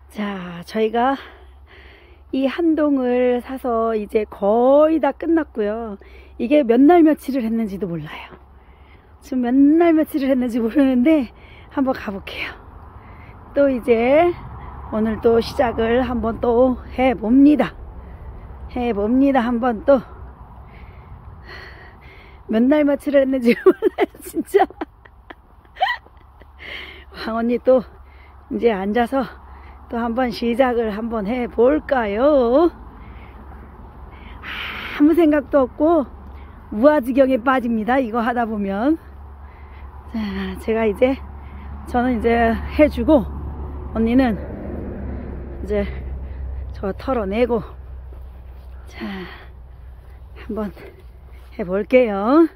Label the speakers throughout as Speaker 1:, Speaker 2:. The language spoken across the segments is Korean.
Speaker 1: 자, 저희가 이 한 동을 사서 이제 거의 다 끝났고요. 이게 몇 날 며칠을 했는지도 몰라요. 지금 몇 날 며칠을 했는지 모르는데 한번 가볼게요. 또 이제 오늘 또 시작을 한번 또 해봅니다. 한번 또 몇 날 며칠을 했는지 몰라요, 진짜. 황언니 또 이제 앉아서 또 한번 시작을 한번 해볼까요? 아무 생각도 없고 무아지경에 빠집니다. 이거 하다 보면. 자, 저는 이제 해주고 언니는 이제 저 털어내고, 자, 한번 해볼게요.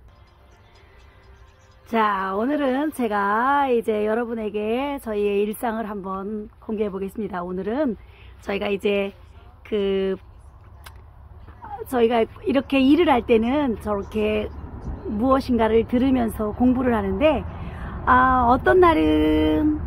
Speaker 1: 자, 오늘은 제가 이제 여러분에게 저희의 일상을 한번 공개해 보겠습니다. 오늘은 저희가 이제 저희가 이렇게 일을 할 때는 저렇게 무엇인가를 들으면서 공부를 하는데, 어떤 날은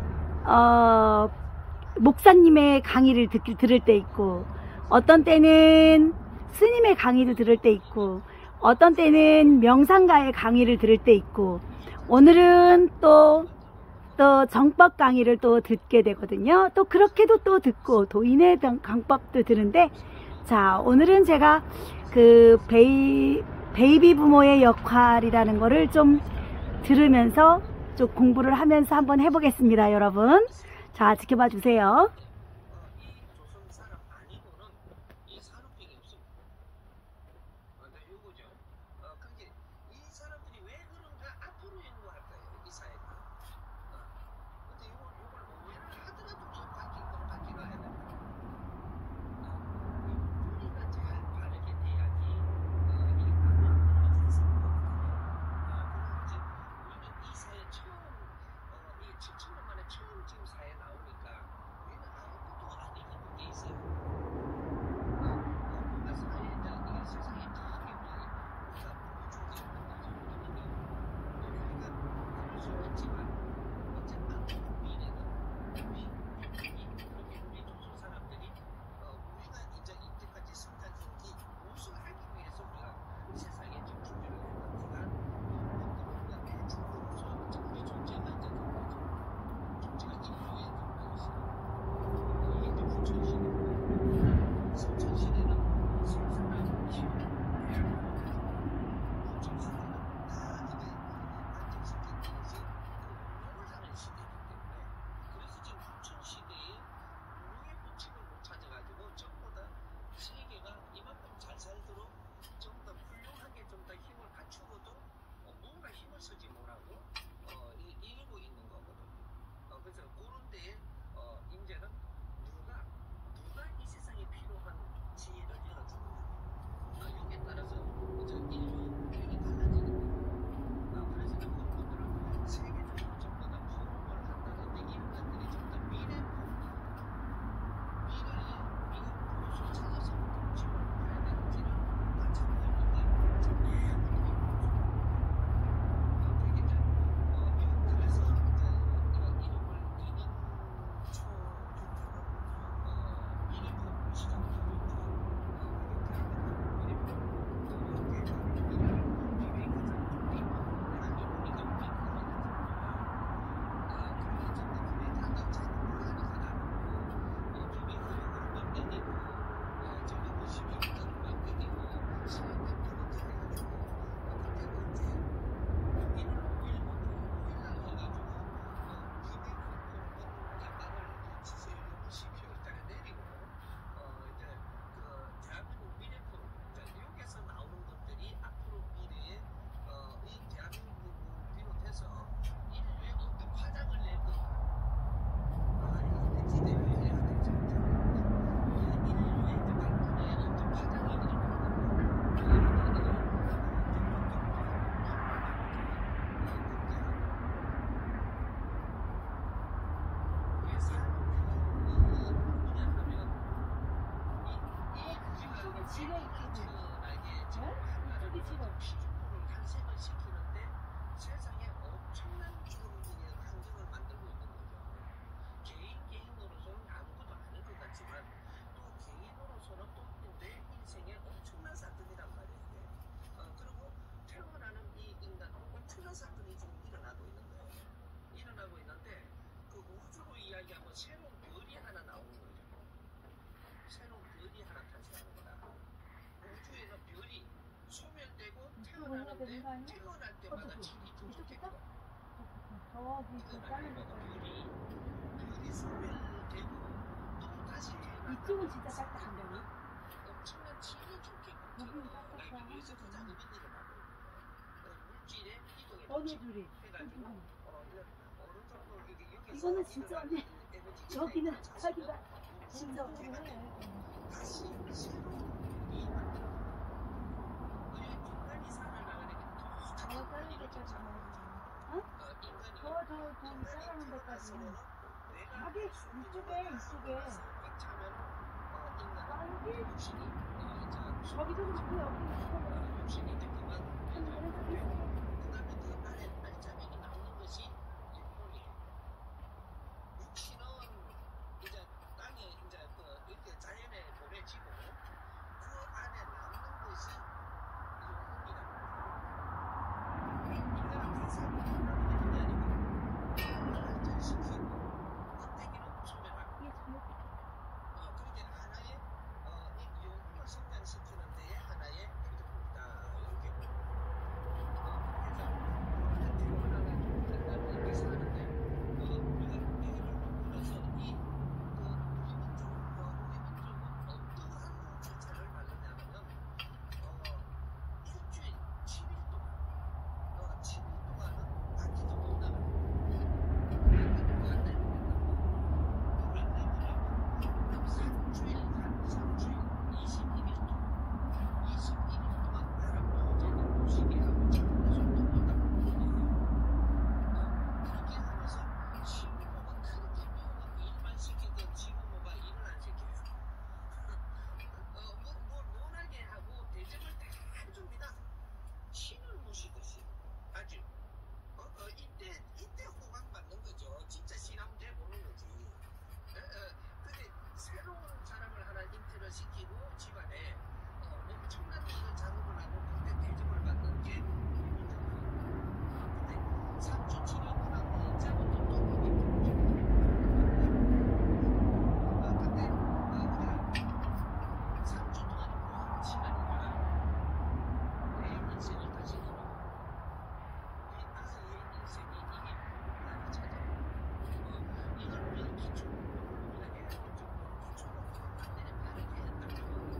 Speaker 1: 목사님의 강의를 들을 때 있고, 어떤 때는 스님의 강의도 들을 때 있고, 어떤 때는 명상가의 강의를 들을 때 있고, 오늘은 또 정법 강의를 또 듣게 되거든요. 또 그렇게도 또 듣고 도인의 강법도 들은데, 자, 오늘은 제가 베이비 부모의 역할이라는 거를 좀 들으면서 좀 공부를 하면서 한번 해보겠습니다, 여러분. 자, 지켜봐 주세요.
Speaker 2: 태어나는데 태어날 때마다 질이 부족했고
Speaker 1: 저기 그 다른 데
Speaker 2: 혈이 소멸되고 또 다시
Speaker 1: 이쪽은 진짜 딱딱한데.
Speaker 2: 엄청난 질이 좋겠고 나기 위해서 그 작업인 일을 하고 물질의 이동에
Speaker 1: 어느 줄이?
Speaker 2: 해가지고 어느 정도 여기
Speaker 1: 이거는 진짜 언니. 여기는 자기가 진짜 언니.
Speaker 2: 다시 새로운 이 인간이 살아나가는 게 똑같은 원리를
Speaker 1: 어? 저기 자라는 데까지. 자기 이쪽에. 아니, 저기도 그렇고 여기
Speaker 2: 육신이 이제 그만 그다음에 그 안에 알짜배기 나오는 것이 폴이에요. 육신은 이제 땅에 이제 이렇게 자연에 보내지고 그 안에 남는 것이 영혼이라고 인간은 가사를 만드는 게 아니고 발전시키고 껍데기로 소멸하고 그렇게 하나의 이 영혼을 성장시키는 데에 하나의 필요입니다. 이렇게 그래서 이렇게 사는데 우리가 애를 낳으면서 이 우리 민족은 어떠한 절차를 밟느냐면 일주일 7일 동안 7일 동안은 바퀴도 못 나가요. 안 내려간다고. 안 내려가면 3주일 22일 동안 21일 동안 나라고 어제는 무시기하고 자꾸 못 나가고 그렇게 하면서 시부모가 그렇게 미워갖고 일만 시키던 시부모가 일을 안 시켜요. 뭐 논하게 하고 대접을 다 해줍니다. 신을 모시듯이 아주 이때 호강 받는 거죠. 진짜 신하면 돼보는 거지. 근데 새로운 사람을 하나 인테를 시키고 집안에 엄청난 이런 작업을 하고 그때 대접을 받는 게 우리입니다. 근데 3주 치료를 하고 이제부터 또 그게 들어오죠. 근데 우리가 3주 동안이 뭐하는 시간이냐 내 인생을 다시 돌아보고 우리 아이의 인생이 이게 나를 찾아요. 이걸 우리가 기초로 우리가 애를 좀 기초로 만들어 바르게 한다면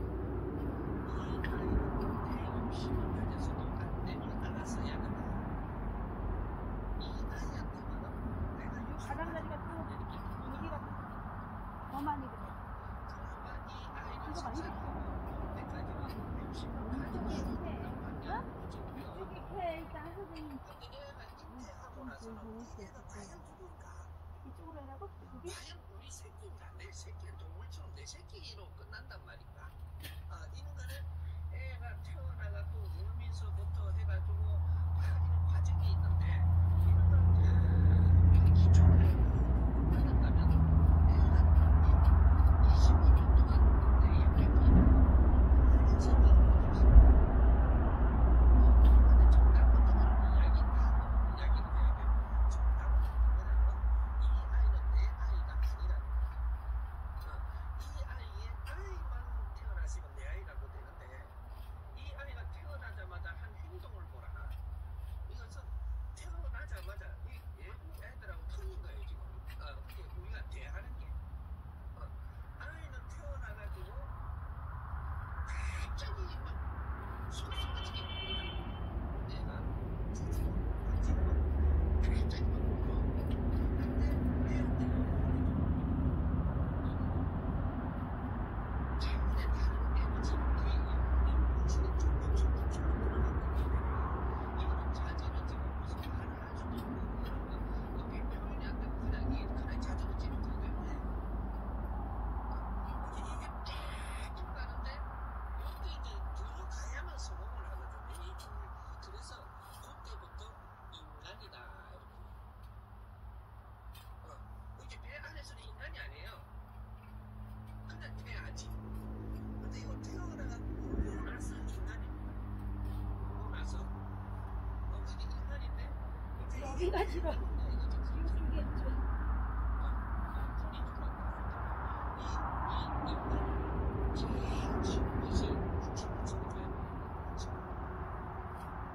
Speaker 2: 이 아이는 내 욕심을 가져서도 안 되면 알았어야 한다. 이 아이한테만은 내가 욕심을
Speaker 1: 바닥다리가 또
Speaker 2: 이렇게
Speaker 1: 여기가 더 많이 들어.
Speaker 2: 그나마 이 아이를
Speaker 1: 이거 많이
Speaker 2: 찾아볼 때까지는 욕심을 가지고 있단 말이야.
Speaker 1: 이쪽에 캐 일단 선생님
Speaker 2: 근데 얘가 인태하고 나서는 이 애가 과연 누구인가?
Speaker 1: 이쪽으로 해라고? 여기?
Speaker 2: 과연 우리 새끼인가? 내 새끼는 동물처럼 내 새끼로 끝난단 말인가? 인간은 애가 태어나갖고 울면서부터 해가지고 이런 과정이 있는데 이런 걸 기초를 받았다면 애가 22년 동안 내 옆에 끼는 생각을 해줬어. 근데 정답부터 그런 이야기를 해야 돼. 정답은 뭐냐면 이 아이는 내 아이가 아니라는 거야. 이 아이의 아이만 태어났으면 내 아이라고 되는데 이 아이가 태어나자마자 한 행동을 보라. 이것은 태어나자마자 이 외국 애들하고 틀린 거예요 지금. 그게 우리가 대하는 게. 아이는 태어나가지고 갑자기 막 소리소리지게 웁니다. 내가 주주로 지금 갑자기 막 울어. 근데 애한테 차원의 다른 에너지, 그 영혼이 뭉치는 촉촉촉촉 들어갔기 때문에 이거는 자제를 지금 무슨 말을 할 수도 없고 그런 거 표현이 안 되고 그냥 자제를 지면 되기 때문에 이게 쫙 들어가는데 여기 이제 들어가야만 성공을 하거든요. 그래서 그때부터 인간이다 이렇게. 이게 배 안에서는 인간이 아니에요. 그냥 돼야지. 근데 이거 태어나가 울고 나서 인간입니다. 울고 나서 그게 인간인데 이제
Speaker 1: 여기가 싫어.
Speaker 2: 이거 좀
Speaker 1: 이게 좀
Speaker 2: 손이 들어간다. 이 인간을 제일 지금 것이 구출을 지금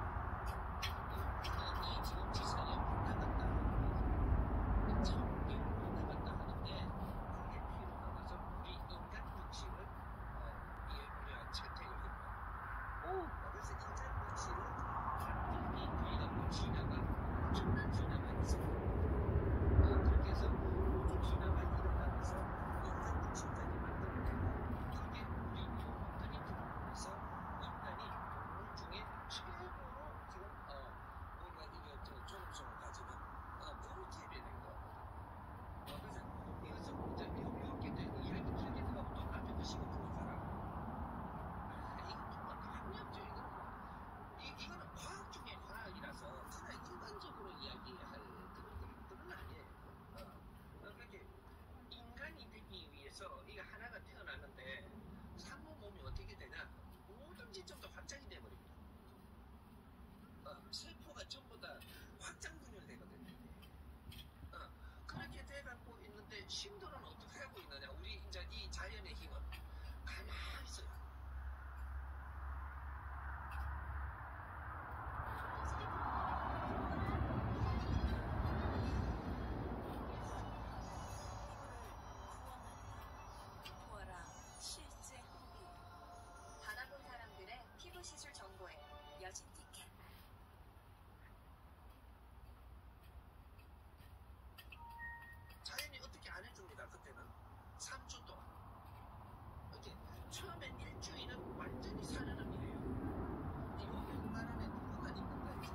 Speaker 2: 전지점도 확장이 돼버립니다. 세포가 전부 다 확장 분열되거든요. 그렇게 돼갖고 있는데 신들은 어떻게 하고 있느냐? 우리 이제 이 자연의 힘은 가만히 있어요.
Speaker 3: 보아라 실제 후기. 받아본 사람들의 피부 시술 정보에 여신 티켓.
Speaker 2: 자연이 어떻게 안 해줍니다. 그때는 3주 동안. 이렇게 처음엔 일주일은 완전히 살얼음이에요. 이 웬만 안에 누구가 있는가 해서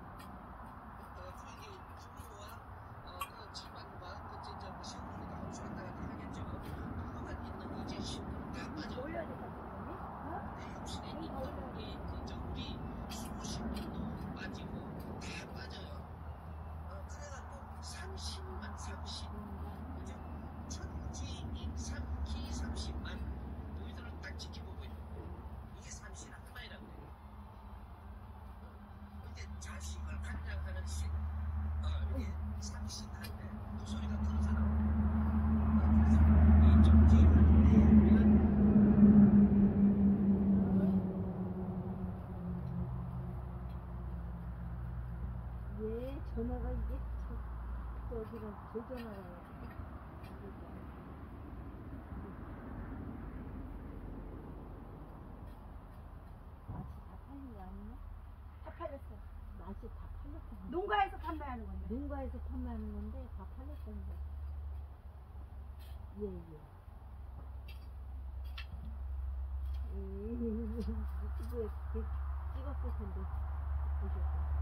Speaker 2: 이게 부모와 그 집안과 그 진짜 그 시어머니가 하우스 왔다 갔다 하겠죠. 누구가 있는 이제 신분은 다 빠져.
Speaker 1: 올려야 될 것 같은데?
Speaker 2: 내 육신에 있던 게 그저 우리 수십 년도 빠지고 다 빠져요. 그래갖고 30만 그죠? 천지인 3기 30만 너희들을 딱 지켜보고 있는 거예요. 이게 삼신 악마이라고 해요. 이제 자식을 간장하는 신. 이게 삼신한데 그 소리가 들어서 나옵니다. 그래서 이 정지하는 데 우리는
Speaker 4: 예, 전화가 이게 저기랑 제 전화가 맛이 다 팔린 게 아니냐?
Speaker 1: 다 팔렸어.
Speaker 4: 맛이 다 팔렸다.
Speaker 1: 농가에서 판매하는 건데.
Speaker 4: 농가에서 판매하는 건데 다 팔렸다는 거. 예, 예. 유튜브에 찍었을 텐데 보셨어요.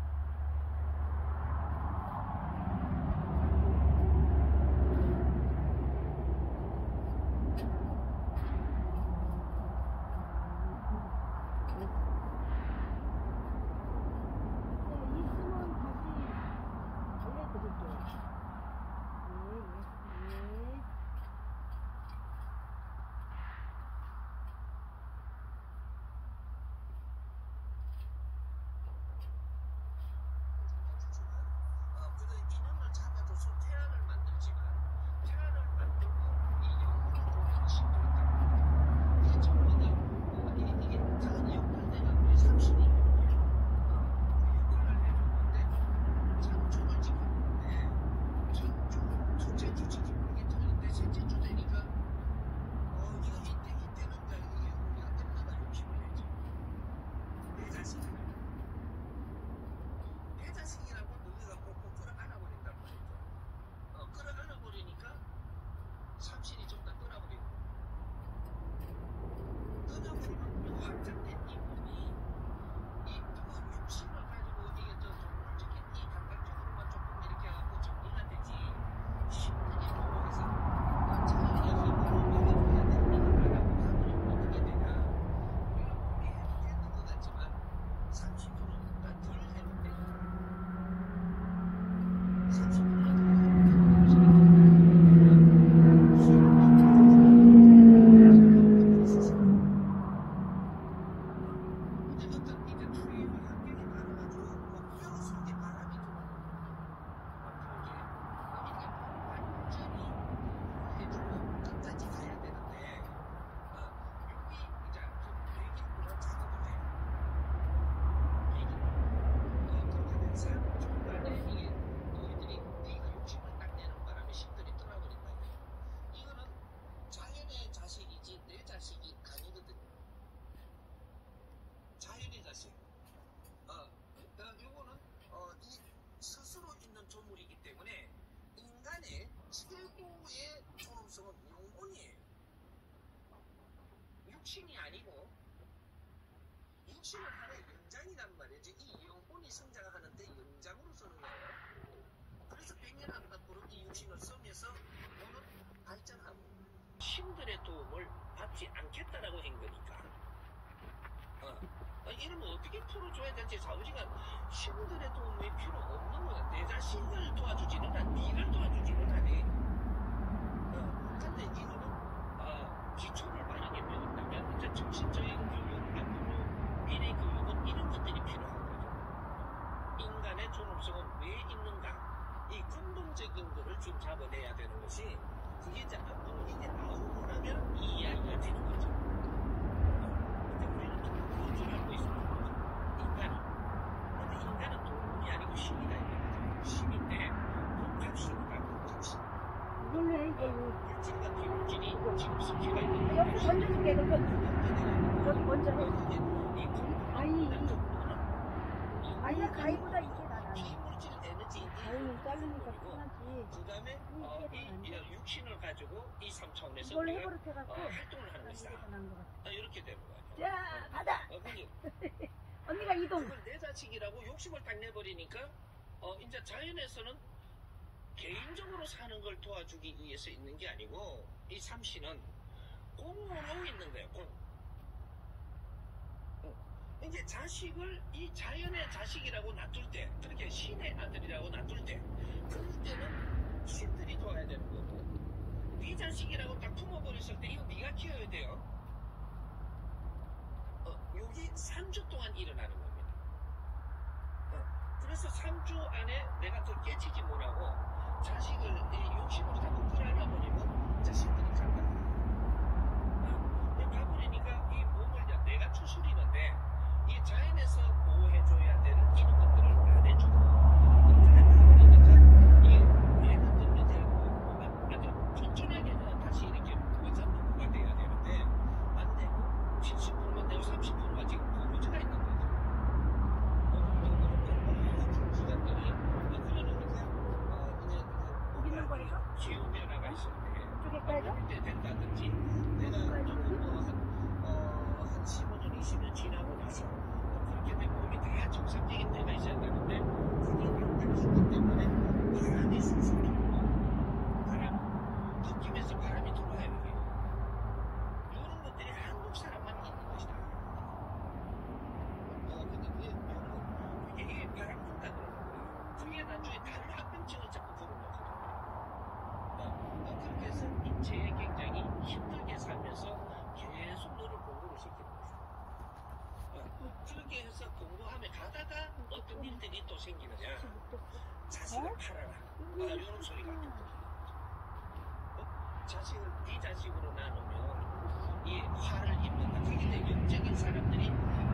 Speaker 4: 있으면 다시 알려드릴게요. 예, 예, 예.
Speaker 2: 그 인연을 잡아줘서 태아를 만들지만 태아를 만들고 이 영혼을 보내는 신도 있다. 이게 전부 다 이게 다 연결돼가 우리 삼신이 역할을 해준 건데 창조를 지켰는데 창조는 첫째 주제지 이게 틀린데 셋째 주제니까 이거 이때는 이제 이게 우리가 엄마가 욕심을 내죠. 내 자식을 내 자식이라고 너희가 꼭꼭 끌어 안아버린단 말이죠. 끌어 안아버리니까 삼신이 좀 더 끌어버리고 끌어버리면 확장된 이 몸이 이 육신을 가지고 이게 동물적인 이 감각적으로만 조금 이렇게 하고 정리가 되지 신들이 도로에서 자연의 힘으로 막아줘야 되는 걸 안 하고 가버리면 어떻게 되냐. 우리가 몸이 해도 되는 것 같지만 삼신도는 덜 해도 돼요. 자연의 자식. 요거는 이 스스로 있는 조물이기 때문에 인간의 최고의 존엄성은 영혼이에요. 육신이 아니고 육신은 하나의 연장이란 말이지. 이 영혼이 성장하는데 연장으로 쓰는 거예요. 그래서 100년 앞으로 이 육신을 쓰면서 오늘 발전하고 신들의 도움을 받지 않겠다라고 한 거니까. 이러면 어떻게 풀어줘야 될지 좌우지가 신들의 도움이 필요 없는 거야. 내 자신을 도와주지는 않, 니를 도와주지는 않니. 근데 이거는 기초를 바르게 배운다면 이제 정신적인 교육 앞으로 잡아내야 되는 것이 그게 이제 이게 나오고 나면 이 이야기가 되는 거죠. 근데 우리는 동물인 줄 알고 있었던 거죠. 인간은. 근데 인간은 동물이 아니고 신이다 이거죠. 신인데 복합신이다. 복합신.
Speaker 1: 이걸로 해, 이걸로.
Speaker 2: 물질과 비물질이 지금 섞여가 있는 거예요.
Speaker 1: 여기 던져줄게, 이거 던져. 여기 먼저 해. 아니야, 가위보다 이게 낫아.
Speaker 2: 비물질 에너지
Speaker 1: 가위는 자르니까 편하지.
Speaker 2: 그 다음에 이 육신을 가지고 이 3차원에서
Speaker 1: 이걸로
Speaker 2: 우리가
Speaker 1: 해버릇해갖고
Speaker 2: 활동을 하는 것이다.
Speaker 1: 이게 더 나은 것 같아.
Speaker 2: 이렇게 되는 거예요.
Speaker 1: 자, 받아.
Speaker 2: 근데
Speaker 1: 언니가 이동.
Speaker 2: 그걸 내 자식이라고 욕심을 딱 내버리니까 이제 자연에서는 개인적으로 사는 걸 도와주기 위해서 있는 게 아니고 이 삼신은 공으로 있는 거예요. 공. 이제 자식을 이 자연의 자식이라고 놔둘 때, 그렇게 신의 아들이라고 놔둘 때, 그럴 때는 신들이 도와야 되는 거고, 네 자식이라고 딱 품어버렸을 때 이거 네가 키워야 돼요. 여기 3주 동안 일어나는 겁니다. 그래서 3주 안에 내가 더 깨치지 못하고 자식을 이 욕심으로 자꾸 끌어안아버리면 자식들이 간다. 가버리니까 이 몸을 내가 추스리는데 이 자연에서 보호해줘야 되는 이런 것들을 안 해주고 그렇게 가버리니까 이 얘네들은 이제 뭐가 아주 천천하게 다시 이렇게 의존도구가 돼야 되는데 안 되고 70%만 되고 30%가 지금 부르지가 있는 거죠. 기관들이 그러는 이제 기후 변화가 있을 때 된다든지 내가 조금 한 15년 20년 지나고 나서 그렇게 내 몸이 다 정상적인 때가 있어야 되는데 그게 안 되기 때문에 바람이 술술 돌고 바람 덮이면서 바람이 들어와요. 이런 것들이 한국 사람만 있는 것이다. 근데 그게 바람 분다 그러는 거예요. 그게 나중에 다른 합병증을 자꾸 불어넣거든요. 그렇게 해서 인체에 굉장히 힘들게 살면서 계속 너를 공부를 시키는 거죠. 그렇게 해서 공부하며 가다가 어떤 일들이 또 생기느냐. 자식을 팔아라. 이런 소리가 또 들리는 자식을 네 자식으로 나누면 이 화를 입는다. 그게 이제 영적인 사람들이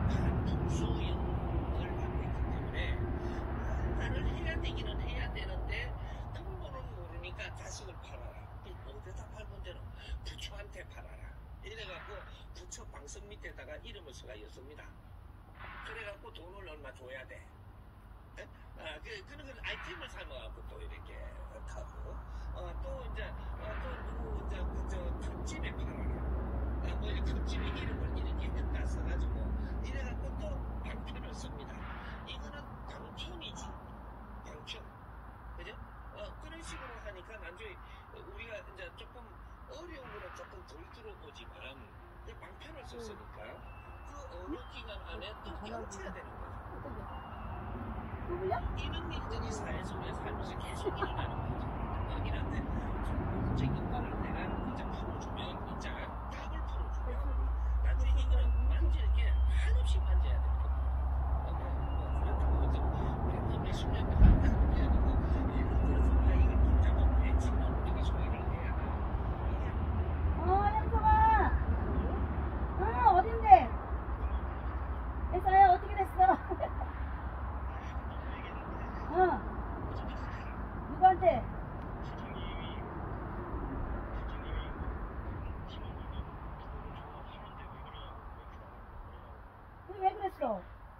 Speaker 2: 풍수영을 받고 있기 때문에 나를 해야 되기는 해야 되는데 근본은 모르니까 자식을 팔아라. 어디다 팔면 되노? 부처한테 팔아라. 이래갖고 부처 방석 밑에다가 이름을 써가였습니다. 그래갖고 돈을 얼마 줘야 돼. 그런 걸 아이템을 사모하고 또 이렇게 하고 또 이제 또 누구 저 큰 집에 팔아라. 뭐 이렇게 큰 집에 이름을 이렇게 했다 써가지고 이래갖고 또 방편을 씁니다. 이거는 방편이지. 방편. 그죠? 그런 식으로 하니까 나중에 우리가 이제 조금 어려운 거는 조금 덜 들어보지만 방편을 썼으니까 그 어느 기간 안에 또 경치가 되는 거죠.
Speaker 1: 누구야?
Speaker 2: 이런 일들이 사회 속에 살면서 계속 일어나는 거죠. 이런데 근본적인 거를 내가 이제 풀어주면 있잖아. 답을 풀어주면 나중에 이거는 만질 게 한없이 만져야 되는 거예요. 그렇다고 이제 우리 몇십 년 한다 하는 게 아니고 예를 들어서 우리가 이걸 붙잡고 배치는 우리가 소리를 해야 돼.
Speaker 1: 현성아. 어딘데? 했어요? 어떻게 됐어? 누구한테? 왜 그랬어?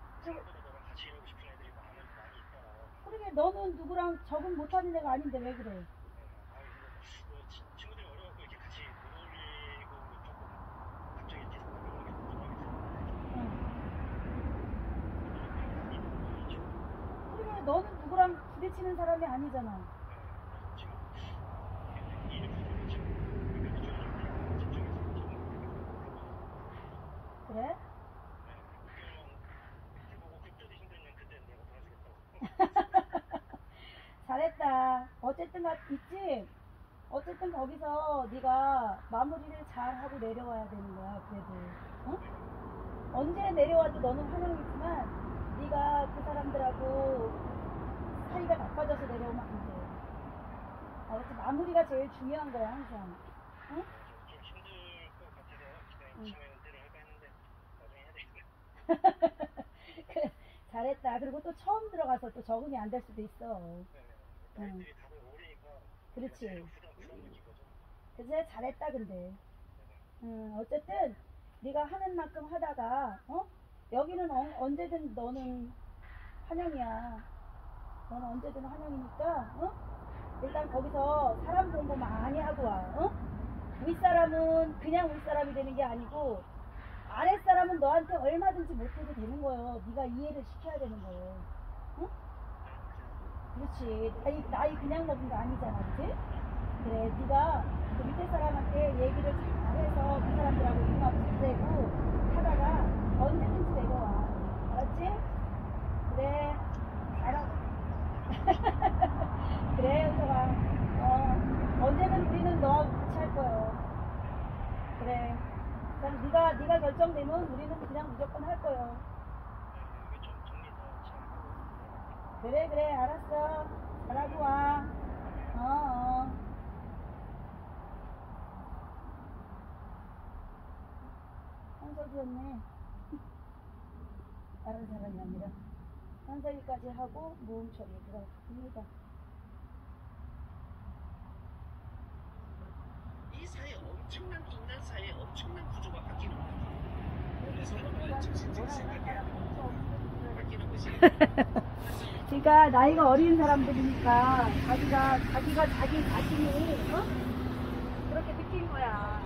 Speaker 1: 그러게 너는 누구랑 적응 못하는 애가 아닌데 왜 그래?
Speaker 2: 친구들이 어려워서 이렇게 같이 놀리고 조금 갑자기
Speaker 1: 그러게 너는 누구랑 부딪히는 사람이 아니잖아. 그래? 잘했다. 어쨌든 있지? 어쨌든 거기서 네가 마무리를 잘하고 내려와야 되는 거야. 그래도 응? 언제 내려와도 너는 환영이지만 네가 그 사람들하고 사이가 나빠져서 내려오면 안 돼. 마무리가 제일 중요한 거야, 항상. 응?
Speaker 2: 좀 힘들 것 같아서 그냥
Speaker 1: 응.
Speaker 2: 처음에 은퇴를 할까 했는데 나중에 해야 되겠다.
Speaker 1: 그래, 잘했다. 그리고 또 처음 들어가서 또 적응이 안 될 수도 있어.
Speaker 2: 나이들이 다들 오래니까
Speaker 1: 그렇지.
Speaker 2: 부담 느끼거든.
Speaker 1: 그래서 잘했다, 근데. 어쨌든, 네가 하는 만큼 하다가, 여기는 언제든 너는 환영이야. 너는 언제든 환영이니까, 일단 거기서 사람 공부 많이 하고 와. 윗사람은 그냥 윗사람이 되는 게 아니고, 아랫사람은 너한테 얼마든지 못해도 되는 거예요. 네가 이해를 시켜야 되는 거예요. 응? 그렇지. 나이 그냥 먹은 거 아니잖아, 그치? 그래, 네가 그 밑에 사람한테 얘기를 잘해서 그 사람들하고 융합 잘 되고 하다가 언제든지 내려와. 알았지? 그래, 잘하고. 그래, 효정아. 언제든 우리는 너하고 같이 할 거예요. 그래. 그럼 네가 결정되면 우리는 그냥 무조건 할 거예요.
Speaker 2: 좀 정리도 잘하고.
Speaker 1: 그래, 알았어. 잘하고 와. 한석이었네. 다른 사람이 아니라 한석이까지 하고 모음 처리에 들어갑니다.
Speaker 2: 이 사회 엄청난 인간 사회에 엄청난 구조가 바뀌는 거야. 그래서 정신적 생각이 바뀌는 것이.
Speaker 1: 그러니까 나이가 어린 사람들이니까 자기가 자기 자신이 그렇게 느낀 거야.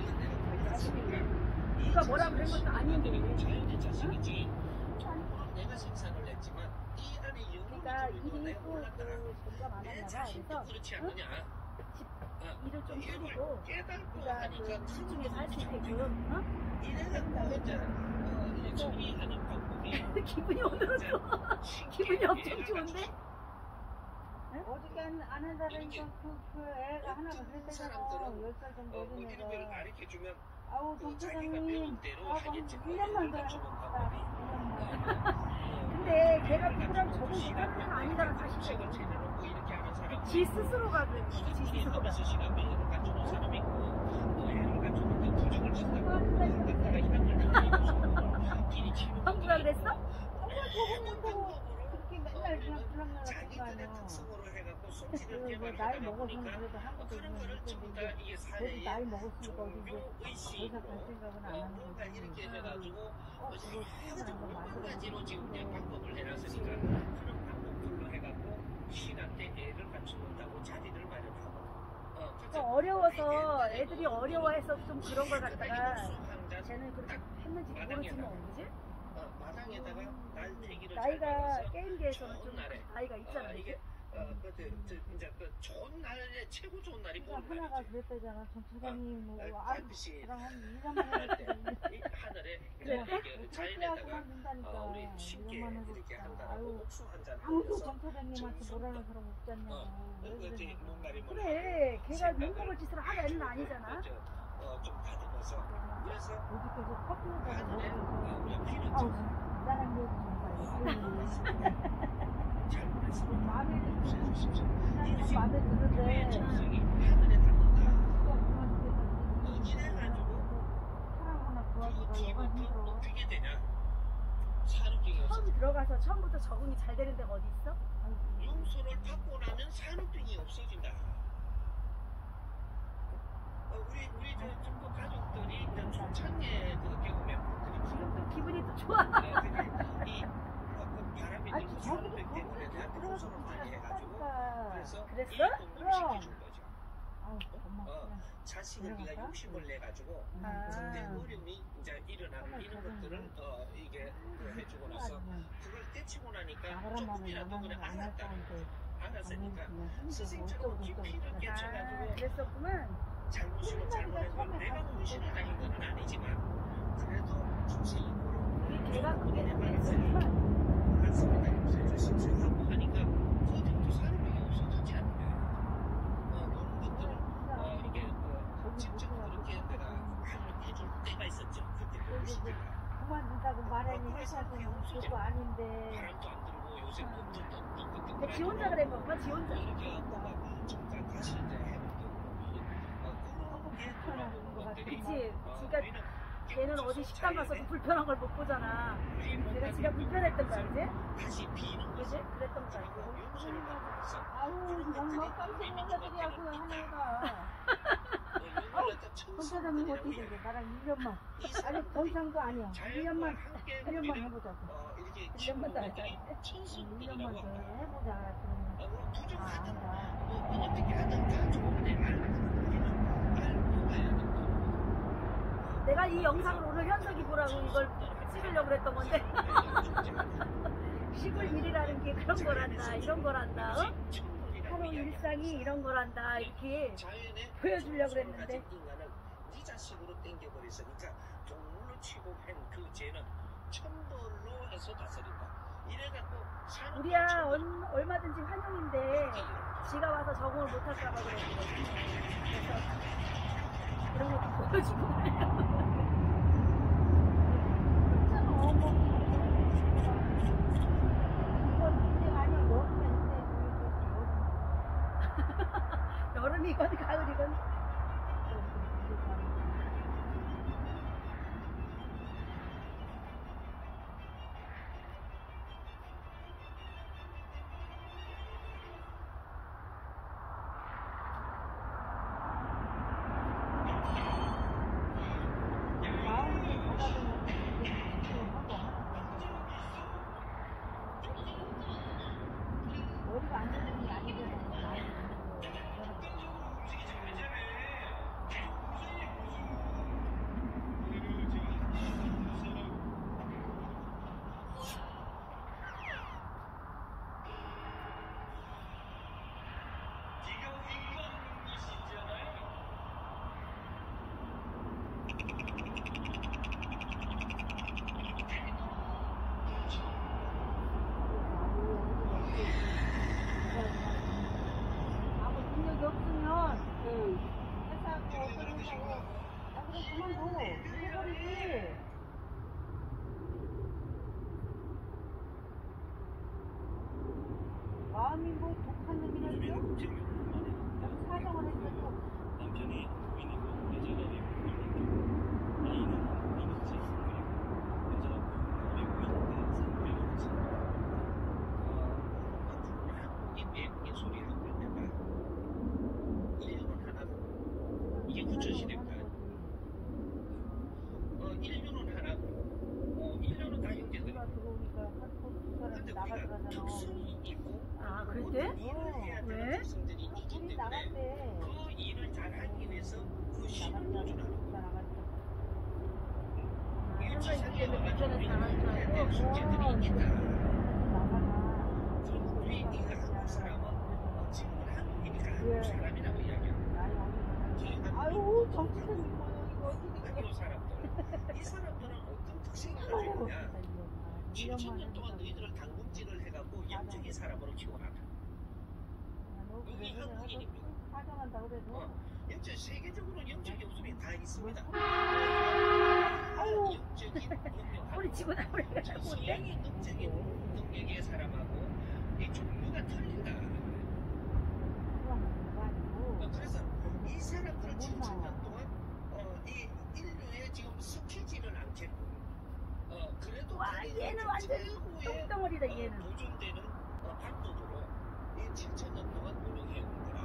Speaker 1: 네가 뭐라 그런 것도 아닌데.
Speaker 2: 자연의 자식이지. 내가 생산을 했지만 이 안에
Speaker 1: 그러니까
Speaker 2: 영혼이
Speaker 1: 일이
Speaker 2: 내가
Speaker 1: 또
Speaker 2: 몰랐다.
Speaker 1: 뭔가 많았나
Speaker 2: 내
Speaker 1: 봐.
Speaker 2: 자신도
Speaker 1: 그래서
Speaker 2: 그렇지 않느냐.
Speaker 1: 일을 좀
Speaker 2: 이걸
Speaker 1: 줄이고
Speaker 2: 깨닫고
Speaker 1: 우리가
Speaker 2: 하니까
Speaker 1: 시중에 살 수 있게끔
Speaker 2: 이래갖고 이제 처리하는 방법이
Speaker 1: 기분이 오늘은 또 기분이 엄청 좋은데?
Speaker 4: 어저께 아는 사람이 그 애가 하나가 그랬잖아. 10살 정도 어린
Speaker 2: 어디를 별
Speaker 4: 애가.
Speaker 2: 가르쳐주면
Speaker 4: 아우,
Speaker 2: 그 자기가
Speaker 4: 동사장님.
Speaker 2: 배운 대로 하겠지.
Speaker 4: 1년만 더
Speaker 2: 가르쳐주는
Speaker 4: 해봅시다.
Speaker 2: 방법이.
Speaker 1: 근데 걔가 누구랑 적응 못하는 애가 아니잖아, 사실은.
Speaker 2: 책을 제대로 이렇게 하는 사람.
Speaker 1: 지 스스로가 그래, 지 스스로가.
Speaker 2: 하면서 시간을 갖추는 사람이 있고 또 애를 갖추는데 부정을 친다고 갖다가 힘을 길이 치는
Speaker 1: 형부가 그랬어?
Speaker 4: 엄마 적응한다고 그렇게 맨날 그냥 불랑날랑
Speaker 2: 자기들의
Speaker 4: 거
Speaker 2: 특성으로 해갖고 손질을
Speaker 4: 아니야.
Speaker 2: 개발을
Speaker 4: 나이
Speaker 2: 하다
Speaker 4: 먹어서는
Speaker 2: 보니까
Speaker 4: 그래도 한국도
Speaker 2: 그런 거를 전부 다 이게
Speaker 4: 그래도
Speaker 2: 사회의
Speaker 4: 나이 먹었으니까 어디 이제 더
Speaker 2: 종교의식으로
Speaker 4: 이상 갈 생각은 안 하는
Speaker 2: 뭔가
Speaker 4: 거지.
Speaker 2: 이렇게 해가지고
Speaker 4: 그거
Speaker 2: 해가지고
Speaker 4: 거
Speaker 2: 여러 가지로 지금 이제
Speaker 4: 만들어.
Speaker 2: 방법을 해놨으니까 그런 방법들로 해갖고 시간대 애를 갖추는다고 자리를 마련하고
Speaker 1: 또 어려워서 애들이 어려워해서 좀 그런 걸 갖다가 쟤는 그렇게 했는지 모르지만 그지?
Speaker 2: 마당에다가 날태기를
Speaker 1: 나이가 게임기에서는 좀
Speaker 2: 날에
Speaker 1: 나이가 있잖아.
Speaker 2: 이게 이제 그 좋은 날에 최고 좋은 날이 봄
Speaker 4: 그러니까 하나가
Speaker 2: 날이지.
Speaker 4: 그랬다잖아. 전 차장님 뭐
Speaker 2: 달빛이
Speaker 4: 저랑 한 2년만 했는데
Speaker 2: 이 하늘에
Speaker 1: 그래?
Speaker 2: 이렇게 자연에다가
Speaker 4: 그만둔다니까.
Speaker 2: 우리 쉽게
Speaker 4: 2년만
Speaker 2: 이렇게
Speaker 4: 해줬다.
Speaker 2: 한다라고
Speaker 4: 아유,
Speaker 2: 옥수 한잔
Speaker 4: 아무도
Speaker 2: 하면서
Speaker 4: 정 차장님한테 뭐라는 사람 없지 않냐. 왜
Speaker 2: 그때
Speaker 4: 그러냐.
Speaker 2: 눈날이
Speaker 1: 그래, 걔가 눈 먹을 짓을 할 애는 아니잖아.
Speaker 2: 좀 다듬어서 그래서
Speaker 4: 어저께서 커피 먹고
Speaker 2: 하늘에
Speaker 4: 먹으면서
Speaker 2: 우리가 피를
Speaker 4: 아우,
Speaker 2: 좀
Speaker 4: 나랑 얘기 좀 봐요.
Speaker 2: 잘 보냈으면
Speaker 4: 마음에
Speaker 2: 없애주십시오.
Speaker 4: 드는 마음에 드는데
Speaker 2: 정성이 하늘에 닿는다. 이래가지고
Speaker 4: 사람 하나
Speaker 2: 그
Speaker 4: 구하기가 너무
Speaker 2: 기분
Speaker 4: 힘들어.
Speaker 2: 어떻게 되냐? 산후병이 없어.
Speaker 1: 처음 들어가서 처음부터 적응이 잘 되는 데가 어디 있어?
Speaker 2: 용서를 받고 나면 산후병이 없어진다. 우리 저그 가족들이 이제 초창기에 그 경험해본
Speaker 1: 지금 또 기분이 또 좋아.
Speaker 2: 이 바람이
Speaker 4: 아니,
Speaker 2: 들고
Speaker 4: 자기도
Speaker 2: 산후병 때문에 내한테
Speaker 4: 들어가서
Speaker 2: 용서를 많이 해가지고 그래서
Speaker 1: 그랬어?
Speaker 2: 이 공부를
Speaker 4: 그럼.
Speaker 2: 시켜준 거죠.
Speaker 4: 아우, 엄마 그냥
Speaker 2: 자식을 네가
Speaker 4: 들어갈까?
Speaker 2: 욕심을 내가지고
Speaker 1: 아.
Speaker 2: 근데 어려움이 이제 일어나는 이런 것들을 이게 해주고 나서 그걸 떼치고 나니까
Speaker 4: 나가라면
Speaker 2: 조금이라도 그래
Speaker 4: 안할
Speaker 2: 알았다.
Speaker 4: 사람들
Speaker 2: 알았으니까
Speaker 4: 그냥
Speaker 2: 스승처럼 깊이를
Speaker 1: 아,
Speaker 2: 깨쳐가지고
Speaker 1: 그랬었구만.
Speaker 2: 잘못이고 잘못한 건 내가 혼신을 당한 건 아니지만 그래도 중생이고
Speaker 1: 우리 걔가 그게
Speaker 2: 본인의 말을
Speaker 1: 그랬었구만.
Speaker 2: 맞습니다. 없애주십시오 하고 하니까 그때부터 산후병이 없어지지 않는 거예요. 그런 것들을 이게 직접 그렇게 내가 해줄 때가 있었죠. 그때 그 시대가
Speaker 4: 그만둔다고 말하니 회사에서는 그거 아닌데
Speaker 2: 바람도 안 들고 요새 뭐또
Speaker 1: 지 혼자 그런 건가? 지 혼자.
Speaker 2: 이렇게 하고 막 잠깐 다시 이제
Speaker 1: 그치? 지가 걔는 어디 식당 가서도 불편한 걸 못 보잖아. 내가 지가 불편했던 거야, 그지?
Speaker 2: 다시 비는
Speaker 1: 그지?
Speaker 2: 거지.
Speaker 1: 그랬던 거야.
Speaker 4: 아우 너무 깜짝 놀라더라고 하나가. 혼자자면 어떻게 돼? 나랑 1년만. 아니 더 이상도 아니야. 1년만 해보자고. 1년만 더 하자. 1년만 더 해보자. 그러면
Speaker 2: 부족하든
Speaker 4: 아,
Speaker 2: 뭐 어떻게 하든 다 좋은데 알고 가야 된다.
Speaker 1: 내가 이 영상을 오늘 현석이 보라고 이걸 찍으려고 그랬던 건데. 시골 일이라는 게 그런 거란다, 이런 거란다, 어? 하루 일상이 이런 거란다, 이렇게 보여주려고 그랬는데.
Speaker 2: 인간을 네 자식으로 땡겨버렸으니까 동물로 취급한 그 죄는 천벌로 해서 다스린다. 이래갖고
Speaker 1: 우리야 얼마든지 환영인데 지가 와서 적응을 못할까봐 그러는 거지. 그래서 이런 것도 보여주고 그래요. 여름이건 가을이건
Speaker 4: 머리가 안 되는 게 아니잖아. 아무 능력이 없으면 회사하고 어떤 회사고 아 그럼 그만둬 잃어버리지. 마음이 뭐 독한 놈이라도 사정을 했어도
Speaker 2: 남편이 부인이고 여자가 외국인인데 아이는 한국인이지. 그리고 여자가 외국인인데 상대이지. 한국인 외국인 소리 하고 있는데 1년은 하나고 이게 후천시대입니다. 1년은 하나고 1년은 다 형제들.
Speaker 4: 누가 들어오니까 한국 사람이
Speaker 2: 근데
Speaker 4: 나가
Speaker 2: 우리가
Speaker 4: 그러잖아.
Speaker 2: 특성이 있고
Speaker 1: 아 그랬대?
Speaker 2: 일을 해야
Speaker 1: 왜?
Speaker 2: 되는 특성들이 있기
Speaker 4: 둘이
Speaker 2: 때문에
Speaker 4: 나갔대.
Speaker 2: 그 일을 잘하기 위해서 그 신을 보존하는 거야.
Speaker 1: 현석이 때문에 불편해서 나간 줄 알고.
Speaker 2: 내 숙제들이 있다.
Speaker 4: 나가나.
Speaker 2: 그럼 우리 네가 한국 사람은 지금 한국이니까 한국 사람이라고 이야기하는
Speaker 4: 아유 정치는 이거 어떻게
Speaker 2: 한국 사람들. 이 사람들은 어떤 특성을 가지고 있냐? 7,000년 동안 너희들을 당금질을 해갖고 영적인 사람으로 키워놨다. 여기 한국인입니다.
Speaker 4: 사정한다 그래도
Speaker 2: 영적 세계적으로 영적인 요소이 다 있습니다.
Speaker 4: 아유.
Speaker 2: 영적인 능력,
Speaker 1: 우리 치고 나오래.
Speaker 2: 성향이 영적인 능력의 사람하고 이 종류가 틀린다. 그래서 이 사람들은 7,000년 동안 이 인류의 지금 스키지를 않겠고 그래도
Speaker 1: 와, 얘는 완전 똥덩어리다, 얘는.
Speaker 2: 보존되는 방법으로 이 7,000년 동안 운영해온 거라.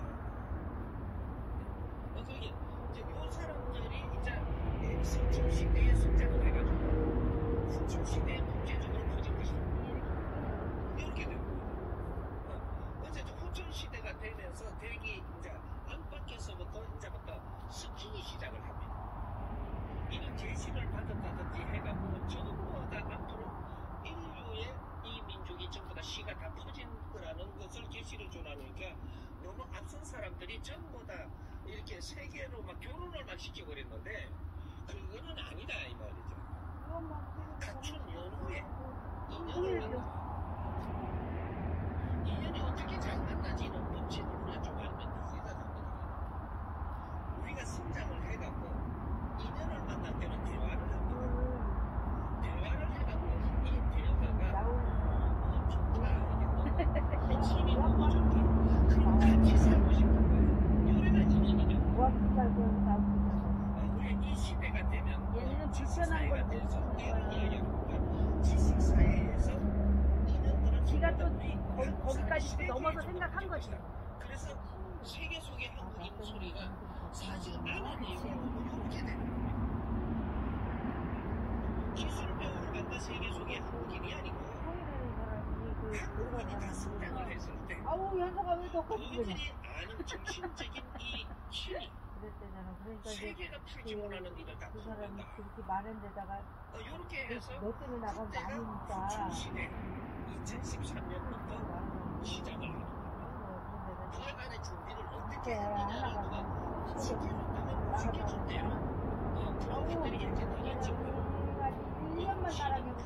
Speaker 2: 그게 이제 요 사람들이 이제 신축시대에 성장을 해가지고 신축시대에 국제적으로 퍼진 것이다. 이렇게 되고 이제 후천시대가 되면서 대기 이제 안팎에서부터 이제부터 스키기 시작을 합니다. 이런 제시를 받았다든지 해갖고 전부 다 앞으로 인류의 이 민족이 전부 다 씨가 다 퍼진 거라는 것을 제시를 줘놔놓으니까 너무 앞선 사람들이 전부 다 이렇게 세계로 막 결혼을 막 시켜버렸는데 그거는 아니다 이 말이죠. 갖춘 연후에 인연을 만나 인연이 어떻게 잘 만나지는 법칙을 우리가 좀 알면 이해가 됩니다. 우리가 성장을 해갖고 인연을 만날 때는 대화를 합니다. 대화를 해갖고 이 대화가 너무 좋다 이게 너무 힘이 너무 좋다 그럼 같이 살고 싶은 거예요. 여러 가지 인연이죠. 우리가 이 시대
Speaker 1: 불편한 걸
Speaker 2: 돼서
Speaker 1: 모르는
Speaker 2: 내가
Speaker 1: 거야.
Speaker 2: 이야기하는 지식 사회에서 인연들은
Speaker 1: 지가 또
Speaker 2: 한국
Speaker 1: 거기까지
Speaker 2: 사람이
Speaker 1: 넘어서
Speaker 2: 세계에
Speaker 1: 생각한
Speaker 2: 좀
Speaker 1: 거지.
Speaker 2: 그래서 세계 속의 한국인 소리가 사실 나는
Speaker 1: 그치.
Speaker 2: 이렇게 되는 거예요. 기술 배우러 간다 세계 속의 한국인이 아니고 한국인이 다 성장을 했을 때
Speaker 4: 아우 현서가 왜 똑같이 그래?
Speaker 2: 너희들이 아는 정신적인 이 힘이
Speaker 4: 그랬대잖아. 그러니까 이제
Speaker 2: 세계가 풀지 못하는 일을 다
Speaker 4: 그 사람이
Speaker 2: 풀는다.
Speaker 4: 그렇게 많은 데다가
Speaker 2: 이렇게 해서
Speaker 4: 너 때문에 나가면
Speaker 2: 그때가
Speaker 4: 아니니까.
Speaker 2: 출신에 2013년부터 시작을 하는 거예요. 그간의 준비를 어떻게 했느냐를 누가 지켜준다면 지켜준대요. 그런 분들이 이렇게 되겠지만
Speaker 4: 1년만 나라면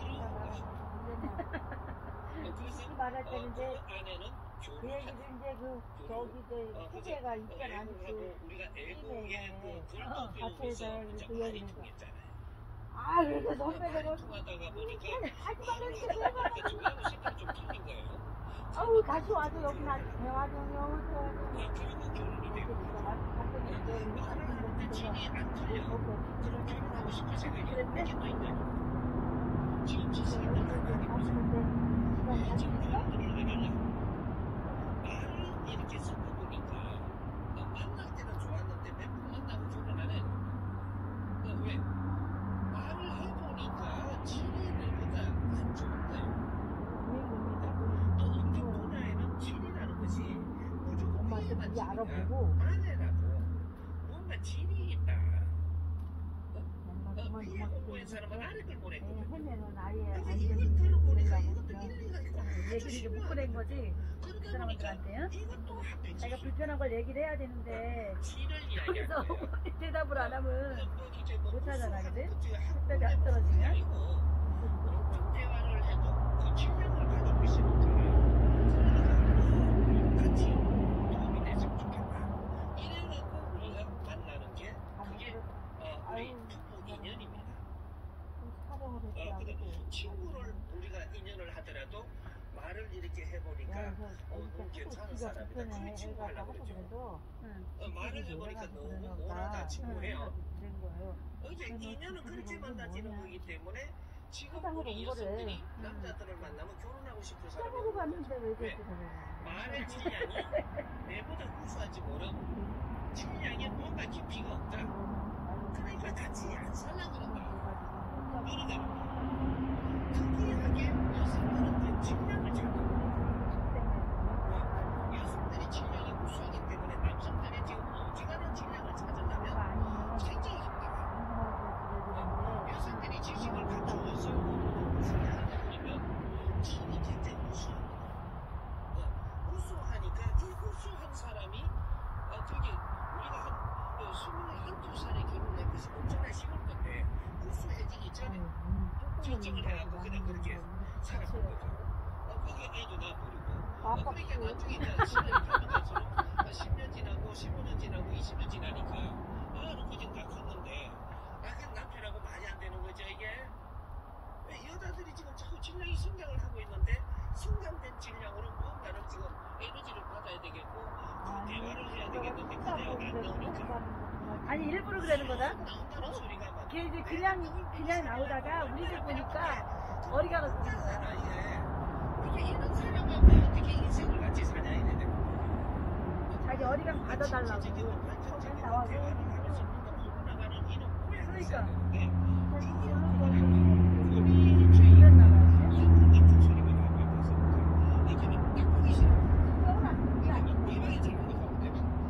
Speaker 2: 그래서
Speaker 4: 말할 때는 이제
Speaker 2: 그 안에는
Speaker 4: 그 얘기를 이제 그 저기 저 후배가 있잖아. 그
Speaker 2: 우리가 애국의 그 글도
Speaker 4: 같이
Speaker 2: 배우면서
Speaker 4: 해서
Speaker 2: 이제
Speaker 4: 그
Speaker 2: 말이
Speaker 4: 얘기를
Speaker 2: 통했잖아요.
Speaker 4: 아 그래서 선배가
Speaker 2: 통하다가 보니까
Speaker 4: 하지 말랬지
Speaker 2: 중요한 색깔이 좀 틀린 거예요.
Speaker 4: 아우 다시 와서 여기 나 대화정이
Speaker 2: 그리고 결혼이 되고 말을 하는데 진이 안 틀려. 그럼 결혼하고 싶을 생각이 있는 또 있나요? 지금 지식이 있는 거 지금 결혼을 왜 하냐? 말을 이렇게 섞어 보니까 만날 때는 좋았는데 몇 번 만나고 결혼하네. 왜? 말을 해보니까 진이들보다 안 좋은데. 또 어떤 문화에는 진이라는 것이 무조건
Speaker 4: 엄마한테
Speaker 2: 피해만
Speaker 4: 그게
Speaker 2: 진이가
Speaker 4: 알아보고
Speaker 2: 아내라고 뭔가 진이 있다. 피해 공부한 사람은 아래 걸 보냈거든.
Speaker 4: 해면은 아예
Speaker 2: 근데
Speaker 4: 안
Speaker 2: 이걸 들어보니까
Speaker 4: 되는
Speaker 2: 이것도 일리가 있고
Speaker 1: 얘기를 이제 못 보낸 거지. 그 사람들한테요.
Speaker 2: 이것도
Speaker 1: 자기가 불편한 걸 얘기를 해야 되는데
Speaker 2: 진을
Speaker 1: 거기서
Speaker 2: 이야기하는
Speaker 1: 대답을 안 하면
Speaker 2: 거예요.
Speaker 1: 못하잖아, 그지?
Speaker 2: 답답이
Speaker 1: 답답이 안 떨어지면.
Speaker 2: 어떤 대화를 해도 그 질문을 가지고 있으니까 그러니까 같이 도움이 됐으면 좋겠다. 이래갖고 우리가 만나는 게 그게 우리 부부 인연입니다.
Speaker 4: 촬영을
Speaker 2: 근데
Speaker 4: 했더라고.
Speaker 2: 친구를 우리가 인연을 하더라도 말을 이렇게 해보니까 너무 괜찮은 사람이다. 그걸 친구하려고 그러죠. 말을 해보니까 너무 오라다 친구해요. 이제 인연은 그렇게 만나지는 거기 때문에 지금 우리 여성들이 남자들을 만나면 결혼하고 싶은
Speaker 4: 촬영을
Speaker 2: 사람이
Speaker 4: 봤는데 왜
Speaker 2: 왜?
Speaker 4: 그렇게 되냐.
Speaker 2: 말의 질량이 내보다 우수한지 모르고 질량에 뭔가 깊이가 없다. 그러니까 같이 안 살라 그런다. 그러다 특이하게 여성들은 그 질량을 잡고 여성들이 질량이 우수하기 때문에 남성들이 지금 어지간한 질량을 찾으려면 굉장히 힘들어요. 여성들이 지식을 갖추어서 질량을 질이 굉장히 우수합니다. 우수하니까 이 우수한 사람이 저기 우리가 한 21~22살에 결혼한 것이 엄청나게 쉬울 건데 우수해지기 전에 결정을 해갖고 그냥 그렇게 살아본 거죠. 그게 애도 낳아버리고 그러니까 나중에 이제 시간이 가면 갈수록 10년 지나고 15년 지나고 20년 지나니까 너 지금 다 컸는데 그 남편하고 말이 안 되는 거죠 이게. 왜 여자들이 지금 자꾸 질량이 성장을 하고 있는데 성장된 질량으로 무언가를 지금 에너지를 받아야 되겠고 그 대화를 해야 되겠는데 그 대화가 안 나오니까
Speaker 1: 아니 일부러 그러는 거다.
Speaker 2: 나온다는 소리가 막
Speaker 1: 걔 이제 그냥 나오다가 우리 집 보니까 어리가 가서
Speaker 2: 그렇잖아 이게 이런 사람하고 어떻게 인생을 같이 사냐 이래 되는 거야.
Speaker 1: 자기 어리광 받아달라고 처음에 나와서
Speaker 2: 나가는 이놈 뭐야
Speaker 1: 그러니까.
Speaker 2: 이랬나
Speaker 1: 이랬나 봐요.
Speaker 2: 같은 소리가 나고 있어서 이게 막 딱 보기 싫어. 이방이 잘못하고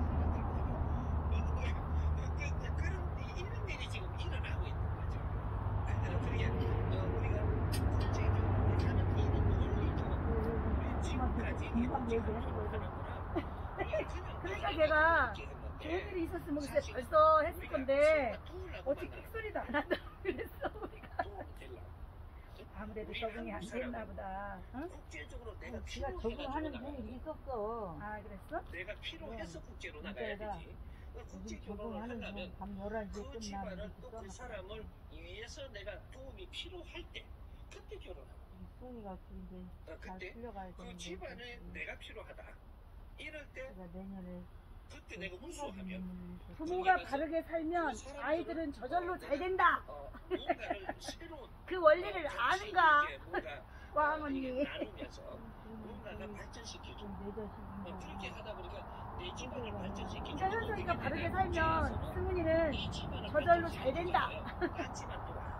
Speaker 2: 그런 이런 일이 지금 일어나고 있는 거죠. 그게 우리가 국제적으로 하는 이런 논리도 지금까지 이렇게 하는구나.
Speaker 1: 그러니까 걔가 좋은 일이 있었으면 글쎄 벌써 했을 건데 어찌 킥소리도 안 한다고 그랬어 우리가. 아무래도 적응이 안 됐나 보다. 응?
Speaker 2: 국제적으로 내가
Speaker 4: 지가 적응하는 분이 있었어.
Speaker 1: 아 그랬어?
Speaker 2: 내가 필요해서 국제로 나가야 되지. 국제 결혼을 하려면
Speaker 4: 밤 11시에
Speaker 2: 그
Speaker 4: 끝나면
Speaker 2: 집안은 또 그 사람을 위해서 내가 도움이 필요할 때 그때 결혼하는
Speaker 4: 소니가 이제 잘
Speaker 2: 그때
Speaker 4: 풀려가야 되는데
Speaker 2: 그 집안에 내가 필요하다. 이럴 때
Speaker 4: 내가 내년에
Speaker 2: 그때 내가 우수하면
Speaker 1: 부모가 바르게 살면 아이들은 저절로 잘 된다.
Speaker 2: 뭔가를 새로운
Speaker 1: 그 원리를 아는가?
Speaker 2: 왕언니 나누면서 뭔가가 발전시켜줘. 그렇게 하다 보니까 내 집안을 발전시켜줘.
Speaker 1: 그러니까 현석이가 바르게 살면 승훈이는 저절로 잘 된다.
Speaker 2: 딴 집안도 와.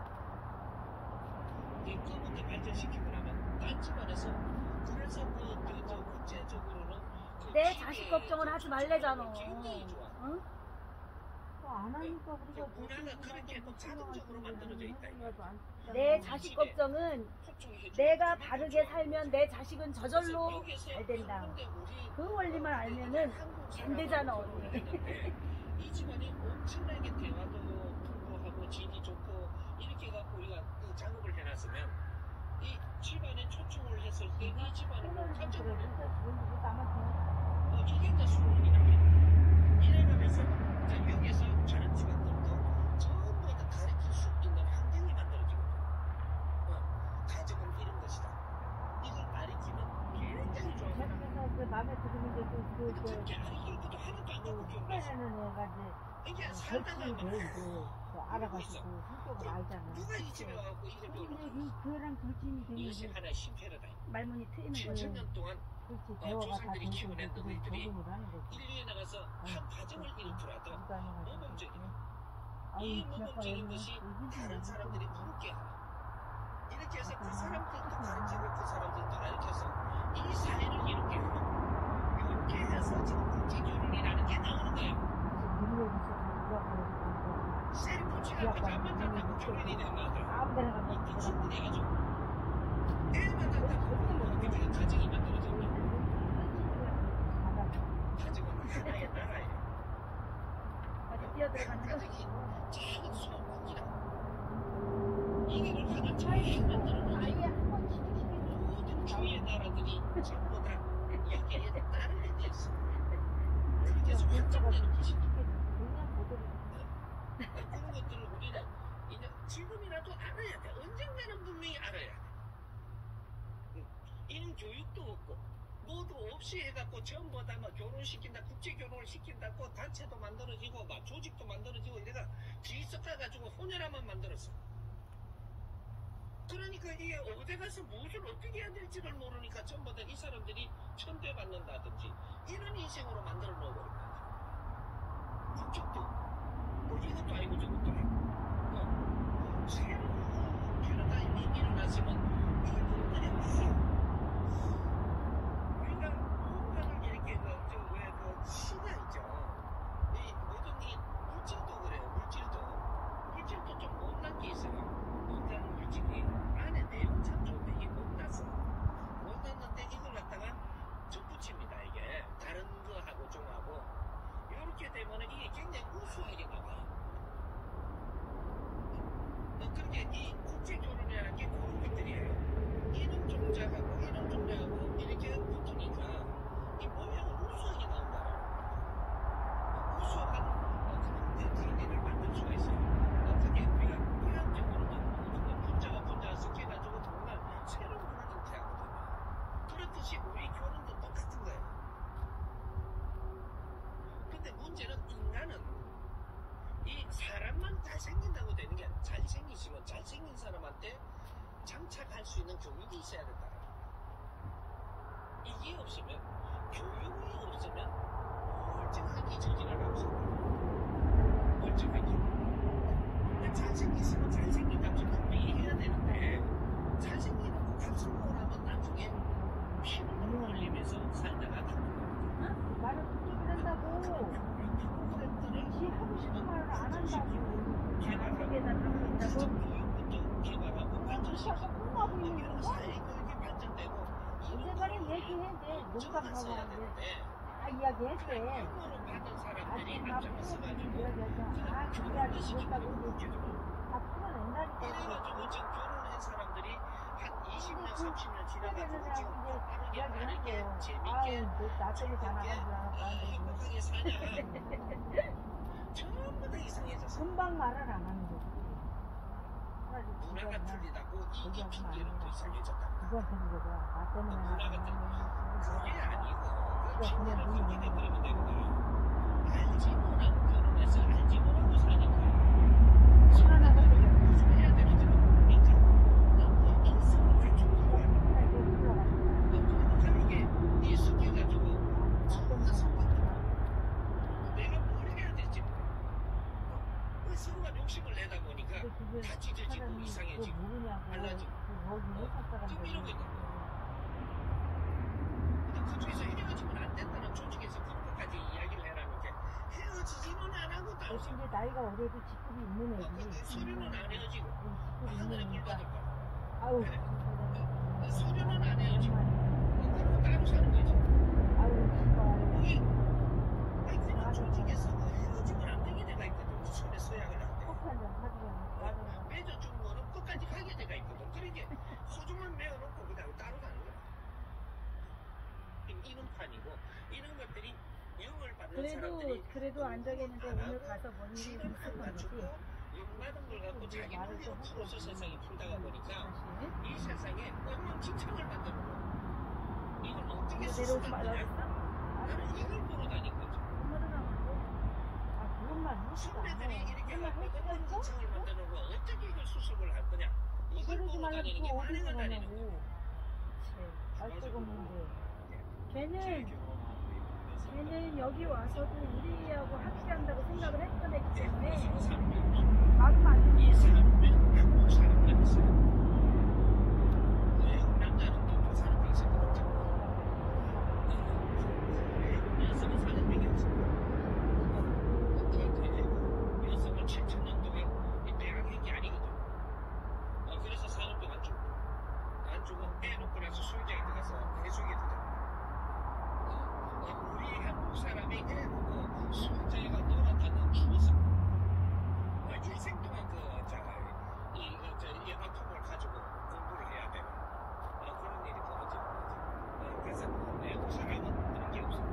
Speaker 2: 내 그분들 발전시키고 나면 딴 집안에서 그래서 저 국제적으로는
Speaker 1: 내 자식 걱정을 하지 말래잖아.
Speaker 2: 굉장히 좋아.
Speaker 1: 응?
Speaker 4: 안 하니까 우리가
Speaker 2: 문화가 그렇게 또 자동적으로 만들어져 있다.
Speaker 1: 내 자식 걱정은 내가 바르게 살면 내 자식은 저절로 잘 된다. 그 원리만 알면은 안 되잖아.
Speaker 2: 이 집안이 엄청나게 대화도 풍부하고 질이 좋고 이렇게 갖고 우리가 그 작업을 해놨으면 이 집안에 초청을 했을 때 이 집안은 깜짝 놀랐고 이게 이제 수능이 납니다. 이래가면서 여기에서 다른 집안들도 전부 다 가르칠 수 있는 환경이 만들어지거든요. 가정은 이런 것이다. 이걸 가르치면 굉장히 좋아요.
Speaker 4: 그 마음에 들으면
Speaker 2: 그렇게 가르칠 것도 하나도 안 갖고 기억나서
Speaker 4: 후배는 애가 이제
Speaker 2: 이게 살다가
Speaker 4: 걸침이 돼 이제 알아가지고 성격을 알잖아.
Speaker 2: 누가 이 집에 와갖고 이걸
Speaker 4: 근데
Speaker 2: 배우는
Speaker 4: 이 그랑 걸침이
Speaker 2: 이것이
Speaker 4: 되는 게
Speaker 2: 하나의 심폐로다.
Speaker 1: 말문이 트이는 거야.
Speaker 2: 7천 동안
Speaker 4: 그렇지 대화가 다
Speaker 2: 조상들이
Speaker 4: 되고
Speaker 2: 키워낸
Speaker 4: 그걸
Speaker 2: 너희들이
Speaker 4: 적응을 하는 거지.
Speaker 2: 인류에 나가서 한 가정을 이루더라도 모범적이다. 이 모범적인 것이 다른 사람들이 부럽게 하라. 이렇게 해서 그 사람들도 가르치고 그 사람들도 가르쳐서 이 사회를 이렇게 하고 이렇게 해서 지금 국제결혼이라는 게 나오는 거예요. 셀프치가 그저 안 만났다고 결혼이 되는 거야.
Speaker 4: 아무데나 가면
Speaker 2: 이 미친들 해가지고 애 만났다고 그저 가정이 만들어졌네. 가정은 하나의 나라예요.
Speaker 1: 어디 뛰어들어가는 거?
Speaker 2: 가정이 작은 소국이다. 이거를 하나 잘 만들어놓으면 모든 주위의 나라들이 전부 다 여기에 따르게 돼 있어. 그렇게 해서 확장되는 것이죠. 그런 것들을 우리는 이제 지금이라도 알아야 돼. 언젠가는 분명히 알아야 돼. 이런 교육도 없고 뭐도 없이 해갖고 전부 다 막 결혼시킨다, 국제 결혼을 시킨다고 단체도 만들어지고 막 조직도 만들어지고 이래가 뒤섞어가지고 혼혈함만 만들었어. 그러니까 이게 어디 가서 무엇을 어떻게 해야 될지를 모르니까 전부 다 이 사람들이 천대받는다든지 이런 인생으로 만들어 놓아버린 거야. 국적도 뭐 이것도 아니고 저것도 아니고 새로운 패러다임이 일어났으면 이분들의 우리가 뭔가를 이렇게 그 시가 있죠. 이 모든 이 물질도 그래요. 물질도 좀 못난 게 있어요. 못난 물질이 안에 내용 참 좋은데 이게 못났는데 이걸 갖다가 접붙입니다. 이게 다른 거하고 좀하고 이렇게 되면 이게 굉장히 우수하게 나와요. 그렇게 이 국제결혼이라는 게 그런 것들이에요. 이런 종자하고 이런 종자하고 이렇게 붙으니까 이 모양은 우수하게 나온다라는 거예요. 우수한 그런 DNA를 만들 수가 있어요. 그게 우리가 의학적으로는 분자가 섞여가지고 정말 새로운 걸 잉태하거든요. 그렇듯이 우리 결혼도 똑같은 거예요. 근데 문제는 인간은 이 사람만 잘생긴다고 되는 게 아니라 잘생기시면 잘생긴 사람한테 장착할 수 있는 교육이 있어야 된다. 이게 없으면 교육이 없으면 멀쩡하게 저질러가고 싶어요. 멀쩡하게. 근데 잘생기시면 잘생긴 값을 분명히 해야 되는데 잘생기는 그 값을 모르면 나중에 피부를 흘리면서 살다가 죽는 거거든요.
Speaker 4: 말을 듣게 된다고 시 하고 싶은 말을 안 한다고
Speaker 2: 교육부터 개발하고 발전시키고
Speaker 4: 끝나고 있는
Speaker 2: 여러
Speaker 4: 거야?
Speaker 2: 사회교육이 발전되고
Speaker 4: 언젠가는 얘기해 내 농담하고
Speaker 2: 써야
Speaker 4: 이제
Speaker 2: 되는데
Speaker 4: 다 이야기했대.
Speaker 2: 영어로 받은 사람들이
Speaker 4: 아직 막
Speaker 2: 앞장서가지고
Speaker 4: 이야기하자. 그 이야기
Speaker 2: 시키고
Speaker 4: 못하고 이제 다 풀어낸다니까.
Speaker 2: 이래가지고 지금 결혼한 사람들이 한 20년, 30년 지나가지고 지금 빠르게
Speaker 4: 이야기를
Speaker 2: 빠르게
Speaker 4: 했어요.
Speaker 2: 재밌게
Speaker 4: 아유, 나 때문에 다 나간 줄 알았다.
Speaker 2: 행복하게 사냐. 전부 다 이상해졌어.
Speaker 4: 금방 말을 안 하는 거지.
Speaker 2: 문화가 틀리다고 이 핑계로 또 이상해졌다.
Speaker 4: 누구한테 물어봐. 나 때문에
Speaker 2: 문화가
Speaker 4: 안 하는
Speaker 2: 그게
Speaker 4: 거지.
Speaker 2: 아니고 그 핑계를 그렇게 내버리면 되는 거예요. 알지 못하고 결혼해서 알지 못하고 사니까
Speaker 4: 하나가 되게
Speaker 2: 무슨 해야 되는지도 모르니까 인성을 갖추고 거야. 그러니까 이게 네 숙여가지고 서로가 내가 뭘 해야 될지 몰라. 그 서로가 욕심을 내다 보니까 다 찢어지고 이상해지고 달라지고 지금 이러고 있는 거야. 근데 그중에서 헤어지면 안 된다는 조직에서 그렇게까지 이야기를 해라는 게 헤어지지는 안 하고
Speaker 4: 역시
Speaker 2: 나오지.
Speaker 4: 이제 나이가 어려도 직급이 있는
Speaker 2: 그
Speaker 4: 애지.
Speaker 2: 서류는 안 헤어지고
Speaker 4: 직급이
Speaker 2: 하늘에
Speaker 4: 있는
Speaker 2: 물
Speaker 4: 애니까.
Speaker 2: 받을까 봐.
Speaker 4: 아우.
Speaker 2: 서류는 안 헤어지고 그리고 따로 사는 거지.
Speaker 4: 아우 씨발.
Speaker 2: 거기 그런 조직에서 그 헤어지면 안 되게 돼가 있거든. 처음에 서약을 할 때.
Speaker 4: 커피 한잔 사주면
Speaker 2: 맺어준 거는 끝까지 가게 돼가 있거든. 그러니까 호주만 메어놓고 그다음에 따로 가는 거야. 이능판이고 이런 것들이 영을 받는 사람들이
Speaker 4: 그래도 안 되겠는데 오늘 가서 뭔 일이
Speaker 2: 시간을
Speaker 4: 있었던 거지.
Speaker 2: 맞추고 영 받은 걸 갖고 자기 논리로 풀어서 세상이 풀다가 보니까 이 세상에 엉망진창을 만드는 거야. 이걸 어떻게
Speaker 4: 내려오지
Speaker 2: 수습할
Speaker 4: 말라고
Speaker 2: 거냐?
Speaker 4: 했어?
Speaker 2: 나는 이걸 보러 다닌 거지.
Speaker 4: 엄마는 안 하고. 아 그것만
Speaker 2: 선배들이 이렇게
Speaker 4: 맨날
Speaker 2: 갖고
Speaker 4: 헬스장에서
Speaker 2: 엉망진창을 만드는 거 어떻게 이걸 수습을 할 거냐? 이걸
Speaker 4: 그러지
Speaker 2: 보러
Speaker 4: 말라고
Speaker 2: 다니는 게
Speaker 4: 그거 어디서
Speaker 2: 만행을 다니는 거야.
Speaker 4: 가냐고. 알 데가 없는데. 걔는 여기 와서도 우리하고 합치한다고 생각을 했던 애기 때문에 막으면 안 되는
Speaker 2: 이
Speaker 4: 거야.
Speaker 2: 사람은 한국 사람만 있어요. 외국 남자는 또 사는 게 있을 것 같잖아. 외국 여성은 사는 게 없어. 외국 여성은 7,000년도에 대학한 게 아니거든. 그래서 사는 병 안 주고. 안 주고 애 놓고 나서 수영장에 들어가서 해주게 되잖아. 우리 한국 사람이 애 놓고 수영장에 가 놀았다는 추웠어. 일생 동안 이 아픔을 가지고 공부를 해야 되는 그런 일이 벌어지는 거지. 그래서 외국 사람은 그런 게 없어.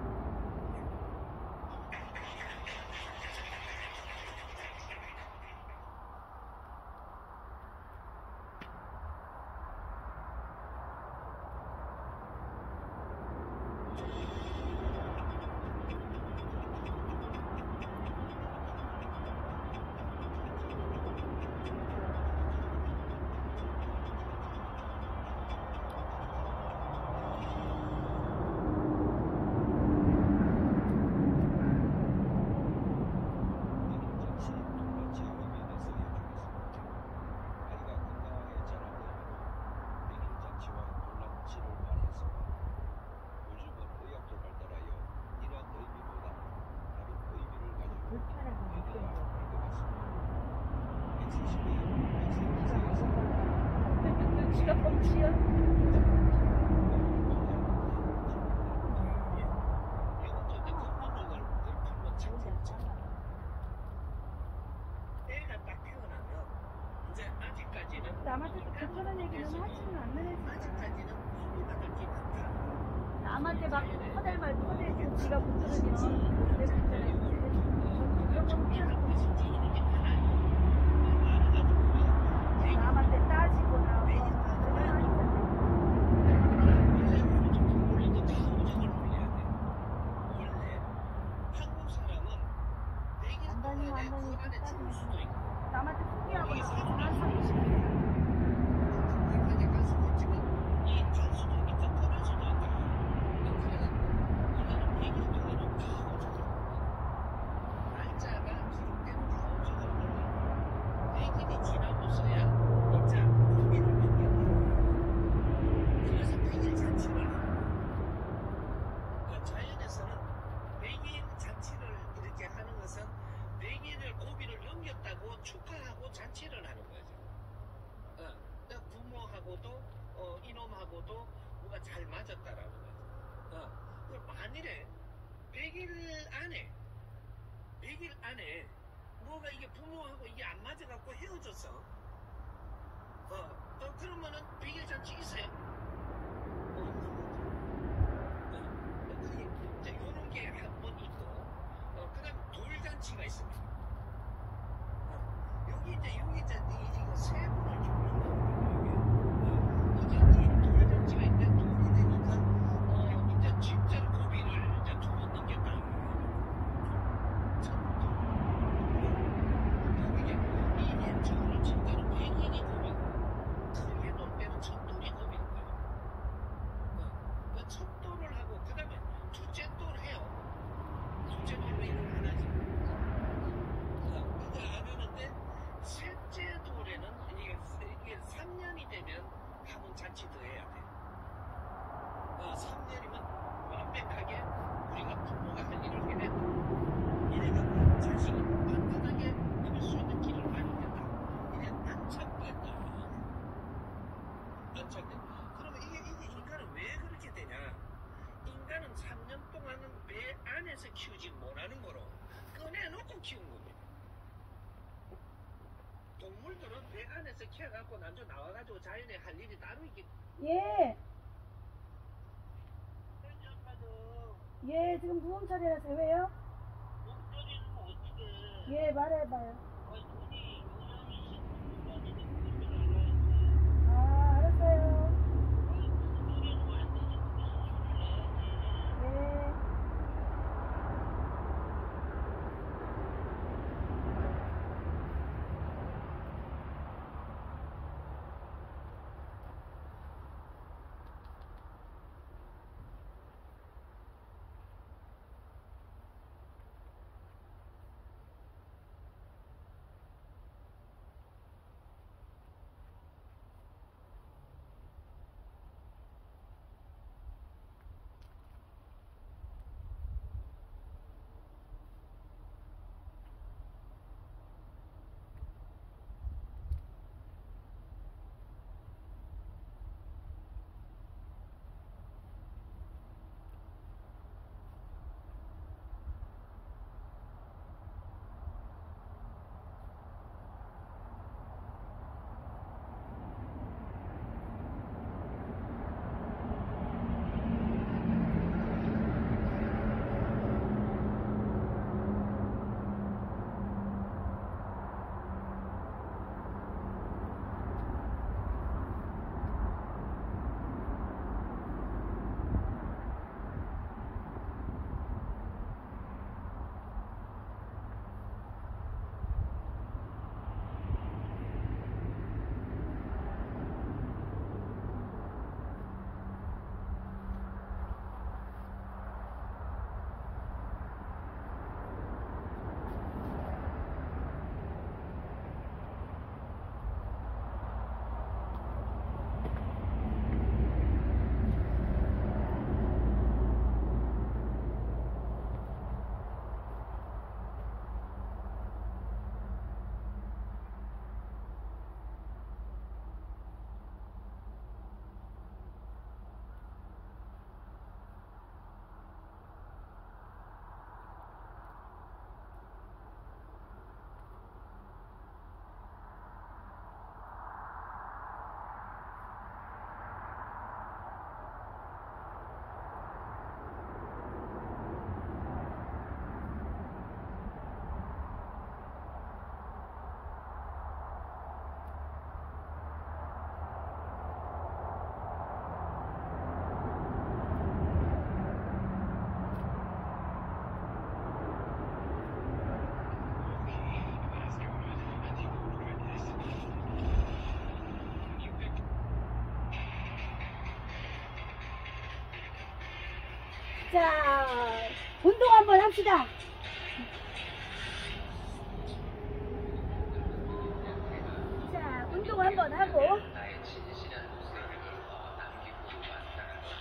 Speaker 2: 애가 딱 태어나면 이제 아직까지는
Speaker 4: 남한테도 불편한 얘기는 하지는 않는 애지.
Speaker 2: 아직까지는 법이 받을 게 많다.
Speaker 1: 남한테 막 퍼댈 말 퍼대고 지가 못 들으면 내 불편해. 남한테 따지거나 남한테 포기하거나 그런 사람
Speaker 2: 축하하고 잔치를 하는 거죠. 부모하고도 이놈하고도 뭐가 잘 맞았다라는 거죠. 만일에 100일 안에 뭐가 이게 부모하고 이게 안 맞아갖고 헤어졌어. 그러면은 100일 잔치 있어요? 이제 요런 게 한 번 있고, 그 다음 돌잔치가 있습니다. 여기 이제 이거 세 분을 줍는 거거든요. 이제 이 돌잔치가 있는데 돌이 되니까 이제 진짜 고비를 이제 두번 넘겼다. 배 안에서 키워갖고 난저 나와가지고 자연에 할 일이 따로 있기
Speaker 1: 예,
Speaker 2: 때문에 엄마도
Speaker 1: 예, 지금 부검 처리라서 왜요?
Speaker 2: 목소리는 어떻게
Speaker 1: 예, 말해봐요.
Speaker 2: 돈이 요령이 신고하는데
Speaker 1: 아, 알았어요.
Speaker 2: 목소리는 완전히
Speaker 1: 예. 자, 운동 한번 합시다. 자, 운동 한번 하고.
Speaker 2: 나의 진실한 모습을 남기고 왔다는 것.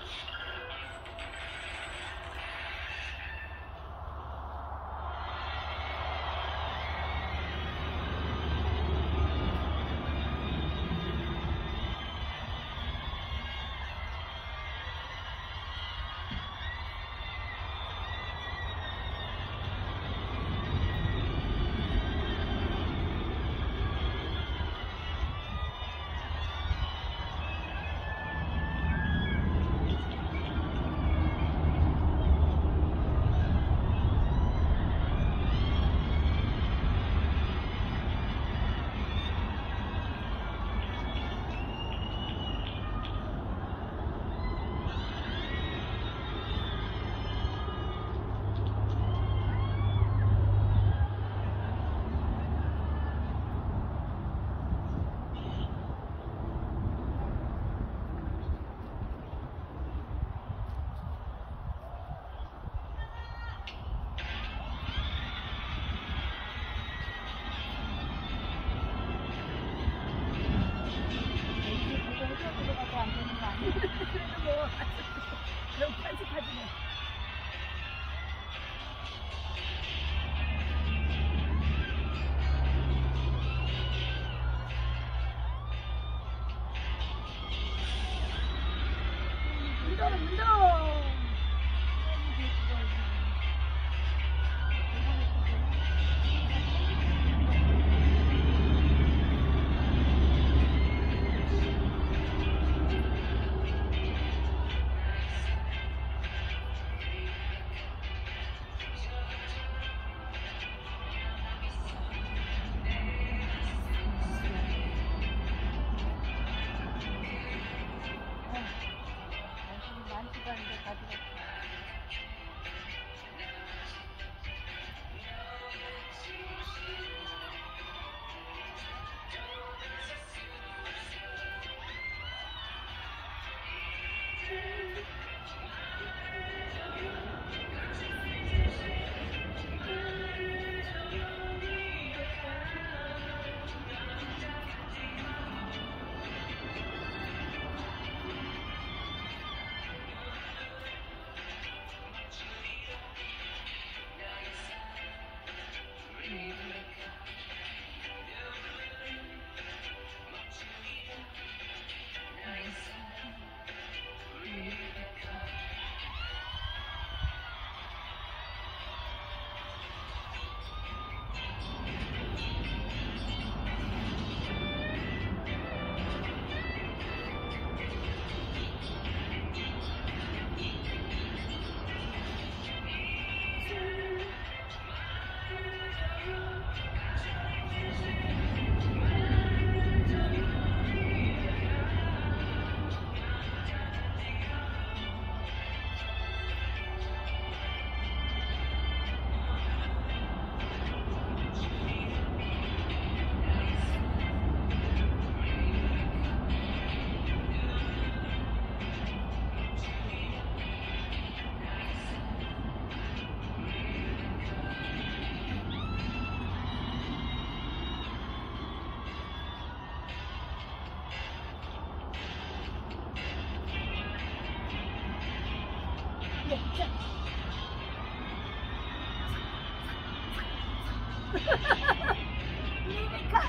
Speaker 1: 미미카.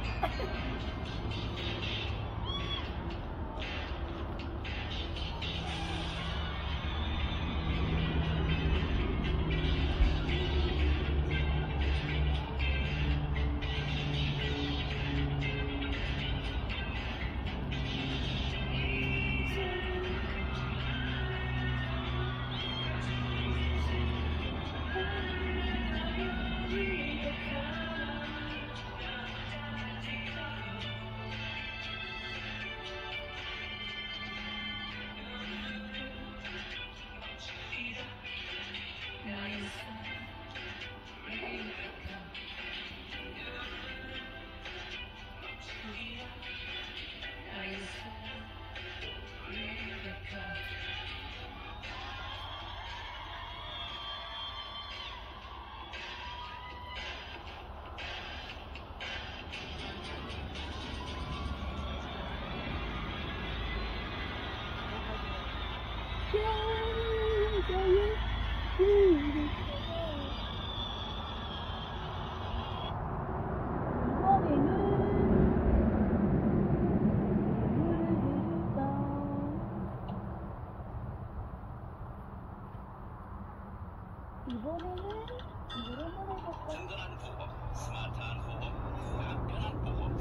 Speaker 1: 이번에는 이걸 한번 해볼까?
Speaker 2: 든든한 호흡, 스마트한 호흡, 간편한 호흡.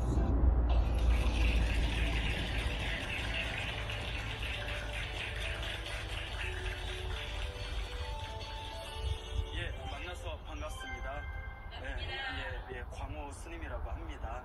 Speaker 5: 예, 만나서 반갑습니다. 광호 스님이라고 합니다.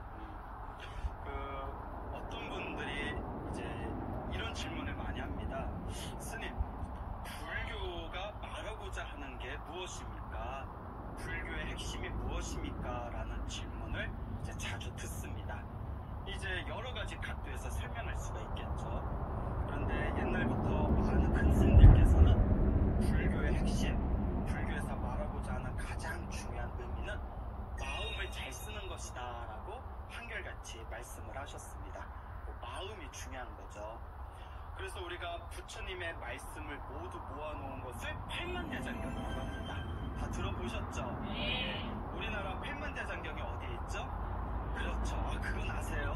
Speaker 5: 어떤 분들이 이제 이런 질문을 많이 합니다. 스님, 불교가 말하고자 하는 게 무엇입니까? 불교의 핵심이 무엇입니까? 라는 질문을 이제 자주 듣습니다. 이제 여러 가지 각도에서 설명할 수가 있겠죠. 그런데 옛날부터 많은 큰 스님들께서는 불교의 핵심, 불교에서 말하고자 하는 가장 중요한 의미는 마음을 잘 쓰는 것이다 라고 한결같이 말씀을 하셨습니다. 마음이 중요한 거죠. 그래서 우리가 부처님의 말씀을 모두 모아놓은 것을 팔만대장경이라고 합니다. 다 들어보셨죠? 우리나라 팔만대장경이 어디에 있죠? 그렇죠. 아, 그건 아세요.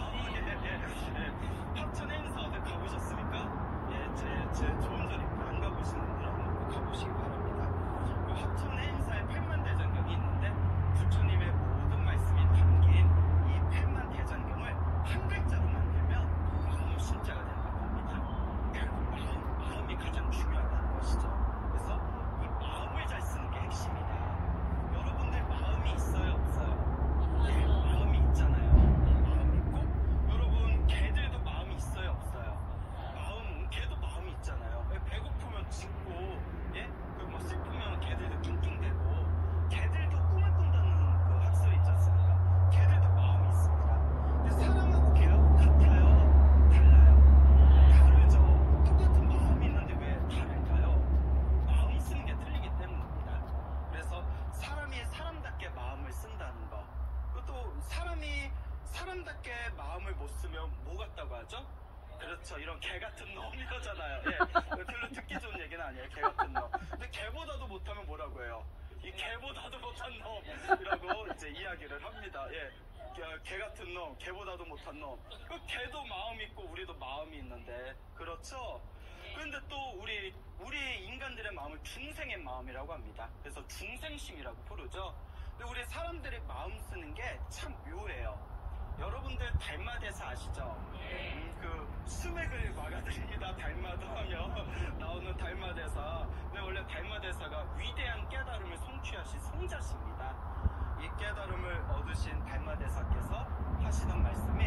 Speaker 5: 합천 행사 어디 가보셨습니까? 제 좋은 절입니다. 안 가보신 분들은 한번 꼭 가보시기 바랍니다. 그 합천 행사에 팔만대장경이 있는데 부처님의 모든 말씀이 담긴 이 팔만대장경을 한 글자로 만들면 마음 신자가 된다고 합니다. 결국 마음이 가장 중요하다는 것이죠. 그래서 이 마음을 잘 쓰는 게 핵심이다. 여러분들 마음이 있어요, 없어요? 네, 마음이 있잖아요. 마음이 있고, 여러분 개들도 마음이 있어요, 없어요? 개도 마음이 있잖아요. 배고프면 짖고, 뭐 슬프면 개들도 낑낑대고, 개들도 꿈을 꾼다는 그 학설이 있지 않습니까? 개들도 마음이 있습니다. 근데 사람하고 개하고 같아요? 달라요? 다르죠. 똑같은 마음이 있는데 왜 다를까요? 마음 쓰는 게 틀리기 때문입니다. 그래서 사람이 사람답게 마음을 쓴다는 거. 또 사람이 사람답게 마음을 못 쓰면 뭐 같다고 하죠? 그렇죠. 이런 개 같은 놈 이거잖아요. 별로 듣기 좋은 얘기는 아니에요. 개 같은 놈. 근데 개보다도 못하면 뭐라고 해요? 이 개보다도 못한 놈이라고 이제 이야기를 합니다. 개 같은 놈, 개보다도 못한 놈. 그 개도 마음 있고 우리도 마음이 있는데, 그렇죠? 그런데 또 우리 인간들의 마음을 중생의 마음이라고 합니다. 그래서 중생심이라고 부르죠. 근데 우리 사람들이 마음 쓰는 게 참 묘해요. 여러분들 달마대사 아시죠? 그 수맥을 막아드립니다. 달마도 하며 나오는 달마대사. 근데 원래 달마대사가 위대한 깨달음을 성취하신 성자십니다. 이 깨달음을 얻으신 달마대사께서 하시던 말씀이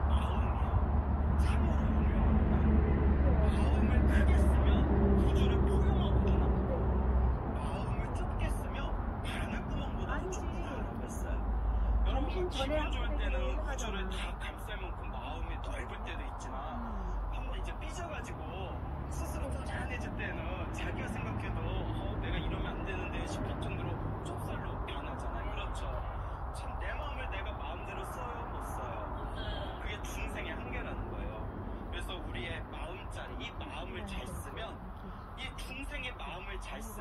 Speaker 5: 마음이요, 참으로 오묘합니다. 마음을 크게 쓰면 우주를 포용하고 떠납니다. 마음을 좁게 쓰면 바늘구멍보다 좁다라고 했어요. 여러분, 기분 좋을 때는 우주를 다 감쌀 만큼 마음이 넓을 때도 있지만, 한번 이제 삐져가지고 스스로 쪼잔해질 때는 자기가 생각해도 내가 이러면 안 되는데 싶을 정도로 좁쌀로 변하잖아요. 그렇죠. 참 내 마음을 내가 마음대로 써요, 못 써요? 그게 중생의 한계라는 거예요. 그래서 우리의 마음자리, 이 마음을 잘 쓰면 이 중생의 마음을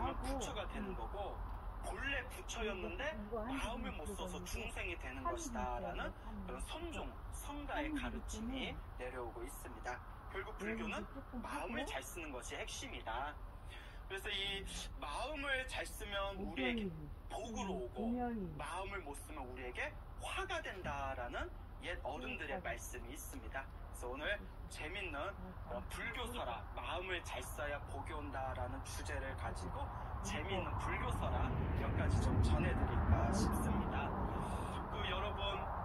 Speaker 5: 그러면 부처가 되는 거고, 본래 부처였는데 마음을 못 써서 중생이 되는 것이다 라는 그런 선종, 성가의 가르침이 내려오고 있습니다. 결국 불교는 마음을 잘 쓰는 것이 핵심이다. 그래서 이 마음을 잘 쓰면 우리에게 복으로 오고, 마음을 못 쓰면 우리에게 화가 된다라는 옛 어른들의 말씀이 있습니다. 그래서 오늘 재밌는 불교설화, 마음을 잘 써야 복이 온다라는 주제를 가지고 재미있는 불교설화 몇 가지 좀 전해드릴까 싶습니다. 여러분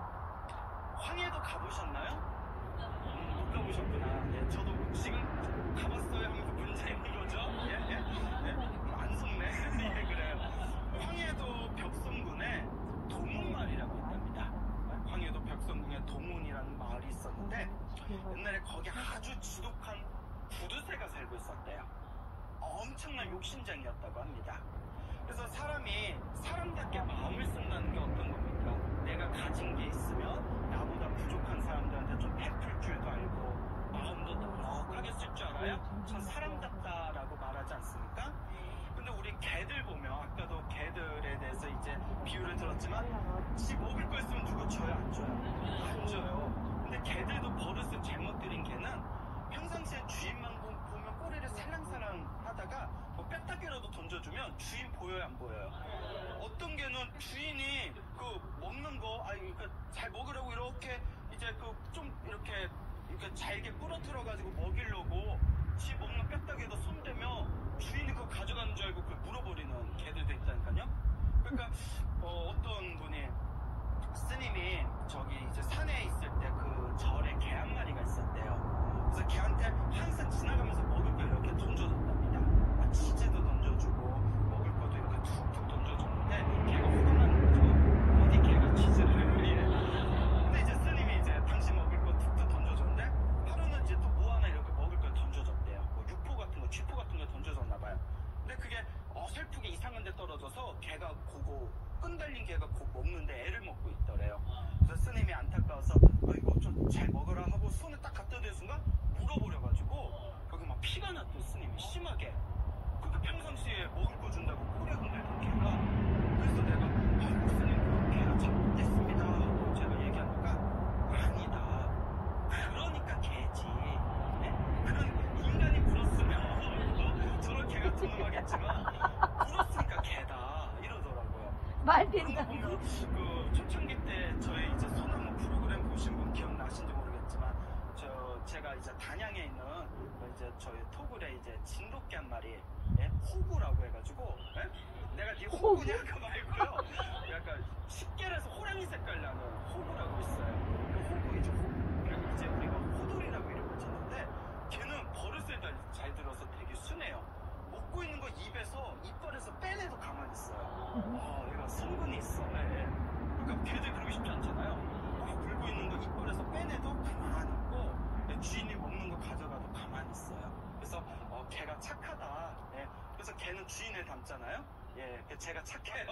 Speaker 5: 황해도 가보셨나요? 못 가보셨구나. 예, 저도 지금 가봤어요 하면서 문제 있는 거죠? 예? 안 속네. 예, 그래요. 황해도 벽성군에 도문마을이라고 있답니다. 황해도 벽성군에 도문이라는 마을이 있었는데 옛날에 거기 아주 지독한 구두쇠가 살고 있었대요. 엄청난 욕심쟁이였다고 합니다. 그래서 사람이 사람답게 마음을 쓴다는 게 어떤 겁니까? 내가 가진 게 있으면 나보다 부족한 사람들한테 좀 베풀 줄도 알고 마음도 넉넉하게 쓸 줄 알아요? 전 사람답다라고 말하지 않습니까? 근데 우리 개들 보면, 아까도 개들에 대해서 이제 비유를 들었지만 지 먹을 거 있으면 누구 줘요? 안 줘요? 안 줘요. 근데 개들도 버릇을 잘못 들인 개는 평상시에 주인만 보면 꼬리를 살랑살랑 하다가 뭐 뼈다귀라도 던져주면 주인 보여요, 안 보여요? 어떤 개는 주인이 그 먹는 거, 그러니까 잘 먹으라고 이렇게 이제 그 좀 이렇게 잘게 부러뜨려가지고 먹이려고 지 먹는 뼈다귀에다 손대면 주인이 그거 가져가는 줄 알고 그걸 물어버리는 개들도 있다니까요. 그러니까 어떤 분이 스님이 저기 이제 산에 있을 때 그 절에 개 한 마리가 있었대요. 그래서 걔한테 항상 지나가면서 먹을 걸 이렇게 던져줬답니다. 치즈도 던져주고 먹을 것도 이렇게 툭툭 던져줬는데 걔가 화난 거죠. 어디 걔가 치즈를 예. 근데 이제 스님이 이제 당신 먹을 거 툭툭 던져줬는데 하루는 이제 또 뭐 하나 이렇게 먹을 걸 던져줬대요. 뭐 육포 같은 거, 쥐포 같은 거 던져줬나 봐요. 근데 그게 어설프게 이상한 데 떨어져서 걔가 그거 끈달린 걔가 곧 먹는데 애를 먹고 있더래요. 그래서 스님이 안타까워서 이거 좀 잘 먹으라 하고 손을 딱 갖다 대는 순간 물어버려가지고 거기 막 피가 났던 스님이 심하게. 그러니까 평상시에 먹을 거 준다고 꼬리 흔들던 걔가. 그래서 내가 스님 그 걔가 잘못됐습니다 하고 제가 얘기하다가 아니다. 그러니까 개지. 네? 그런 인간이 물었으면 저런 개 같은 놈 하겠지만 물었으니까 개다 이러더라고요.
Speaker 1: 말 된다.
Speaker 5: 보면 그 초창기 때 저희 이제 소나무 프로그램 보신 분 기억나신지 모르겠지만 제가 이제 단양에 있는 이제 저희 토굴에 이제 진돗개 한 마리, 예? 호구라고 해가지고, 예? 내가 네 호구냐 그 말고요. 약간 식결에서 호랑이 색깔 나는 호구라고 있어요. 그 호구 이제 그리고 이제 우리가 호돌이라고 이름 붙였는데 걔는 버릇을 잘 들어서 되게 순해요. 먹고 있는 거 입에서 이빨에서 빼내도 가만히 있어요. 얘가 성분이 있어. 예. 그러니까 걔들 그러고 싶지 않잖아요. 막 물고 있는 거 이빨에서 빼내도 가만히 있고 주인이 먹는 거 가져가도 가만히 있어요. 그래서 걔가 착하다. 예. 그래서 걔는 주인을 닮잖아요. 예, 제가 착해요.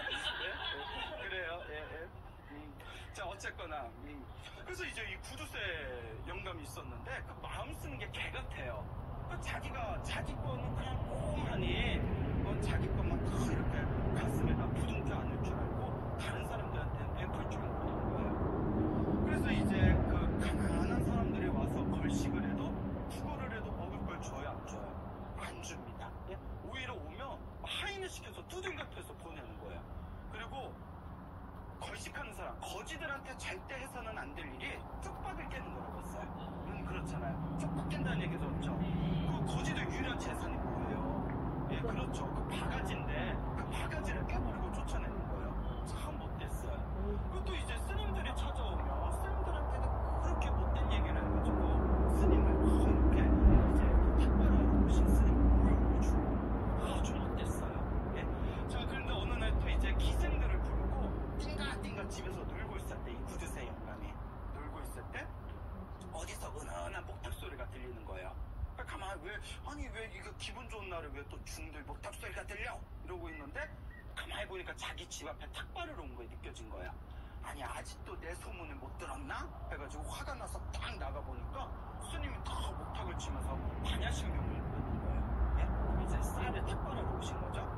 Speaker 5: 예? 그래요. 예. 자, 어쨌거나 그래서 이제 이 구두쇠 영감이 있었는데 그 마음 쓰는 게 개 같아요. 자기가 자기 거는 그냥 꼼하니 자기 것만 다 이렇게 가슴에다 부둥켜 안을 줄 알고 다른 사람들한테는 베풀 줄 모르는 거예요. 그래서 이제 그 가난한 사람들이 와서 걸식을 해도 구걸을 해도 먹을 걸 줘요, 안 줘요? 안 줍니다. 예? 오히려 오면 하인을 시켜서 두들겨펴서 보내는 거예요. 그리고 걸식하는 사람, 거지들한테 절대 해서는 안 될 일이 쪽박을 깨는 거라고 했어요. 그렇잖아요. 쪽박 깬다는 얘기 들었죠. 그 거지들 유일한 재산이 뭐예요? 예, 그렇죠. 그 바가지인데 그 바가지를 깨버리고 쫓아내는 거예요. 참 못됐어요. 그것도 이제 스님들이 찾아오면 스님들한테는 그렇게 못된 얘기를 해가지고 스님을 이렇게 이제 탁발하고 오신 스님을 보여주고 아주 못됐어요. 예? 자, 그런데 어느 날 또 이제 기생들을 부르고 띵가띵가 집에서 놀고 있을 때 이 구두쇠 영감이 놀고 있을 때 어디서 은은한 목탁 소리가 들리는 거예요. 가만히 왜 이거 기분 좋은 날에 왜 또 중들 목탁 소리가 들려? 이러고 있는데 가만히 보니까 자기 집 앞에 탁발을 온 거에 느껴진 거야. 아니 아직도 내 소문을 못 들었나? 해가지고 화가 나서 딱 나가보니까 스님이 딱 목탁을 치면서 반야신경을 입고 있는 거예요. 예? 이제 쌀에 탁발을 오신 거죠.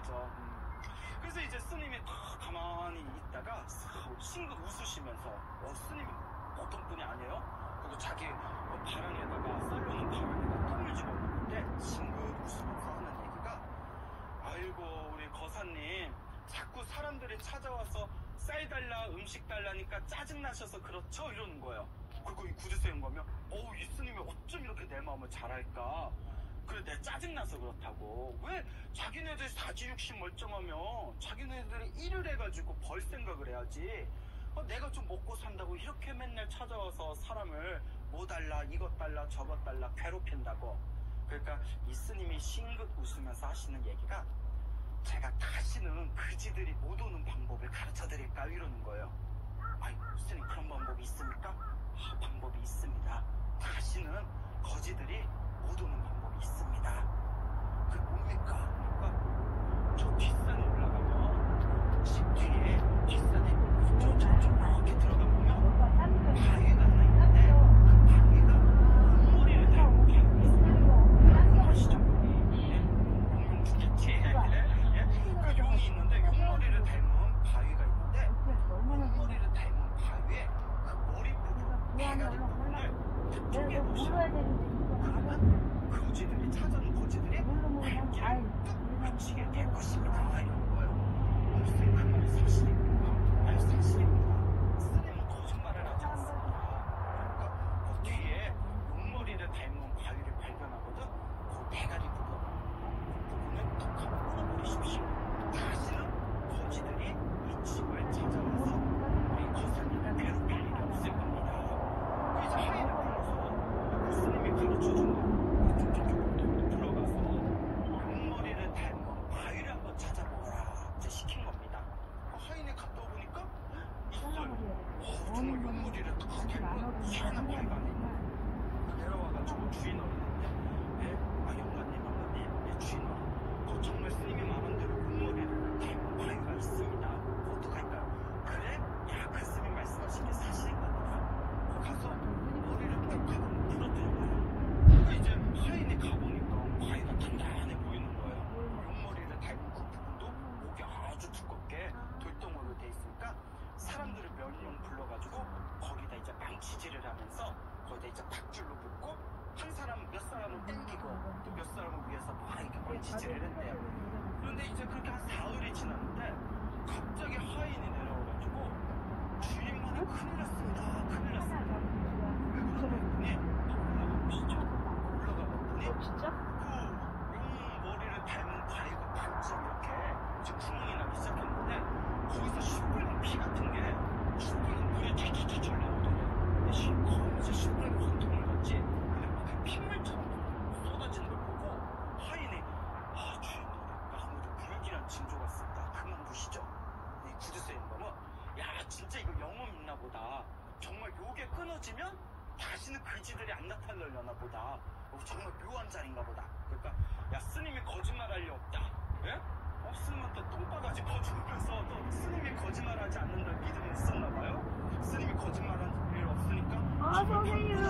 Speaker 5: 그렇죠. 그래서 이제 스님이 딱 가만히 있다가 싱긋 웃으시면서 스님이 보통 분이 아니에요. 그리고 자기 바람에다가 쌀로는 바람에다 똥을 집어넣는데 싱긋 웃으면서 하는 얘기가 아이고 우리 거사님 자꾸 사람들이 찾아와서 쌀 달라 음식 달라니까 짜증나셔서 그렇죠? 이러는 거예요. 그리고 이 구두쇠인 거면 이 스님이 어쩜 이렇게 내 마음을 잘 알까? 그래 내 짜증나서 그렇다고. 왜 자기네들이 사지육신 멀쩡하면 자기네들이 일을 해가지고 벌 생각을 해야지. 내가 좀 먹고 산다고 이렇게 맨날 찾아와서 사람을 뭐 달라 이것 달라 저것 달라 괴롭힌다고. 그러니까 이 스님이 싱긋 웃으면서 하시는 얘기가 제가 다시는 그지들이 못 오는 방법을 가르쳐드릴까요? 이러는 거예요. 아이 스님 그런 방법이 있습니까? 방법이 있습니다. 다시는 거지들이 못 오는 방법이 있습니다. 그게 뭡니까? 그러니까 저 뒷산에 올라가면 집 뒤에 뒷산에 이렇게 들어가 보면 바위가 하나 있는데 그 바위가 용머리를 닮은 바위가 있어요. 아시죠? 용용 죽겠지. 그 용이 있는데 용머리를 닮은 바위가 있는데 용머리를 닮은 바위에 그 머리 부분, 대가리 부분을 쪼개보시면 그러면 거지들이 찾아온 거지들이 발길을 뚝 붙이게 될 것입니다. 이런 거예요. 선생님 그 말이 사실입니까? 아니 사실입니다. 스님은 거짓말을 하지 않습니다. 그러니까 그 뒤에 용머리를 닮은 바위를 발견하거든. 그 대가리 부분 그 부분을 툭 하고 끊어버리십시오. 다시는 거지들이 이 집을 찾아와서 우리 거사님을 괴롭힐 일이 없을 겁니다. 그 이제 하인을 불러서 그 스님이 가르쳐준 거 들어가서 용머리를 닮은 바위를 한번 찾아보라 이제 시킨 겁니다. 하인이 갔다 오니까 있어요. 정말 용머리를 딱 닮은 희한한 바위가 안에 있네. 내려와가지고 주인 어른인데 영감님 주인 어른 정말 스님이 말한 대로 용머리를 닮은 바위가 있습니다. 어떡할까요? 그래? 야 그 스님 말씀하신 게 사실인 겁니다. 가서 머리를 쭉 하고 부러뜨려봐요. 그러니까 이제 하인이 가보니까 바위가 단단해 보이는 거예요. 용머리를 닮은 그 부분도 목이 아주 두껍게 돌덩어리로 돼 있으니까 사람들을 몇 명 불러가지고 거기다 이제 망치질을 하면서 거기다 이제 밧줄로 묶고 한 사람 몇 사람은 땡기고 또 몇 사람은 위에서 막 이렇게 망치질을 했대요. 그런데 이제 그렇게 한 사흘이 지났는데 갑자기 하인이 내려와가지고 주인분이 큰일 났습니다. 큰일 났습니다. 왜 그러셨더니 올라가 보시죠. 올라가 봤더니
Speaker 1: 진짜?
Speaker 5: 그 용머리를 닮은 바위가 반쯤 이렇게 이제 구멍이 나기 시작했는데 거기서 시뻘건 피 같은 게 시뻘건 물에 촤촤촤 나오더래요. 거의 이제 시뻘건 황통을 갔지. 근데 막 그 핏물처럼 쏟아지는 걸 보고 하인이 주인님 아무도 불길한 징조 같습니다. 그만두시죠. 이 구두쇠 임금은 야 진짜 이거 영혼 있나 보다. 정말 요게 끊어지면 다시는 그지들이 안 나타나려나 보다. 정말 묘한 자리인가 보다. 그러니까 야 스님이 거짓말할 리 없다. 예? 없으면 또 똥바가지 거주면서 또 스님이 거짓말하지 않는다는 믿음이 있었나 봐요. 스님이 거짓말하는 일 없으니까
Speaker 1: 선생님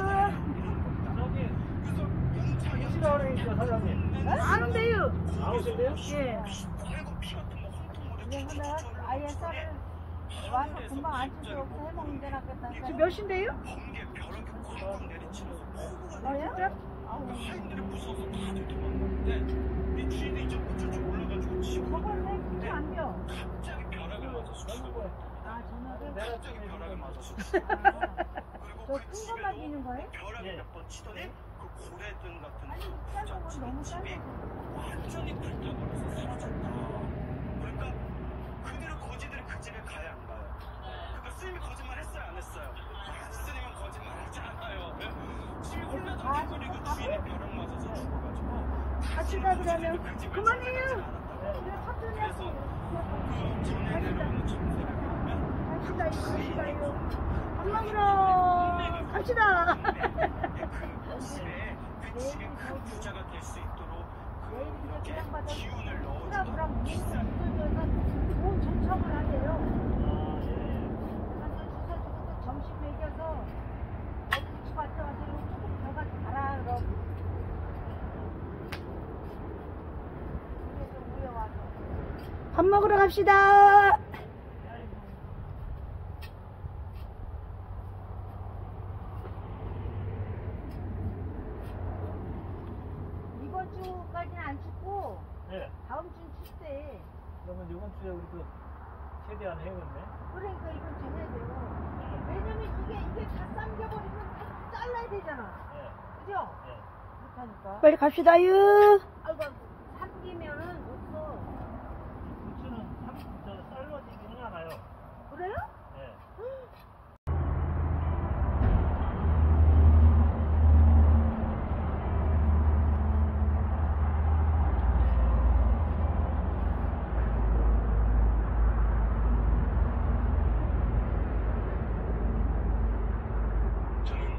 Speaker 5: 그래서
Speaker 4: 오시라고 사장님.
Speaker 1: 아는데요.
Speaker 4: 나오실래요?
Speaker 1: 예.
Speaker 5: 빨간 피 같은 거 황통물에
Speaker 4: 근데 아예 쌀을 와서 금방 안 찢어 해먹는 데나 겠다.
Speaker 1: 지금 몇 시인데요?
Speaker 5: 번개 벼락이 꽝꽝 내리치면서 폭우가 하인들이 무서워서 다들 도망갔는데 이 주인이 이제 어쩌고 올라가지고 집으로
Speaker 4: 저건
Speaker 5: 내려오는데
Speaker 4: 왜 안 겨?
Speaker 5: 갑자기 벼락을 맞아서 죽어요.
Speaker 4: 전화를
Speaker 5: 갑자기 벼락을 맞아서 죽어요. 그리고 그
Speaker 4: 큰
Speaker 5: 집에도
Speaker 4: 것만 끼는 거예요?
Speaker 5: 벼락을 몇 번 치더니 그 고래등 같은
Speaker 4: 아니,
Speaker 5: 그
Speaker 4: 짧은 건
Speaker 5: 부잣집
Speaker 4: 너무
Speaker 5: 집이
Speaker 4: 짧아서.
Speaker 5: 완전히 불타버려서 사라졌다. 그러니까 그대로 거지들이 그 집에 가야 안 가요. 그러니까 스님이 거짓말 했어요 안 했어요? 스님은 거짓말 하지 않아요. 집이 홀라당 그리고 주인이 벼락 맞아서 죽어가지고
Speaker 1: 같이 가자면 그만해요.
Speaker 5: 그래서 그 전에 내려오는 전세를 보면
Speaker 1: 갑시다 이거 밥 먹으러 갑시다.
Speaker 5: 그 집에 큰 부자가 될 수 있도록
Speaker 4: 내일
Speaker 5: 이렇게
Speaker 4: 그냥 받아서
Speaker 5: 기운을 넣어주던
Speaker 4: 프라프랑
Speaker 5: 비싼
Speaker 4: 좋은 정착을 하래요. 한번 씻어주고 점심 먹여서 어디 갔다 와서 조금 벼가 달아 그러고 그래서 위에 와서
Speaker 1: 밥 먹으러 갑시다.
Speaker 4: 이번 주까지는 안 춥고
Speaker 6: 네.
Speaker 4: 다음 주는 춥대.
Speaker 6: 그러면 이번 주에 우리도 최대한 해야겠네.
Speaker 4: 그러니까 이건 정해야 돼요. 왜냐면 이게 다 삶겨버리면 다 잘라야 되잖아.
Speaker 6: 네.
Speaker 4: 그죠?
Speaker 6: 네.
Speaker 4: 그렇다니까.
Speaker 1: 빨리 갑시다유.
Speaker 4: 아이고, 삼기면은 없어.
Speaker 6: 부추는 삶아지기는 않아요.
Speaker 4: 그래요?
Speaker 6: 네.
Speaker 2: 저는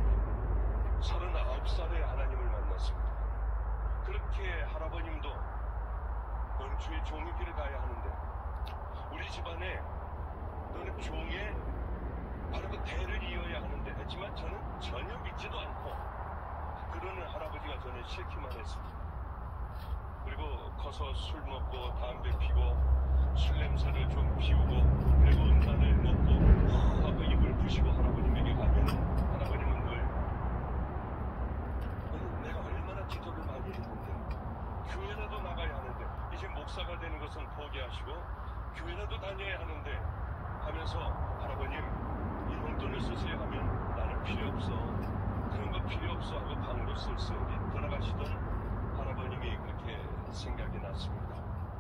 Speaker 2: 39살에 하나님을 만났습니다. 그렇게 할아버님도 너는 주의 종의 길을 가야 하는데 우리 집안에 너는 종의 바로 그 대를 이어야 하는데 했지만 저는 전혀 믿지도 않고 그러는 할아버지가 저는 싫기만 했습니다. 그리고 커서 술 먹고 담배 피고 술 냄새를 좀 피우고 그리고 음란을 먹고 하고 입을 부시고 할아버님에게 가면 할아버님은 늘 내가 얼마나 기도를 많이 했는데 교회라도 나가야 하는데 이제 목사가 되는 것은 포기하시고 교회라도 다녀야 하는데 하면서 할아버님 이런 돈을 쓰세요 하면 나는 필요 없어 그런 거 필요 없어 하고 방으로 쓸쓸히 돌아가시던 할아버님이 그렇게 생각이 났습니다.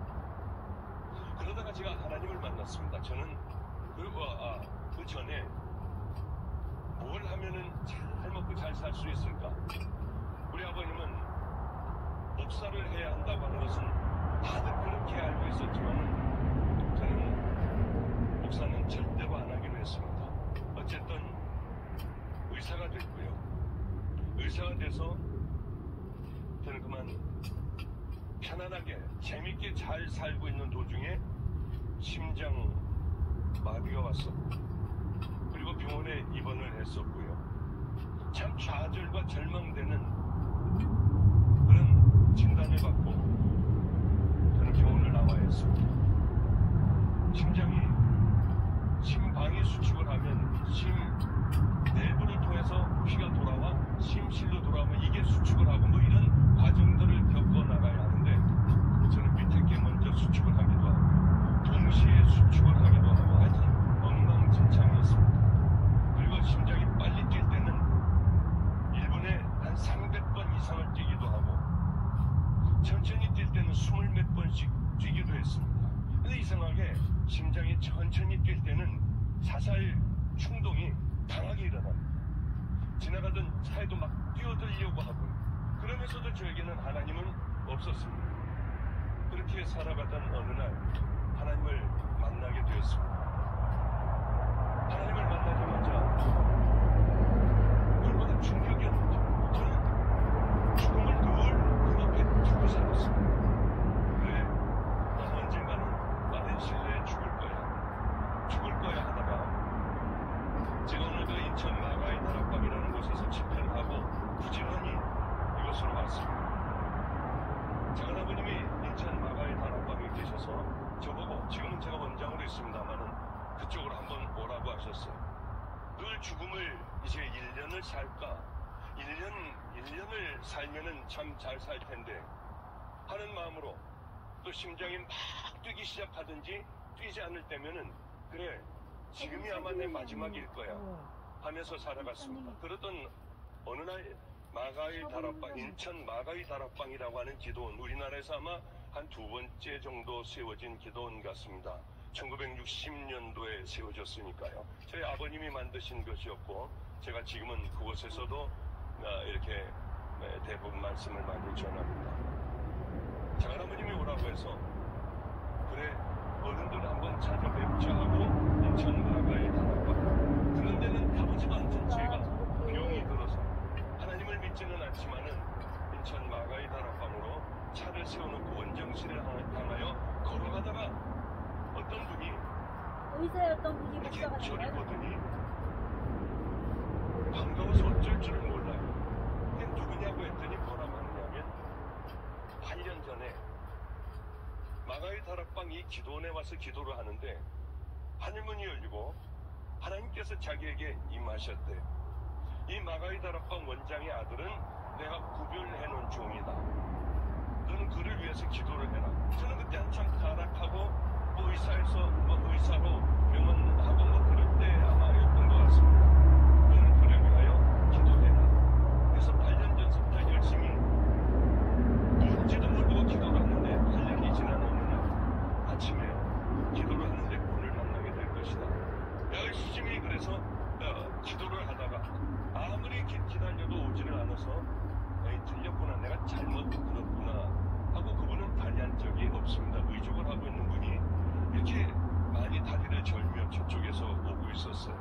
Speaker 2: 그러다가 제가 하나님을 만났습니다. 저는 그 전에 뭘 하면은 잘 먹고 잘 살 수 있을까? 우리 아버님은 목사를 해야 한다고 하는 것은 다들 그렇게 알고 있었지만 저는 목사는 절대로 안 하기로 했습니다. 어쨌든 의사가 됐고요. 의사가 돼서 저는 그만 편안하게 재밌게 잘 살고 있는 도중에 심장 마비가 왔었고 그리고 병원에 입원을 했었고요. 참 좌절과 절망되는 그런 진단을 받고 저는 병원을 나와야 했습니다. 심장이 심방이 수축을 하면 심 내부를 통해서 피가 돌아와 심실로 돌아오면 이게 수축을 하고 뭐 이런 과정들을 겪어 나가야 하는데 저는 밑에 게 먼저 수축을 하기도 하고 동시에 수축을 하기도 하고 하여튼 엉망진창이었습니다. 그리고 심장이 빨리 뛸 때는 1분에 한 300번 이상을 뛰기도 하고 천천히 뛸 때는 20몇 번씩 뛰기도 했습니다. 근데 이상하게 심장이 천천히 뛸 때는 자살 충동이 강하게 일어납니다. 지나가던 차에도 막 뛰어들려고 하고 그러면서도 저에게는 하나님은 없었습니다. 그렇게 살아가던 어느 날 하나님을 만나게 되었습니다. 하나님을 만나자마자 얼마나 충격이었는지 저는 죽음을 늘 눈앞에 두고 살았습니다. 그래, 난 언젠가는 나는 신뢰에 죽을 거야 하다가 제가 오늘 그 인천 마가이 다락방이라는 곳에서 집회를 하고 부지런히 이곳으로 왔습니다. 제 할아버님이 인천 마가이 다락방에 계셔서 저보고 지금은 제가 원장으로 있습니다만은 그쪽으로 한번 오라고 하셨어요. 늘 죽음을 이제 1년을 살까 1년을 살면은 참 잘 살 텐데 하는 마음으로 또 심장이 막 뛰기 시작하든지 뛰지 않을 때면은 그래 지금이 아마 내 마지막일 거야 하면서 살아갔습니다. 그러던 어느 날 마가이 다락방, 인천 마가이 다락방이라고 하는 기도원, 우리나라에서 아마 한 2번째 정도 세워진 기도원 같습니다. 1960년도에 세워졌으니까요. 저희 아버님이 만드신 것이었고 제가 지금은 그곳에서도 이렇게 대부분 말씀을 많이 전합니다. 장할아버님이 오라고 해서 그래 어른들 한번 찾아뵙자 하고 인천 마가이 다락방 그런 데는 가보지도 않던 제가 병이 들어서 하나님을 믿지는 않지만은 인천 마가이 다락방으로 차를 세워놓고 원정실을 향하여 걸어가다가 어떤 분이
Speaker 4: 의사였던 분이
Speaker 2: 이렇게
Speaker 4: 목사가
Speaker 2: 저를
Speaker 4: 된 거예요?
Speaker 2: 보더니 반가워서 어쩔 줄을 몰라요. 근데 누구냐고 했더니 뭐라고 하느냐면 8년 전에
Speaker 7: 마가의 다락방 이 기도원에 와서 기도를 하는데 하늘문이 열리고 하나님께서 자기에게 임하셨대. 이 마가의 다락방 원장의 아들은 내가 구별해 놓은 종이다. 너는 그를 위해서 기도를 해라. 저는 그때 한참 타락하고 의사로 병원하고 그럴 때 아마였던 것 같습니다. 너는 그를 위하여 기도해라. 그래서 8년 전부터 열심히 누군지도 모르고 기도를 하는데 8년이 지난 어느 날 아침에 기도를 하는데 오늘 만나게 될 것이다. 열심히 그래서 기도를 하다가 아무리 기다려도 오지를 않아서 들렸구나, 내가 잘못 들었구나 하고 그분은 다리한 적이 없습니다. 의족을 하고 있는 분이 이렇게 많이 다리를 절며 저쪽에서 오고 있었어요.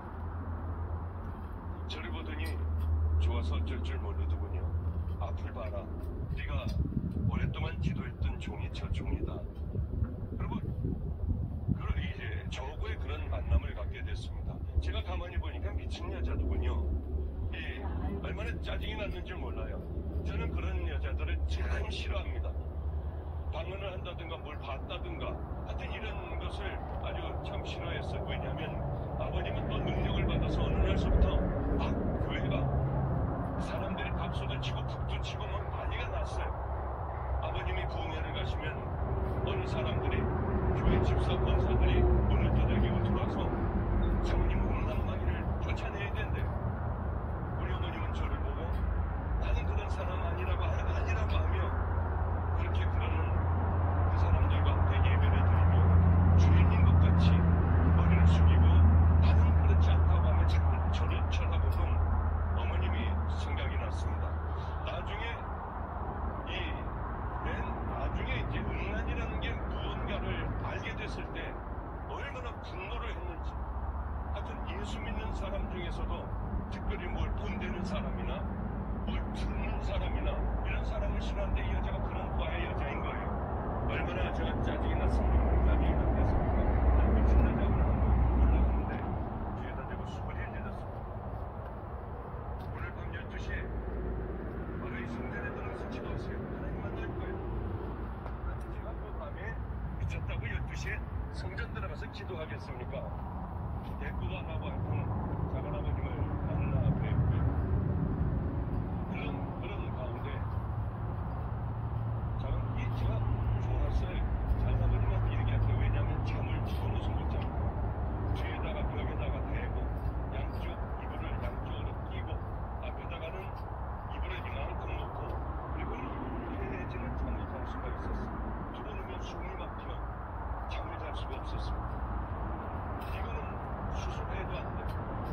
Speaker 7: 저를 보더니 좋아서 어쩔 줄 모르더군요. 앞을 봐라. 네가 오랫동안 기도했던 종이 저 종이다. 그리고 이제 저하고의 그런 만남을 갖게 됐습니다. 제가 가만히 보니까 미친 여자더군요. 얼마나 짜증이 났는 줄 몰라요. 저는 그런 여자들을 참 싫어합니다. 방언을 한다든가 뭘 봤다든가 하여튼 이런 것을 아주 참 싫어했어요. 왜냐하면 아버님은 또 능력을 받아서 어느 날서부터 막 교회가 사람들이 박수도 치고 북도 치고 막 난리가 났어요. 아버님이 부흥회를 가시면 어느 사람들이 교회 집사 권사들이 문을 두들기고 들어와서 장로님 음란마귀를 쫓아내야 된대. 우리 어머님은 저를 보고 나는 그런 사람 아니라고 하며 그렇게 그러는 그 사람들과 함께 예배를 드리며 주인인 것 같이 머리를 숙이고 나는 그렇지 않다고 하며 자꾸 저를 쳐다보던 어머님이 생각이 났습니다. 나중에 이제 음란이라는 게 무언가를 알게 됐을 때 얼마나 분노를 했는지. 하여튼 예수 믿는 사람 중에서도 특별히 뭘 본대는 사람이나 뭘 듣는 사람이나 이런 사람을 싫어하는데 이 여자가 그런 과의 여자인 거예요. 얼마나 제가 짜증이 났습니까? 짜증이 났겠습니까? 미친 여자구나 몰랐는데 뒤에다 대고 소리를 질렀습니다. 오늘 밤 12시에 바로 이 성전에 들어가서 기도하세요. 하나님 만날 거예요. 제가 그 밤에 미쳤다고 12시에 성전 들어가서 기도하겠습니까? 데리고 가라고 하여튼 작은아버님을 만나 뵙고요. 그런 가운데 제가 좋았어요. 작은아버님한테 얘기할게요. 왜냐하면 잠을 주무서 못 잡니다. 뒤에다가 벽에다가 대고 양쪽으로 끼고 앞에다가는 이불을 이만큼 놓고 그리고 해지는 잠을 잘 수가 있었어요. 들어오면 숨이 막혀 잠을 잘 수가 없었습니다. 이거는 수술해도 안 돼.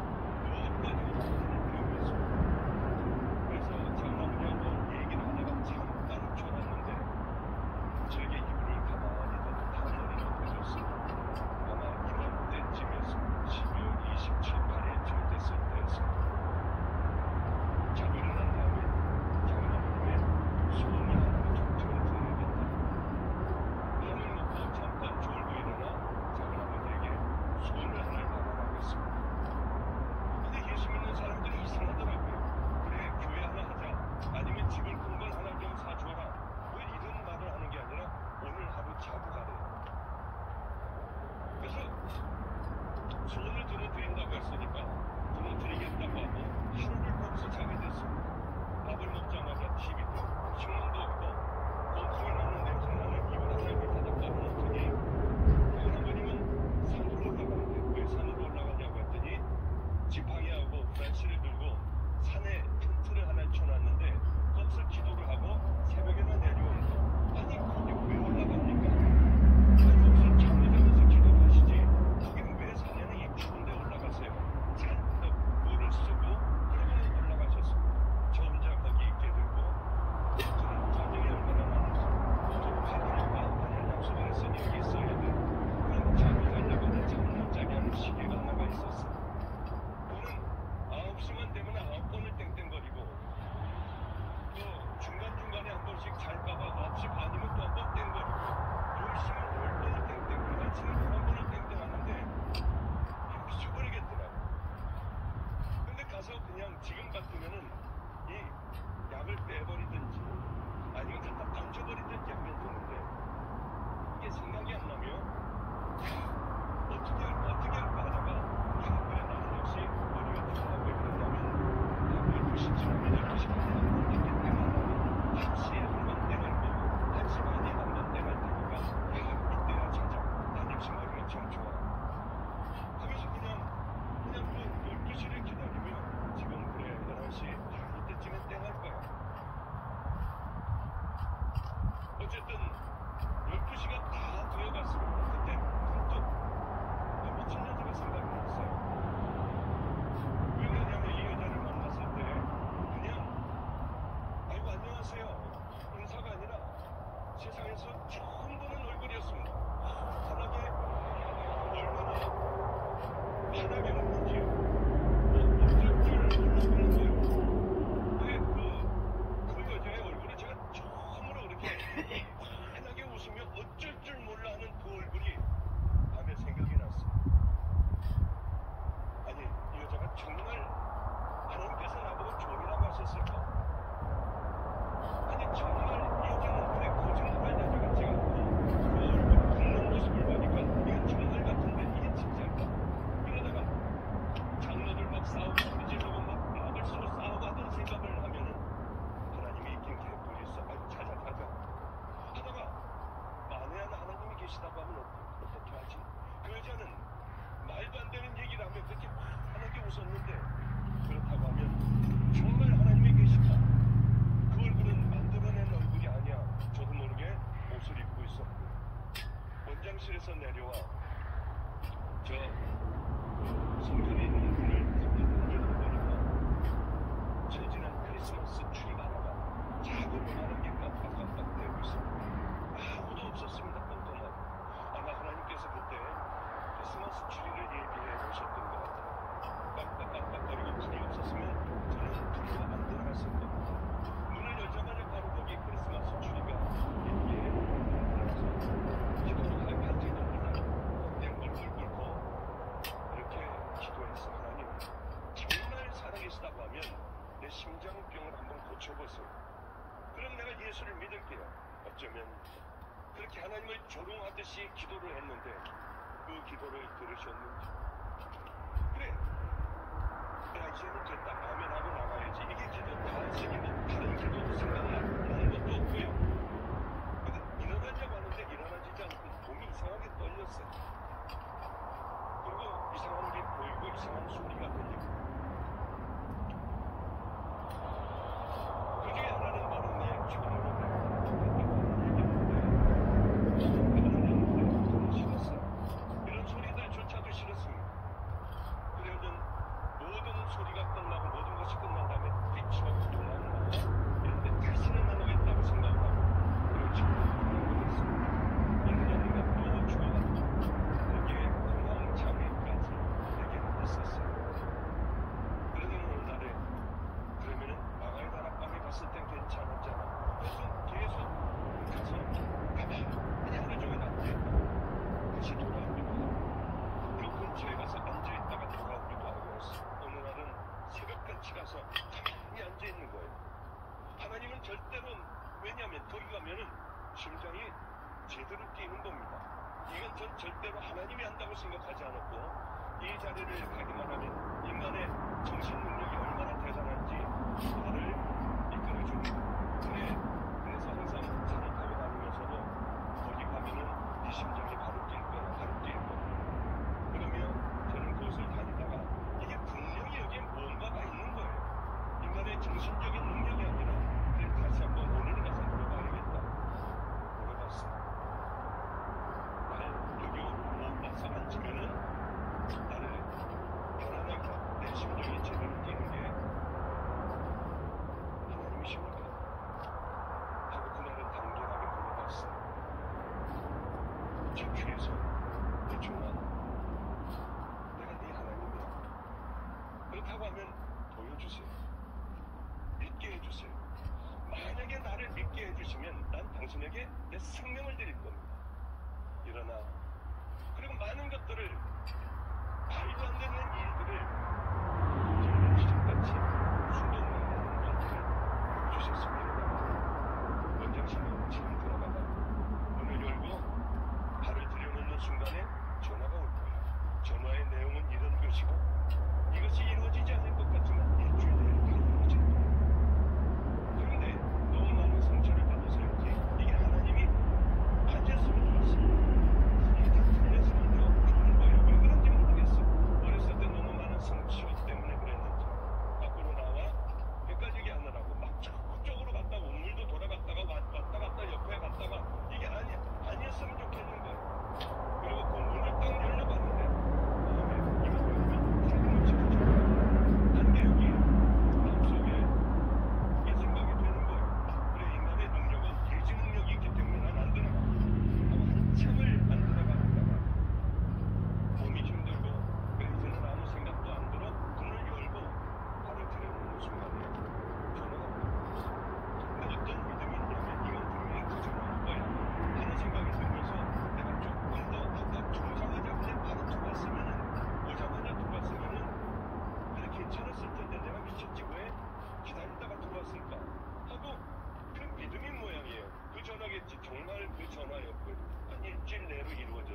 Speaker 7: 세상에서 처음 보는 얼굴이었습니다. 환하게 얼마나 환하게 웃는지요. 어쩔 줄 몰랐는 거예요. 왜 그 여자의 얼굴을 제가 처음으로 그렇게 환하게 웃으며 어쩔 줄 몰라 하는 그 얼굴이 밤에 생각이 났어요. 아니, 이 여자가 정말 하나님께서 나보고 종이라고 하셨을까? 아니, 정말 이 여자는 왜 거짓말을 여자같지 않고 그 얼굴 굽는 모습을 보니까 이건 정말 같은데 이게 진짜일까? 이러다가 장로들 막 싸우고 부르지르고 막 막을 서로 싸우고 하던 생각을 하면은 하나님이 있긴 개뿔이 있어. 아이고, 찾아 하다가 만에 하나 하나님이 계시다고 하면 어떻게 하지? 그 여자는 말도 안 되는 얘기를 하며 그렇게 환하게 웃었는데, 그렇다고 하면 정말 하나님이 계실까? 그 얼굴은 만들어낸 얼굴이 아니야. 저도 모르게 옷을 입고 있었고, 원장실에서 내려와 저 성전에 있는 문을 문 열어보니까 철진한 크리스마스 트리 하나가 작은 하는 게 깜빡깜빡대고 있어. 아무도 없었습니다. 깜깜하고. 아마 하나님께서 그때 크리스마스 트리를 예비해 오셨던 것 같아요. 깜빡깜빡거리고 불이 없었으면 저는 불로 안 들어갔을 겁니다. 문을 열자마자 바로 거기 크리스마스 트리가 예비해 들어가서 기도를 할지도 몰라요. 땡벌벌 끓고 이렇게 기도했어. 하나님, 정말 살아계시다고 하면 내 심장병을 한번 고쳐보세요. 그럼 내가 예수를 믿을게요. 어쩌면 그렇게 하나님을 조롱하듯이 기도를 했는데 그 기도를 들으셨는지. 그래, 내가 이제는 됐다. 아멘 하고 나가야지. 이게 기도다. 지금 다른 기도도 생각나는 것도 없고요. 근데 일어나려고 하는데 일어나지지 않고 몸이 이상하게 떨렸어요. 그리고 이상한 게 보이고 이상한 소리가 들리고. 그 중에 하나는 바로 내 종으로 싫었어요. 이런 소리들조차도 싫었습니다. 그러면 모든 소리가 끝나고 모든 것이 끝난 다음에 뛰쳐가고 도망가고 이런데 다시는 안 오겠다고 생각하고 그런 식으로 돌아가겠습니다. 인간이가 또 죽어가고 거기에 공황장애까지 내게 있었어요. 그러던 어느 날에 그러면은 마가의 다락방에 갔을 땐 괜찮았잖아. 그래서 계속 가서 가만히 하루 종일 앉아있다가 다시 돌아오기도 하고 그 근처에 가서 앉아있다가 돌아오기도 하고 했어. 어느 날은 새벽같이 가서 가만히 앉아있는 거예요. 하나님은 절대로, 왜냐하면 거기 가면은 심장이 제대로 뛰는 겁니다. 이건 전 절대로 하나님이 한다고 생각하지 않았고, 이 자리를 가기만 하면 인간의 정신 능력이 얼마나 대단한지 나를 이끌어줍니다. 그래서 항상 차를 타고 다니면서도 거기 가면은 네 심장이 바로 뛸 거야, 바로 뛸 거야. 그러면 저는 그곳을 다니다가 이게 분명히 여기에 뭔가가 있는 거예요. 인간의 정신적인 능력이 아니라, 그래 다시 한번 오늘 가서 물어봐야겠다. 물어봤어. 날 여기 못 와서 앉으면은 나를 편안하게 내 심장이 제대로 뛰는 게 하나님이십니까? 하고 그날은 당돌하게 물어봤어. 저 귀에서 내 종아, 내가 네 하나님이야. 그렇다고 하면 보여주세요. 믿게 해주세요. 만약에 나를 믿게 해주시면 난 당신에게 내 생명을 드릴 겁니다. 일어나. 그리고 많은 것들을, 말도 안 되는 일들을 저는 기적같이 수도 없는 많은 것들을 주셨습니다. 원장실로 지금 들어가다 문을 열고 발을 들여놓는 순간에 전화가 올 거예요. 전화의 내용은 이런 것이고, 이것이 이루어지지 않을 것 같지만 일주일 내에 다 이루어질 거예요. 그런데 너무 많은 상처를 받아서인지 이게 하나님이 앉았으면 좋았어요. 이게 다 틀렸으면 좋은 거예요. 왜 그런지 모르겠어. 어렸을 때 너무 많은 상처 때문에 그랬는지. 밖으로 나와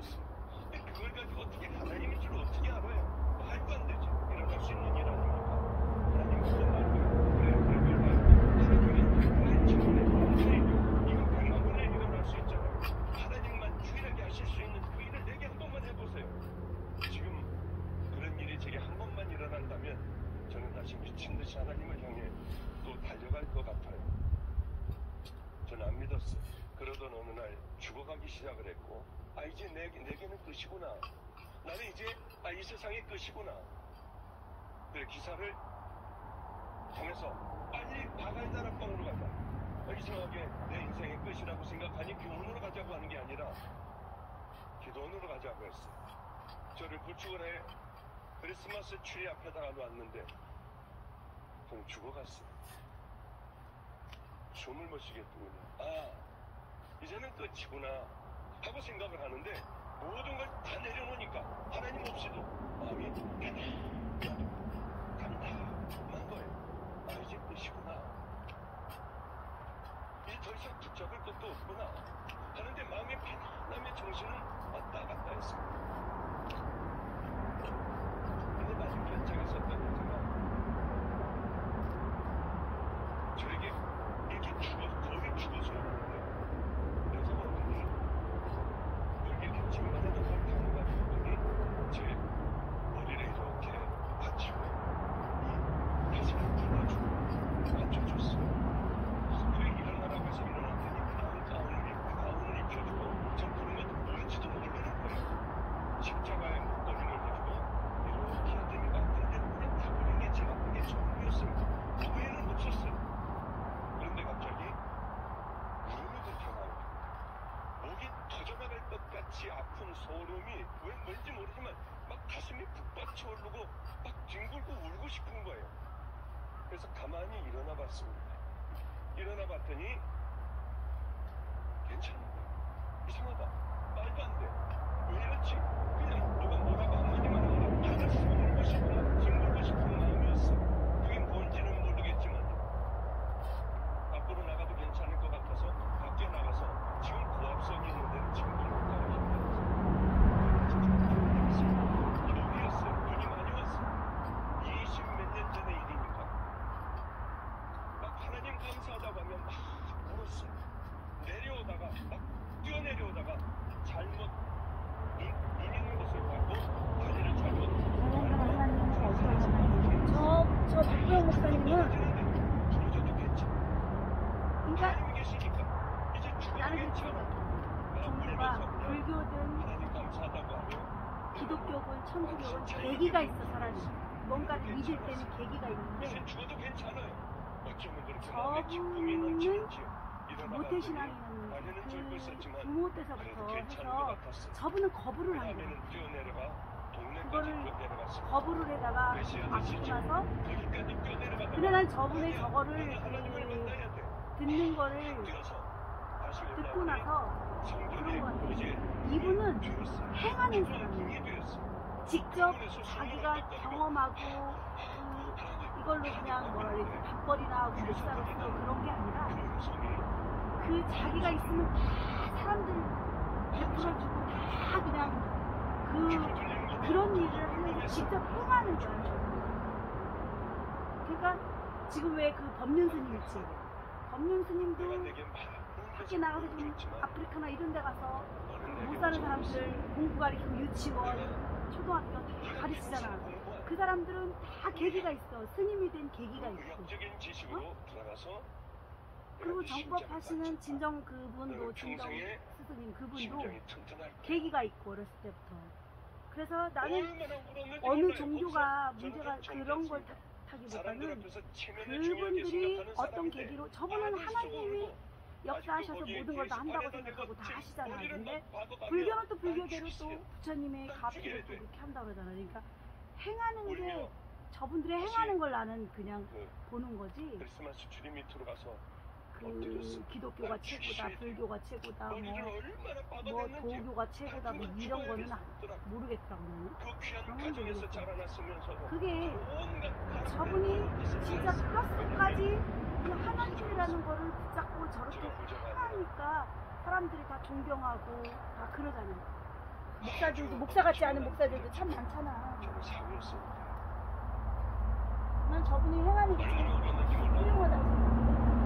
Speaker 7: 들었어. 근데 그걸 가지고 어떻게 하나님인 줄 어떻게 알아요? 말도 안 되지. 일어날 수 있는 일 아닙니까? 하나님 무슨 말이에요? 그래, 그걸 말고 하나님이 백만의 천만의 이거 100만 분에 일어날 수 있잖아요. 하나님만 유일하게 하실 수 있는 그 일을 내게 한 번만 해보세요. 지금 그런 일이 제게 한 번만 일어난다면 저는 다시 미친 듯이 하나님을 향해 또 달려갈 것 같아요. 저는 안 믿었어요. 그러던 어느 날 죽어가기 시작을 했고, 이제 내게는 끝이구나. 나는 이제 이 세상의 끝이구나. 그래, 기사를 통해서 빨리 바가이 다락방으로 가자. 이상하게 내 인생의 끝이라고 생각하니 교훈으로 가자고 하는 게 아니라 기도원으로 가자고 했어. 저를 구축을 해 크리스마스 트리 앞에다가 놨는데 저는 죽어갔어요. 숨을 못 쉬겠더군요. 이제는 끝이구나 하고 생각을 하는데 모든 걸 다 내려놓으니까 하나님 없이도 마음이 담담한 거예요. 이제 끝이구나. 이제 더 이상 붙잡을 것도 없구나 하는데 마음의 편안함의 정신은 왔다 갔다 했습니다. 근데 맞은편장에 섰던 여자가 저에게 이렇게 거의 죽어서 오는데 여자가 오더니 여기 이렇게 쟁반에 걸 당겨가지고 오더니 제 머리를 이렇게 받치고 이 가슴을 불러주고 만져줬어요. 그래 일어나라고 해서 일어났더니 가운을 입혀주고 전 그런 것도 뭔지도 모르는 거예요. 십자가에 목걸이를 해주고 이렇게 하더니 근데 그냥 가버린 게 제가 그게 전부였어요. 그 외에는 없었어요. 그런데 갑자기 울음이 튀어나와요. 목이 터져나갈 것 같이 아픈 소름이 왜 뭔지 모르지만 막 가슴이 북받쳐 오르고 막 뒹굴고 울고 싶은 거예요. 그래서 가만히 일어나 봤습니다. 일어나 봤더니 괜찮은 거예요. 이상하다. 말도 안 돼. 왜 이렇지? 그냥 누가 뭐라고 한마디만 하면 알았어. 울고 싶구나. 뒹굴고 싶은 마음이었어. 그게 뭔지는 모르겠지만 밖으로 나가도 괜찮을 것 같아서 밖에 나가서 지금 고압선이 있는데 지금 물가가 힘들었어요. 여기였어요. 눈이 많이 왔어요. 20몇 년 전의 일이니까. 막 하나님 감사하다고 하면 막 울었어요. 내려오다가 막 뛰어내려오다가 잘못 눈 있는 곳을 밟고 다리를 잘못
Speaker 1: 저 박보영 목사님은
Speaker 7: 부러져도 괜찮아.
Speaker 1: 그러니까
Speaker 7: 하나님이 계시니까 이제 죽어도
Speaker 1: 나는
Speaker 7: 괜찮아.
Speaker 1: 종교가 불교든
Speaker 7: 하나님 감사하다고 하면
Speaker 1: 기독교든 천주교든 계기가 있어. 사람이 뭔가를 믿을 때는 계기가 있는데
Speaker 7: 이제 죽어도 괜찮아요. 어쩌면 그렇게 마음에 기쁨이 넘치는지요.
Speaker 1: 모태신앙이는
Speaker 7: 말에는 쫄고 있었지만
Speaker 1: 부모
Speaker 7: 그래도
Speaker 1: 때서부터
Speaker 7: 괜찮은 것
Speaker 1: 해서
Speaker 7: 같았어.
Speaker 1: 저분은 거부를 한 거예요.
Speaker 7: 다음에는 뛰어내려가 동네까지
Speaker 1: 그거를
Speaker 7: 뛰어내려갔어.
Speaker 1: 거부를 해다가
Speaker 7: 메시아도
Speaker 1: 아프고
Speaker 7: 진짜
Speaker 1: 나서
Speaker 7: 거기까지 뛰어내려가다가
Speaker 1: 근데 난 저분의 저거를
Speaker 7: 하나님을 만나야 돼.
Speaker 1: 듣는 거를
Speaker 7: 뛰어서 다시
Speaker 1: 듣고
Speaker 7: 올라오니
Speaker 1: 나서
Speaker 7: 성경에
Speaker 1: 그런 것 같아요.
Speaker 7: 이제
Speaker 1: 이분은
Speaker 7: 되었어.
Speaker 1: 행하는
Speaker 7: 그런
Speaker 1: 사람이에요.
Speaker 7: 힘이 되었어.
Speaker 1: 직접 자기가 경험하고 이걸로 그냥 뭐라 그래 밥벌이나 하고 목사로서 그런 게 아니라
Speaker 7: 그 음성이
Speaker 1: 그 자기가 있으면 다 사람들 베풀어주고 다 그냥 그런 일을 하는 직접 행하는 거야. 그러니까 지금 왜 그 법륜 스님 있지? 법륜
Speaker 7: 내가
Speaker 1: 스님도
Speaker 7: 내게
Speaker 1: 밖에 나가서 좀 아프리카나 이런 데 가서 못 사는 사람들 공부 가르치고 유치원, 초등학교 다 가르치잖아. 그 사람들은 다 계기가 있어. 스님이 된 계기가 있고.
Speaker 7: 의학적인 지식으로 들어가서
Speaker 1: 그리고 정법 하시는 진정 그분도 진정
Speaker 7: 평생에
Speaker 1: 스승님 그분도
Speaker 7: 심장이 튼튼할 거야.
Speaker 1: 계기가 있고 어렸을 때부터. 그래서 나는
Speaker 7: 얼마나 울었는지
Speaker 1: 어느
Speaker 7: 몰라요.
Speaker 1: 종교가
Speaker 7: 거기서
Speaker 1: 문제가
Speaker 7: 저는
Speaker 1: 그런 걸
Speaker 7: 사람들
Speaker 1: 타기보다는
Speaker 7: 앞에서 체면을 중요하게
Speaker 1: 그분들이
Speaker 7: 생각하는
Speaker 1: 어떤
Speaker 7: 사람인데
Speaker 1: 계기로 저분은
Speaker 7: 아직도
Speaker 1: 하나님이
Speaker 7: 모르고
Speaker 1: 역사하셔서
Speaker 7: 아직도
Speaker 1: 모든 걸 다 한다고
Speaker 7: 거기에
Speaker 1: 생각하고 다
Speaker 7: 계속
Speaker 1: 하시잖아.
Speaker 7: 머리를
Speaker 1: 근데
Speaker 7: 막 박아가며
Speaker 1: 불교는 또
Speaker 7: 난
Speaker 1: 불교대로
Speaker 7: 죽겠어요.
Speaker 1: 또 부처님의
Speaker 7: 난
Speaker 1: 가르침을
Speaker 7: 죽여야
Speaker 1: 또
Speaker 7: 돼.
Speaker 1: 그렇게 한다고 그러잖아. 그러니까 행하는 게
Speaker 7: 오히려
Speaker 1: 저분들의
Speaker 7: 다시
Speaker 1: 행하는 걸 나는 그냥
Speaker 7: 그
Speaker 1: 보는 거지.
Speaker 7: 크리스마스 트리 밑으로 가서
Speaker 1: 그
Speaker 7: 엎드렸어.
Speaker 1: 기독교가
Speaker 7: 난
Speaker 1: 최고다,
Speaker 7: 죽이셔야 돼.
Speaker 1: 불교가 최고다,
Speaker 7: 머리를 얼마나
Speaker 1: 뭐
Speaker 7: 박아댔는지
Speaker 1: 도교가 최고다, 뭐 이런 거는 모르겠더라고.
Speaker 7: 그 귀한
Speaker 1: 그런 건
Speaker 7: 가정에서
Speaker 1: 모르겠어.
Speaker 7: 자라났으면서도
Speaker 1: 그게
Speaker 7: 온갖
Speaker 1: 저분이 진짜 뼛속까지 이 하나님이라는 거를 붙잡고 저렇게
Speaker 7: 제가 부자가 아니라
Speaker 1: 행하니까 사람들이 다 존경하고 다 그러잖아요. 목사들도 목사 같지 않은 목사들도 참 많잖아.
Speaker 7: 저는 사고였습니다.
Speaker 1: 난 저분이 행하는 게
Speaker 7: 얼마나 어려웠는지 몰라요.
Speaker 1: 훌륭하다고 생각해.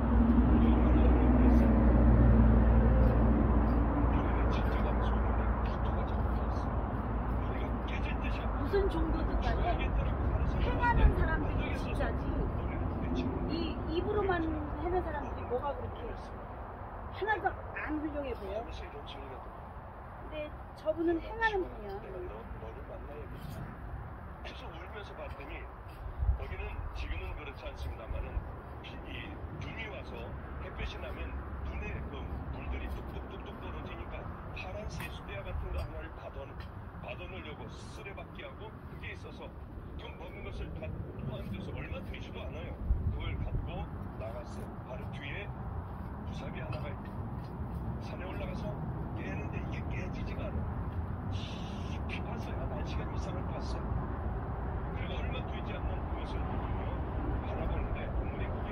Speaker 7: 우리는 진짜 방송인데 파도가 자꾸 났어. 우리가 깨질 듯이
Speaker 1: 무슨 종교든 간에 행하는 사람들이 진짜지. 이 입으로만 하는 사람들이 뭐가 그렇게 하나도 안 훌륭해 보여. 근데 저분은 행하는 분이야.
Speaker 7: 너를 만나야겠어. 그래서 울면서 봤더니 거기는 지금은 그렇지 않습니다만은 이 눈이 와서 햇볕이 나면 눈에 그 물들이 뚝뚝뚝뚝 떨어지니까 파란 세수대야 같은 거 하나를 받아놓으려고 쓰레받기 하고 그게 있어서 그 먹은 것을 다 포함돼서 얼마 되지도 않아요. 그걸 갖고 나갔어요. 바로 뒤에 부삽이 하나가 있고 산에 올라가서 깨는데 이게 깨지지가 않아. 깊이 봤어요. 한 1시간 이상을 봤어요. 그리고 얼마 되지 않는 그것을 바라보는데 눈물이 거기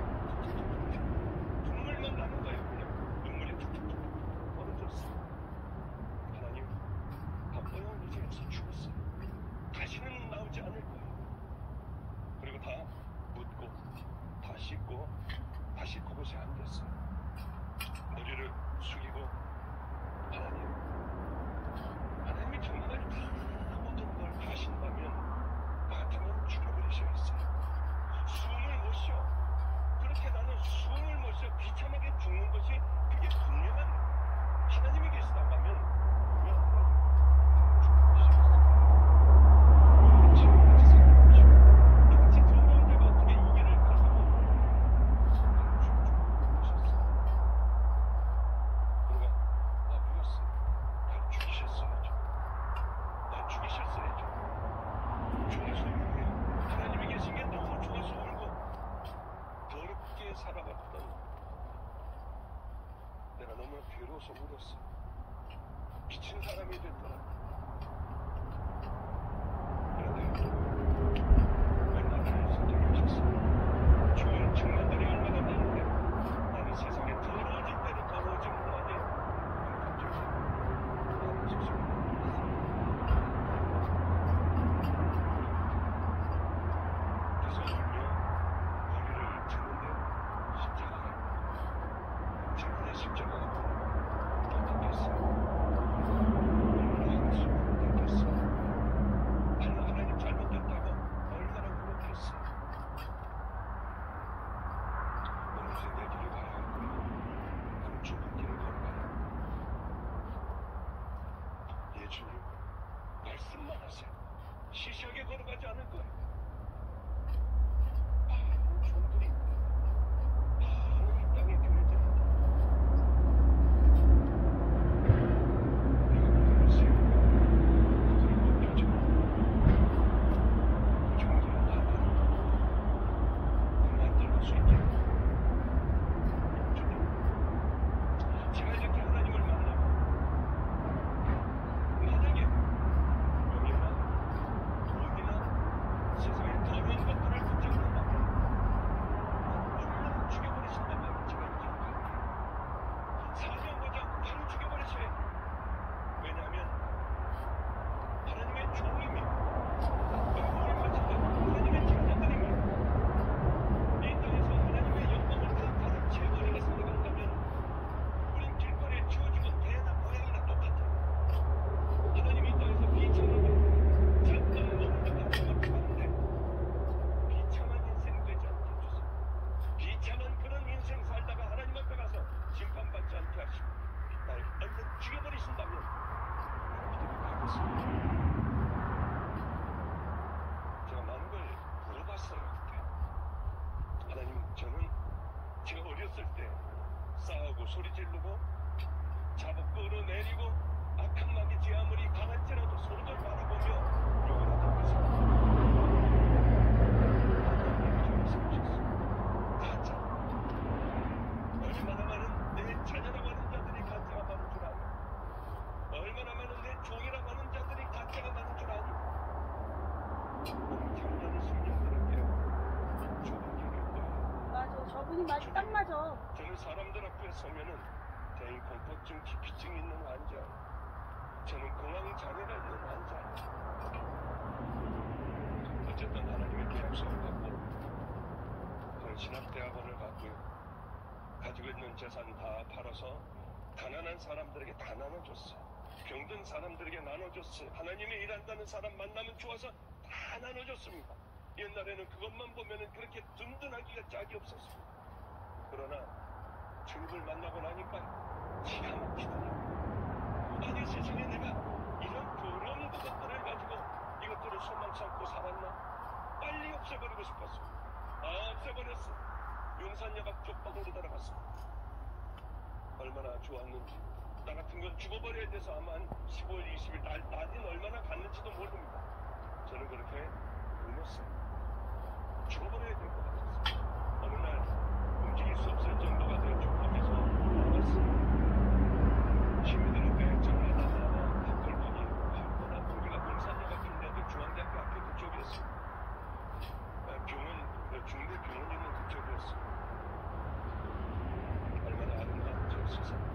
Speaker 7: 눈물만 나는 거예요. 그냥 눈물이 툭툭툭 떨어졌어요. 하나님, 아빠야 이제 여기서 죽었어요. 다시는 나오지 않을 거예요. 그리고 다 묻고 다 씻고 다시 그곳에 앉았어요. 머리를 숙이고 하나님이 정말 다 모든 걸 하신다면 나 같으면 죽여버리셔야겠어요. 숨을 못 쉬어. 그렇게 나는 숨을 못 쉬어 비참하게 죽는 것이 그게 분명한 하나님이 계시다고 하면 왜 죽여버리시겠어요? 왜 지금까지 살아보시고 나같이 두려운 자가 어떻게 이 길을 가지고 죽여버리셨어요? 그러가 울었어요. 날 죽이셨어야죠. 날 죽이셨어야죠. 좋아서 울고요. 하나님이 계신 게 너무 좋아서 울고 더럽게 살아갔던 내가 너무 괴로워서 울었어. 미친 사람이 됐더라. 그런데 왜 나를 선택하셨어? 좋은 청년들이 얼마나 많은데 나는 세상에 더러워질 대로 더러워진 것만이 갑자기 나는 소식을 그래서 울며 머리를 쳤는데 십자가가 어떻겠어요? 얼마나 한숨을 느꼈어요. 하나님 잘못됐다고 얼마나 울었겠어요. 오늘 이제 내 길을 가야 하고요. 나는 좁은 길을 걸어가요. 예수님 말씀만 하세요. 시시하게 걸어가지 않을 거예요. 많은 종들이 많은 이 땅의 교회들입니다. 내가 그들을 세우고 그들을 높여주고 그 종들은 다 만들어낼 수 있게 주님, 제가 이렇게 하나님을 만나고 만약에 명예나 돈이나 세상의 더러운 것들을 붙잡는다면 얼마나 죽여버리신단 말이에요. 제가 이렇게 할게요. 사정하지 않고 바로 죽여버리셔야 돼요. 왜냐하면 하나님의 종이며 얼굴을 가지고 하나님의 직자들이며 이 땅에서 하나님의 영광을 다 다른 재벌이가 살아간다면 우린 길거리에 치워주고 개나 고양이나 똑같아요. 하나님이 이 땅에서 비참하게 잠깐 먹는다고 생각하는데 비참한 인생 되지 않게 해주세요. 비참한 그런 인생 살다가 하나님 앞에 가서 심판받지 않게 하시고 날 얼른 죽여버리신다면 어디로 가겠습니까? 제가 많은 걸 물어봤어요. 그때 하나님, 저는 제가 어렸을 때 싸우고 소리 지르고 잡아 끌어내리고 악한 마귀 제 아무리 강할지라도 서로들 바라보며 욕을 하던 것을 하나님이 세우셨어요. 가짜. 얼마나 많은 내 자녀라고 하는 자들이 가짜가 많은 줄 아니? 얼마나 많은 내 종이라고 하는 자들이 가짜가 많은 줄 아니? 작년에 승리들에게 좁은 길일 거예요.
Speaker 1: 맞아. 저분이 딱 맞아.
Speaker 7: 저는 사람들 앞에 서면은 대인 공포증, 기피증 있는 환자. 저는 공황 장애가 전 재산 다 팔아서 가난한 사람들에게 다 나눠줬어요. 병든 사람들에게 나눠줬어요. 하나님의 일한다는 사람 만나면 좋아서 다 나눠줬습니다. 옛날에는 그것만 보면은 그렇게 든든하기가 짝이 없었습니다. 그러나 주님을 만나고 나니까 기가 막히더라고요. 아니 세상에 내가 이런 더러운 것들을 가지고 이것들을 소망 삼고 살았나? 빨리 없애버리고 싶었어요. 없애버렸어. 용산역 앞 쪽방으로 들어갔습니다. 얼마나 좋았는지. 나 같은 건 죽어버려야 돼서 아마 한 15일, 20일, 날이 얼마나 갔는지도 모릅니다. 저는 그렇게 울었어요. 죽어버려야 될 것 같았어요. 어느 날 움직일 수 없을 정도가 된 족박에서 나왔어요. 시민들은 전화하다가 밖을 보니 밝거나 우리가 용산역 같은 데도 중앙대학교 앞에 그쪽이었어요. 중대 병원 있는 그쪽이었어요. 얼마나 아름다운 저 세상.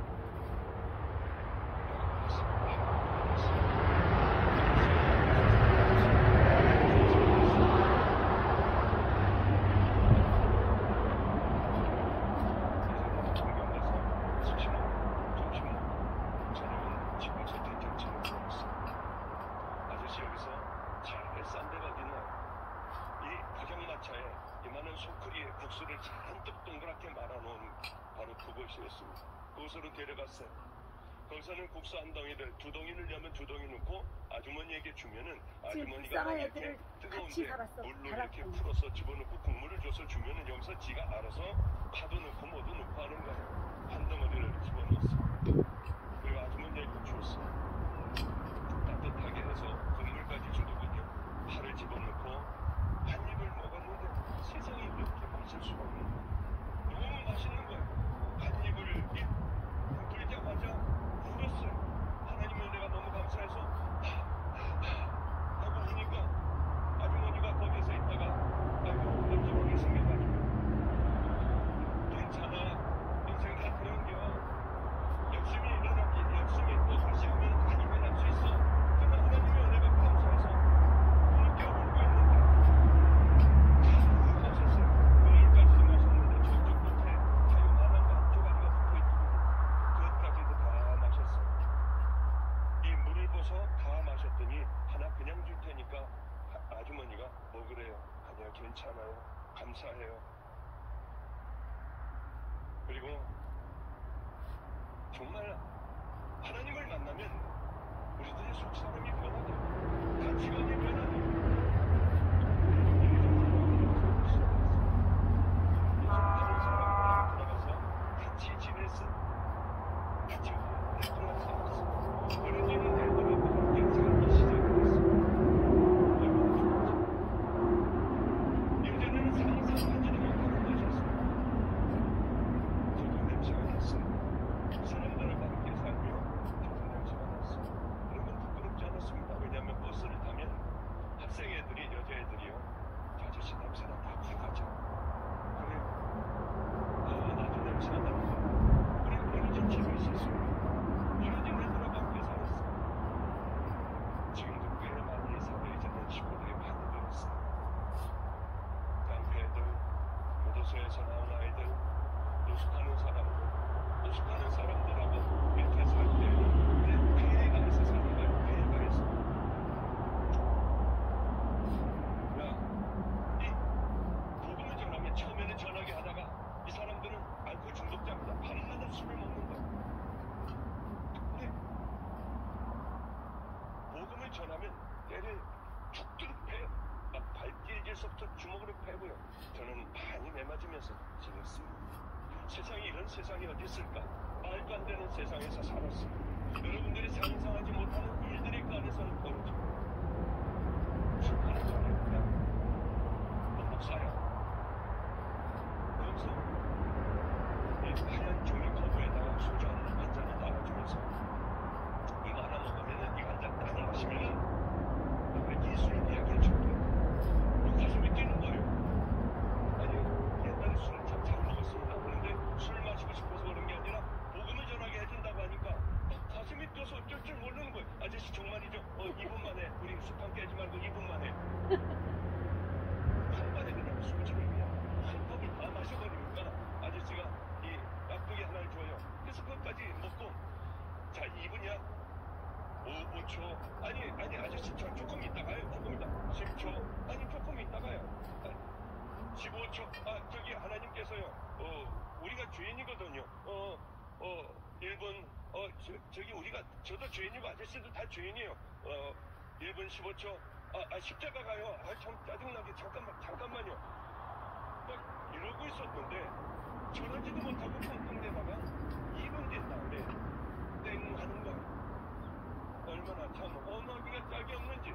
Speaker 7: 국수를 잔뜩 동그랗게 말아놓은 바로 그곳이었습니다. 그곳으로 데려갔어요. 거기서는 국수 한 덩이를 두 덩이를 넣으면 두 덩이 넣고 아주머니에게 주면은 아주머니가 이렇게 뜨거운데 물로 이렇게 풀어서 집어넣고 국물을 줘서 주면은 여기서 지가 알아서 파도 넣고 뭐도 넣고 하는 거예요. 한 덩어리를 집어넣었어요. 그리고 아주머니에게 줬어요. 따뜻하게 해서 국물까지 주더군요. 파를 집어넣고 한 입을 먹었는데 세상에 이렇게 맛있을 수가 없는 거예요. 너무 맛있는 거예요. 한 입을 불자마자 울었어요. 하나님을 내가 너무 감사해서 하고 우니까 아주머니가 거기서 있다가 아이고 깜짝하게 생겨가지고 괜찮아 인생 다 그런겨 열심히 일어나기 열심히 또 다시 하면 다 일어날 수 있어. 그러나 하나님의 은혜가 감사해서 그렇게 울고 있는데 마셨어요. 국물까지도 마셨는데 저쪽 끝에 다요만한 거 한 조각이가 붙어있더군요. 그것까지도 다 마셨어요. 이 물을 부어서 다 마셨더니 하나 그냥 줄 테니까 아주머니가 먹으래요. 아니요 괜찮아요. 감사해요. 그리고 정말 하나님을 만나면 우리들의 속사람이 변하고 가치관이 변하고 다른 사람들이 돌아가서 같이 지냈어. 같이 오랫동안 살았어. 어려지는 애들하고 함께 살기 시작했어. 얼마나 좋았지. 예전에는 상상하지도 못하는 것이었어. 저도 냄새가 났어요. 사람들과 함께 살며 저도 냄새가 났어요. 그런 건 부끄럽지 않았습니다. 왜냐하면 버스를 타면 학생 애들이 여자애들이요. 저 아저씨 냄새 난다 가죠. 그래요. 나도 냄새가 나는 거야. 우리 어려진 집이 있었어요. 어려진 애들하고 함께 살았어요. 지금도 꽤 많이 사회에 있는 친구들이 많이 늘었어요. 깡패들, 교도소에서 나온 아이들, 노숙하는 사람들하고 이렇게 살 때는 폐해가에서 사는 거예요. 폐해가에서. 이 복음을 전하면 처음에는 전하게 하다가 이 사람들은 알코올 중독자입니다. 밤마다 술을 먹는 거예요. 근데 복음을 전하면 때를 죽도록 패요. 막 발길질서부터 주먹으로 패고요. 저는 많이 매맞으면서 지냈습니다. 세상에 이런 세상이 어디 있을까? 말도 안 되는 세상에서 살았어요. 여러분들이 상상하지 못하는 일들이 그 안에서는 벌어지고 술 파는 거 아니구나. 너 목사야. 거기서 이 하얀 종이 컵에다가 소주 한 잔을 따라주면서 이거 하나 먹으면은 이거 한 잔 딱 마시면은 왜 예수를 이야기해줄게. 가슴이 뛰는 거예요. 아니 옛날에 술을 참 잘 먹었습니다. 그런데 술 마시고 싶어서 그런 게 아니라 복음을 전하게 해준다고 하니까 가슴이 뛰어서 어쩔 줄 모르는 거예요. 아저씨 정말이죠? 2분만 해. 우리 술판 깨지 말고 2분만 해. 한 번에 그냥 소주를 그냥 한 컵을 다 마셔버리니까 아저씨가 이 자, 2분이야? 5초? 아니, 아저씨, 저 조금 있다가요, 조금 있다. 10초? 아니, 조금 있다가요. 15초? 저기, 하나님께서요, 우리가 죄인이거든요. 1분, 저기, 저도 죄인이고, 아저씨도 다 죄인이에요. 1분 15초? 십자가 가요. 참 짜증나게. 잠깐만요. 막 이러고 있었는데, 전하지도 못하고 펑펑대다가 2분 된 다음에 땡 하는 거예요. 얼마나 참 어마어마하기가 짝이 없는지.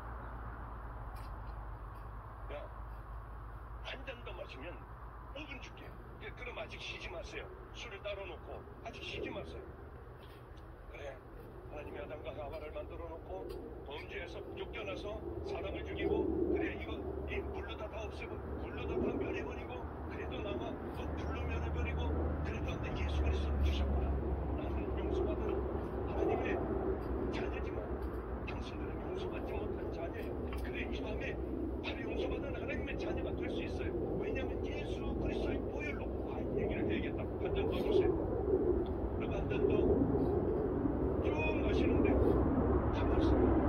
Speaker 7: 야, 한 잔 더 마시면 5분 줄게. 그럼 아직 쉬지 마세요. 술을 따로 놓고 아직 쉬지 마세요. 그래, 하나님의 아담과 하와를 만들어 놓고 범죄에서 쫓겨나서 사람을 죽이고, 그래, 이 물로 다 없애고 물로 다 멸해버리고, 그래도 남아 불로 멸해버리고, 그래도 안 돼. 예수 그리스도 주셨구나. 나는 용서받은 하나님의 자녀지만 당신들은 용서받지 못한 자녀예요. 그래, 이 밤에 바로 용서받은 하나님의 자녀가 될 수 있어요. 왜냐하면 예수 그리스도의 보혈로. 이 얘기를 해야겠다. 한 잔 더 주세요. 그럼 한 잔 더 쭉 마시는데 가만 있어요.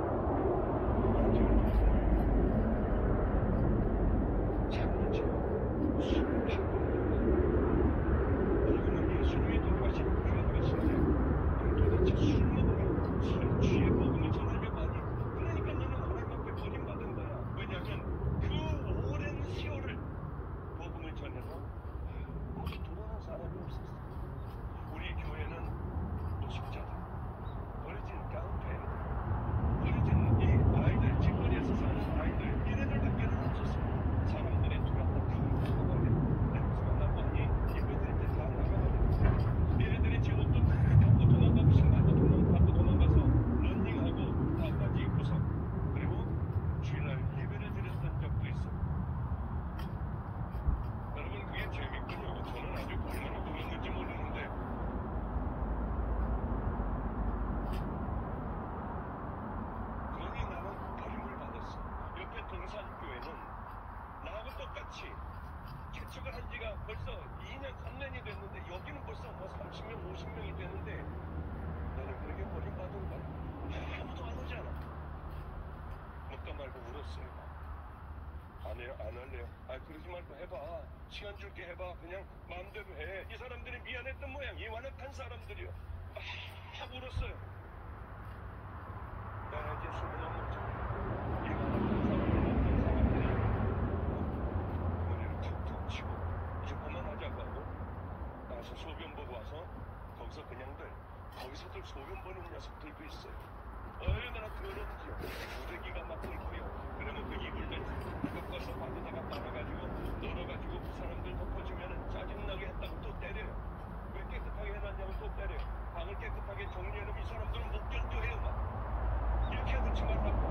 Speaker 7: 잠든 채 술을 이거는 예수님이 돌아가신 귀한 것인데, 도대체 술 먹으면 술 취해 복음을 전하려고 하니? 그러니까 너는 하나님 앞에 버림받은 거야. 왜냐하면 그 오랜 세월을 복음을 전해도 아무도 돌아오는 사람이 없었어. 우리 교회는 노숙자들, 버려진 깡패, 버려진 이 아이들, 집거리에서 사는 아이들, 얘네들밖에는 없었어요. 사람들이 들어왔다 나가버려. 냄새가 나고 하니 예배드릴 때 다 나가버려. 얘네들이 제 옷도 갖고 도망가고, 신발도 갖고 도망가서 런닝하고 바바지 입고서, 그리고 주일날 예배를 드렸던 적도 있어요. 여러분, 그게 재밌군요. 저는 아주 얼마나 고맙는지 모르는데, 그러니 나는 버림을 받았어. 옆에 동산교회는 나하고 똑같이 개척을 한 지가 벌써 2년, 3년이 됐는데, 여기는 벌써 뭐 30명, 50명이 되는데, 나는 그렇게 버림받은 거야. 아무도 안 오잖아. 먹다 말고 울었어요. 안 해요? 안 할래요? 그러지 말고 해봐. 시간 줄게 해봐. 그냥 마음대로 해. 이 사람들이 미안했던 모양. 이 완악한 사람들이요. 막 울었어요. 야, 이제 술 그만 먹자. 이 완악한 사람들, 어떤 사람들이 머리를 툭툭 치고 이제 그만하자고 하고 나와서 소변 보고 와서 거기서 그냥들, 거기서들 소변 보는 녀석들도 있어요. 얼마나 더럽지요. 부대기가 막 끓고요. 그러면 그 이불들 꺾어서 바다다가 빨아가지고 널어가지고 그 사람들 덮어주면 짜증나게 했다고 또 때려요. 왜 깨끗하게 해놨냐고 또 때려요. 방을 깨끗하게 정리해놓으면 이 사람들은 못 견뎌해요. 막 이렇게 해놓지 말라고.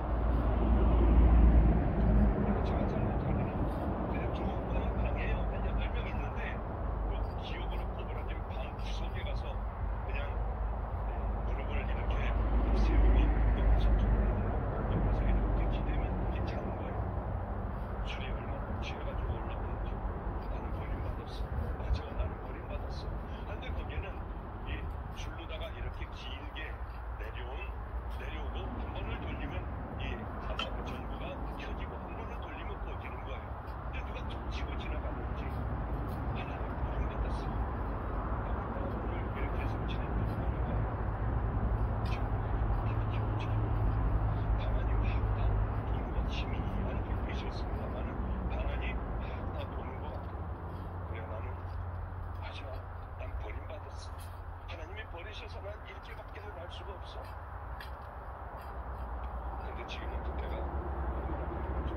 Speaker 7: 그래서 제가 잘 못하기는 그냥 조그만 방에요. 한 8명 있는데 그 기억으로 꼬부라진 방 구석에 가서 그냥 무릎을 이렇게 세우고 옆에서 이렇게 기대면 괜찮은 거예요. 술이 얼마나 취해가지고 올라오는지. 나는 버림받았어. 맞아, 나는 버림받았어. 근데 거기에는 이 줄로다가 이렇게 길게 내려오고 한 번을 돌리면 이 바다 전구가 켜지고, 한 번을 돌리면 꺼지는 거예요. 근데 누가 툭 치고 지나갔는지 나는 버림받았어. 오늘 이렇게 해서 지내는 거예요. 방안이 확다 도는 것, 희미한 불빛이었습니다만은 방안이 확다 도는 것 같고, 그래, 나는 맞아, 난 버림받았어. 하나님이 버리셔서 난 이렇게밖에는 할 수가 없어. 근데 지금은 그때가 얼마나 그리워져.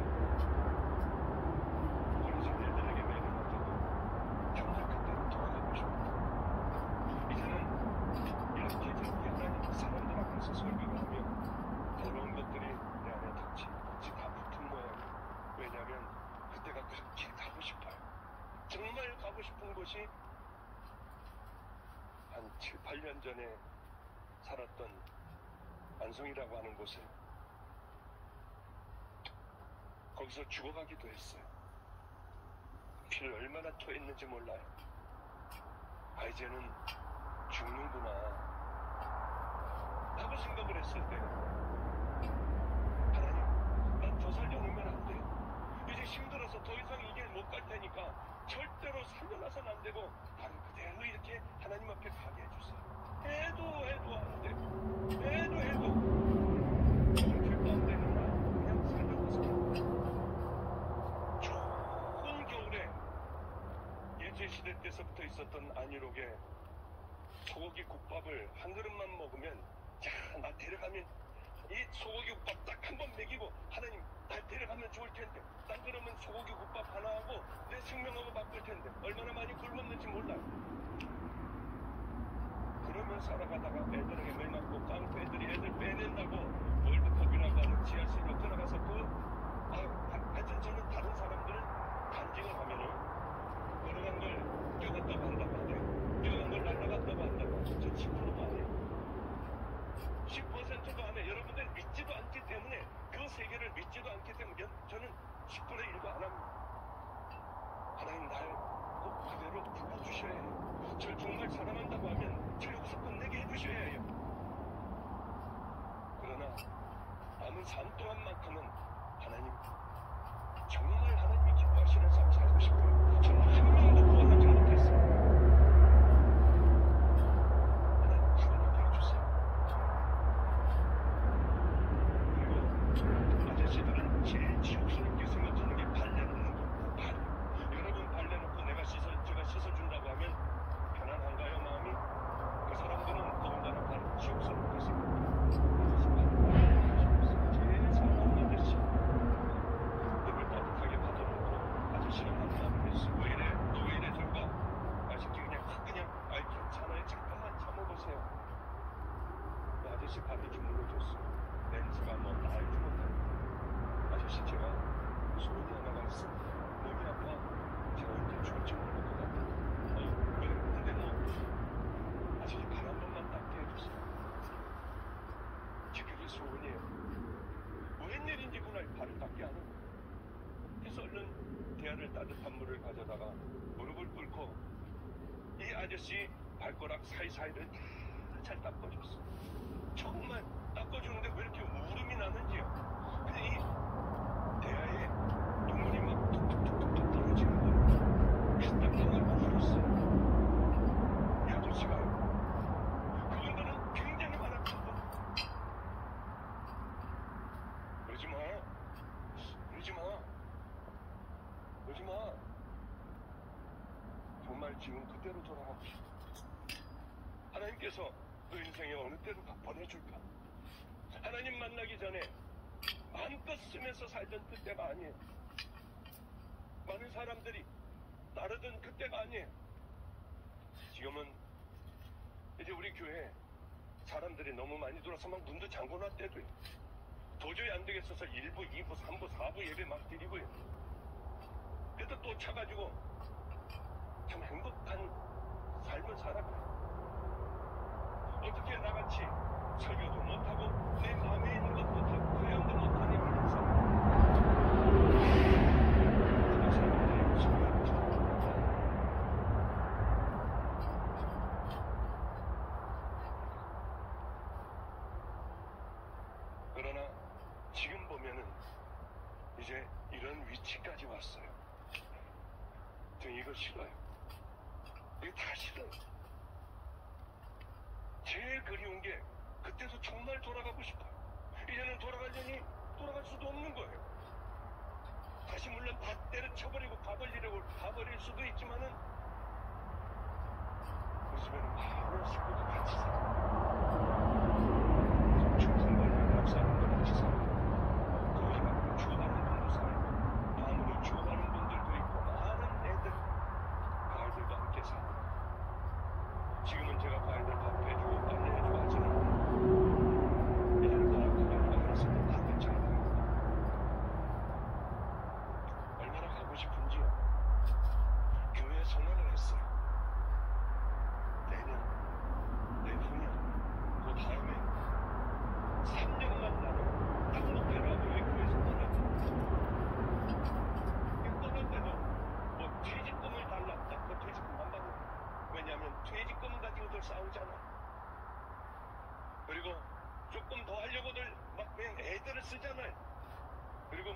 Speaker 7: 버려진 애들에게 매를 맞다고 정말 그때로 돌아가고 싶다. 이제는 이렇게 저렇게 하나님 사람들 앞에서 설교를 하며 더러운 것들이 내 안에 덕지 다 붙은 모양이에요. 왜냐하면 그때가 그렇게 가고 싶어요. 정말 가고 싶은 곳이 한 7, 8년 전에 살았던 안성이라고 하는 곳에, 거기서 죽어가기도 했어요. 피를 얼마나 토했는지 몰라요. 이제는 죽는구나. 하고 생각을 했을 때 하나님, 난 더 살려놓으면 안 돼요. 이제 힘들어서 더 이상 이 길 못 갈 테니까 절대로 살려놔선 안 되고 나를 그대로 이렇게 하나님 앞에 가게 해주세요. 해도 안 돼. 해도 저는 길도 안 되는 날 그냥 살려놔서 좋은 겨울에 예제시대 때서부터 있었던 안일옥에 소고기 국밥을 한 그릇만 먹으면 자, 나 데려가면 이 소고기 국밥 딱 한 번 먹이고 하나님 날 데려가면 좋을 텐데 난 그러면 소고기 국밥 하나 하고 내 생명하고 바꿀 텐데 얼마나 많이 굶었는지 몰라요. 그러면 살아가다가 애들에게 매 맞고 깡패들이 애들 빼낸다고 월드컵이라고 하는 지하실로 들어가서 하여튼 저는 다른 사람들은 간증을 하면은 걸어간 걸 뛰어갔다고 한다고 하네요. 뛰어간 걸 날아갔다고 한다고 하죠. 저 10%도 안 해요. 10%도 안 해. 여러분들 믿지도 않기 때문에 그 세계를 믿지도 않기 때문에 저는 10분의 1도 안 합니다. 하나님 날 꼭 그대로 불러주셔야 해요. 절 정말 사랑한다고 하면 저 여기서 끝내게 해주셔야 해요. 그러나 남은 삶 동안만큼은 하나님 정말 하나님이 기뻐하시는 삶 살고 싶어요. 저는 한 명도 구원하지 못했어요. 하나님 구원하게 해주세요. 그리고 아저씨들은 제일 지옥스럽게 생각하는 게 발려놓는 거. 발. 여러분 발려놓고 제가 씻어준다고 하면 편안한가요 마음이? 그 사람들은 더군다나 발 지옥스럽게 생각해요. 제일 사랑하는 아저씨. 늘 따뜻하게 받아놓고 아저씨랑 만나면 왜 이래? 너 왜 이래? 저가 아저씨 그냥 아이 괜찮아요. 잠깐만 참아보세요. 그 아저씨 발이 주물러줬어요. 냄새가 뭐 나을 주문다. 아저씨 제가 소원이 하나가 있어요. 몸이 아파. 제가 언제 죽을지 모를 것 같아요. 왜? 근데 뭐 아저씨 발 한 번만 닦게 해주세요. 제 그게 소원이에요. 웬일인지 그날 발을 닦게 하는 거예요. 그래서 얼른 대야를 따뜻한 물을 가져다가 무릎을 꿇고 이 아저씨 발가락 사이사이를 다 잘 닦아줬어. 정말 닦아주는데 왜 이렇게 울음이 나는지요. 근데 이 대야에 눈물이 막 툭툭툭툭 떨어지는 거예요. 그래서 딱 울었어요. 이 아저씨가요. 그분들은 굉장히 많았던 거. 그러지 마. 정말 지금 그대로 돌아가고 싶어. 하나님께서 너 인생에 어느 때로 보내줄까? 하나님 만나기 전에 마음껏 쓰면서 살던 그때가 아니에요. 많은 사람들이 따르던 그때가 아니에요. 지금은 이제 우리 교회에 사람들이 너무 많이 들어서 막 문도 잠궈놨 때도요. 도저히 안 되겠어서 1부, 2부, 3부, 4부 예배 막 드리고요. 그래도 또 차가지고 참 행복한 삶을 살아가요. 어떻게 나같이 설교도 못하고 내 마음에 있는 것도 다 표현도 못하는 이런 삶. 그 사람들의 모습을 처음 그러나 지금 보면은 이제 이런 위치까지 왔어요. 전 이거 싫어요. 이거 다 싫어요. 제일 그리운 게 그때도 정말 돌아가고 싶어요. 이제는 돌아가려니 돌아갈 수도 없는 거예요. 다시 물론 다 때려쳐버리고 가버릴 수도 있지만은 그 집에는 많은 식구도 같이 살아요. 충성관련 약사는 거 같이 살아요. 거기 가면 죽어가는 분도 살아요. 마음으로 죽어가는 분들도 있고 많은 애들 그 아이들과 함께 살아요. 지금은 제가 그 아이들 밥 해주고 빨리 해주고 하지는 않아요. 이제는 그 아이들과 알아서 다 괜찮아요. 얼마나 가고 싶은지요. 교회에 선언을 했어요. 내후년 조금 더 하려고들 막 그냥 애들을 쓰잖아요. 그리고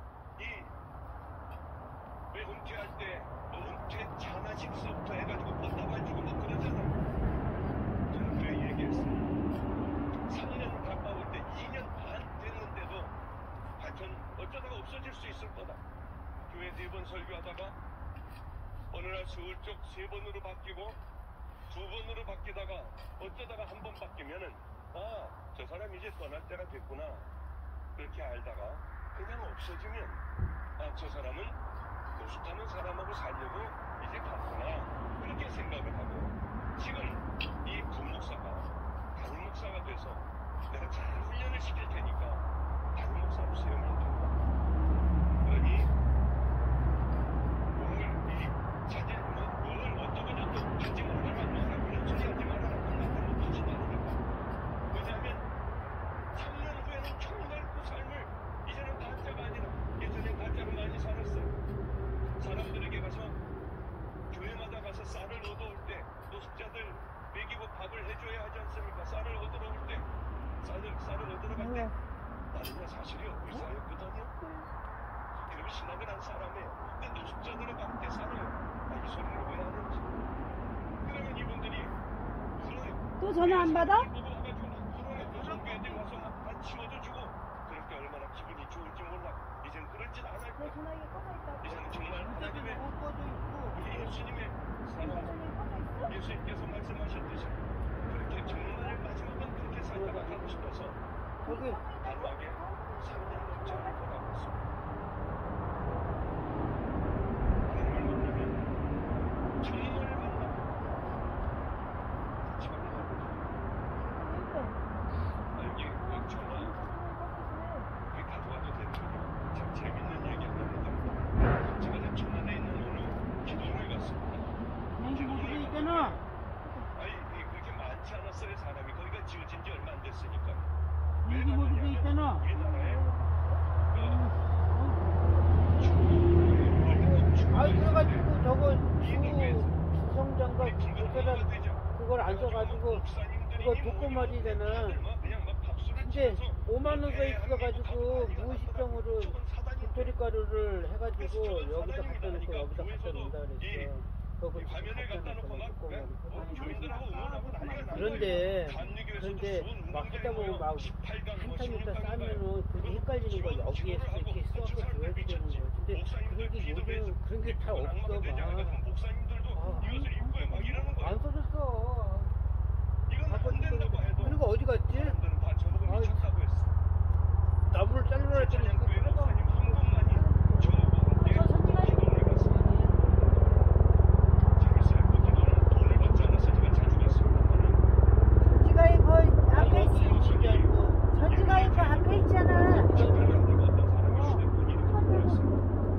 Speaker 7: 왜 은퇴할 때 은퇴 장화식서부터 해가지고 꽃다발 주고 막 그러잖아요. 저는 그래 얘기했어요. 3년 가까울 때 2년 반 됐는데도 하여튼 어쩌다가 없어질 수 있을 거다. 교회 4번 설교하다가 어느 날 슬쩍 3번으로 바뀌고 2번으로 바뀌다가 어쩌다가 1번 바뀌면은 저 사람 이제 떠날 때가 됐구나. 그렇게 알다가 그냥 없어지면 저 사람은 노숙하는 사람하고 살려고 이제 갔구나. 그렇게 생각을 하고 지금 이 부목사가 담임 목사가 돼서 내가 잘 훈련을 시킬 테니까 담임 목사로 세우면 된다. 그러니 오늘 이 자제 오늘 어쩌고 저쩌고 하지 말아라. 그런 소리 하지 말아라. 나한테 못 하지 말으니까. 왜냐하면 3년 후에는 정말 그 삶을 이제는 가짜가 아니라 예전엔 가짜로 많이 살았어요. 사람들에게 가서 교회마다 가서 쌀을 얻어올 때 노숙자들 먹이고 밥을 해줘야 하지 않습니까? 쌀을 얻으러 올 때 쌀을 얻으러 갈 때 나는요 사실이 의사였거든요. 교회 신학을 한 사람이에요. 근데 노숙자들을 갈 때 쌀을 이 소리를 왜 하는지. 그러면 이분들이 울어요.
Speaker 1: 또 전화 안 받아?
Speaker 7: 보고 와가지고 막 울어요. 또 선교애들 와서 막 치워도 주고 그럴 때 얼마나 기분이 좋을지 몰라. 이젠 그럴짓 안 할 거야. 이제는 정말 하나님의 우리 예수님의 사랑 예수님께서 말씀하셨듯이 그렇게 정말 마지막은 그렇게 살다가 가고 싶어서 마지막에 3년 넘지 않고 가고 있습니다. 하나님을 만나면 정말 만나면 정말 여기 전화 여기 가져와도 되는 거예요. 참 재밌는 얘기 하나입니다. 제가 천안에 있는 어느 기도원에 갔습니다. 기도원에 있잖아. 그렇게 많지 않았어요 사람이. 거기가 지어진 지 얼마 안 됐으니까. 왜 갔느냐면 우리나라에
Speaker 4: 그래가지고 저거 주성장과 그걸 안 써가지고 그거 독고마리잖아. 근데 5만 원가 있어가지고 무의식적으로 도토리가루를 해가지고 여기다 갖다 놓고 여기다 갖다 놓는다 그랬어. 그거
Speaker 7: 화면을 갖다 놓고 막 교인들하고 응원하고 난리가 나요.
Speaker 4: 그런데 막 하다 보면 막 한참 있다 싸면은 그게 헷갈리는 거. 여기에 이렇게 써서 줘야 되는 거. 근데 그런 게 요즘 그런 게 다 없어. 막
Speaker 7: 목사님들도 이것을 입고해 막 이러는 거예요.
Speaker 4: 안 써줬어.
Speaker 7: 이건 안 된다고 해도
Speaker 4: 그리고 어디 갔지?
Speaker 7: 사람들은 다 저보고 미쳤다고 했어.
Speaker 4: 나무를 잘라라 했더니
Speaker 7: 찬양 교회 목사님 한 분만이 저하고 함께 기도원에 갔습니다. 재밌어요. 그 기도는 돈을 받지 않아서 제가 자주 갔습니다만은
Speaker 1: 전지가의 그 앞에 전지가의 그 앞에 있잖아.
Speaker 7: 집회를 가지고 어떤 사람이 휴대폰이 이렇게 걸렸어요.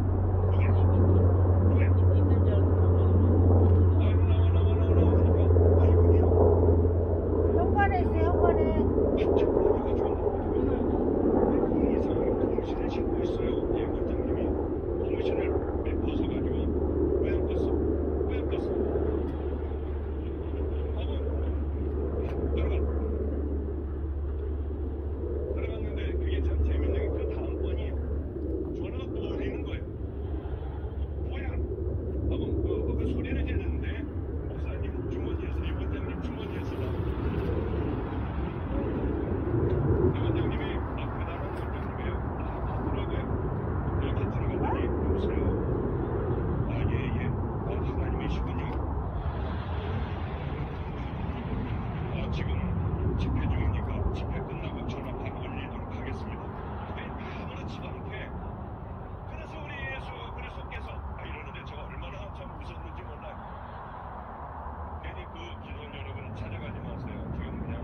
Speaker 7: 누구야?
Speaker 4: 있는 줄 알고
Speaker 7: 아이고 나와 하니까 아이고요.
Speaker 1: 현관에 있어 현관에.
Speaker 7: 진짜 불안해가지고 그 이상하게 고무신을 신고 있어요. 예, 원장님이 고무신을 벗어가지고 왜 안 껐어? 왜 안 껐어? 하고 들어갔는데 그게 참 재밌는 게 그 다음번이 전화가 또 울리는 거예요. 뭐야? 하고 그 소리를 지르는데 목사님 주머니에서 이 원장님 주머니에서 나오고 원장님이 그날은 원장님이에요. 하더라고요. 이렇게 들어갔더니 여보세요. 예. 하나님이시군요. 지금 집회 중이니까 집회 끝나고 전화 바로 올리도록 하겠습니다. 아무렇지도 않게. 그래서 우리 예수 그리스도께서 이러는데 제가 얼마나 참 웃었는지 몰라요. 괜히 그 기도원 여러분 찾아가지 마세요. 지금 그냥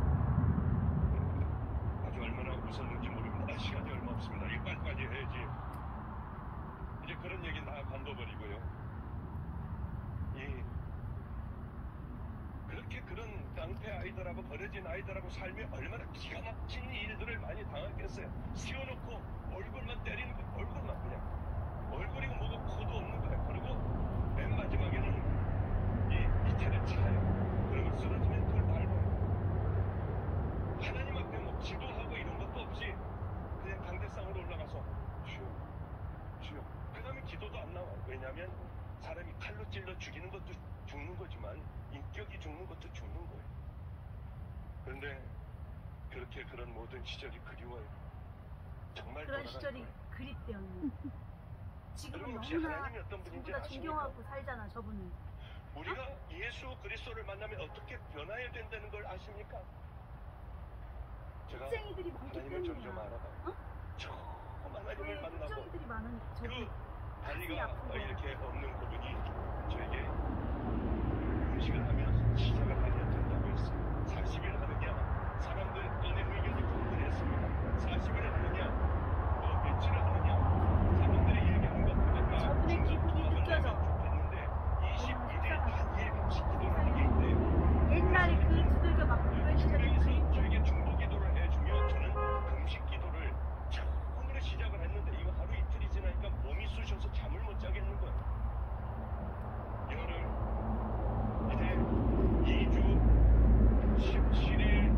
Speaker 7: 아주 얼마나 웃었는지 모릅니다. 시간이 얼마 없습니다. 이빨까지 해야지. 이제 그런 얘기 다 관둬버리고요. 그렇게 그런 깡패 아이들하고 버려진 아이들하고 삶이 얼마나 기가 막힌 일들을 많이 당했겠어요. 세워놓고 얼굴만 때리는 거, 얼굴만 그냥. 얼굴이고 뭐고 코도 없는 거예요. 그리고 맨 마지막에는 이 밑에를 차요. 그러면 쓰러지면 그걸 밟아요. 하나님 앞에 찔러 죽이는 것도 죽는 거지만 인격이 죽는 것도 죽는 거예요. 그런데 그렇게 그런 모든 시절이 그리워요. 정말
Speaker 1: 그런
Speaker 7: 돌아갈
Speaker 1: 시절이
Speaker 7: 거예요.
Speaker 1: 그립대요. 지금은
Speaker 7: 여러분 혹시
Speaker 1: 너무나
Speaker 7: 하나님이 어떤 분인지
Speaker 1: 전부 다
Speaker 7: 아십니까?
Speaker 1: 존경하고 살잖아, 저분은.
Speaker 7: 우리가 예수 그리스도를 만나면 어떻게 변화해야 된다는 걸 아십니까? 제가
Speaker 1: 흑쟁이들이 많기
Speaker 7: 하나님을 점점
Speaker 1: 때문이야.
Speaker 7: 알아가요. 처음 하나님을
Speaker 1: 왜
Speaker 7: 만나고
Speaker 1: 흑쟁이들이 많은 저기
Speaker 7: 그
Speaker 1: 가슴이
Speaker 7: 관리가
Speaker 1: 아픈 거야.
Speaker 7: 이렇게 없는 그분이 저에게 음식을 하면 시작을 해야 된다고 했어요. 40일 하느냐, 사람들 안에 의견이 분분했습니다. 40일 하느냐, 또 며칠을 하느냐, 사람들이 얘기하는 것보다
Speaker 1: 저분의 기분이 느껴져.
Speaker 7: 좋겠는데 21일 단일 금식 기도라는 게 있대요.
Speaker 1: 옛날에 그 두들겨 맞고 그랬더니
Speaker 7: 중국에서 저에게 중보 기도를 해주며 저는 금식 기도를 처음으로 시작을 했는데 이거 하루 이틀이 지나니까 몸이 쑤셔서 잠을 못 자겠는 거예요. 열흘, 이제 2주, 17일,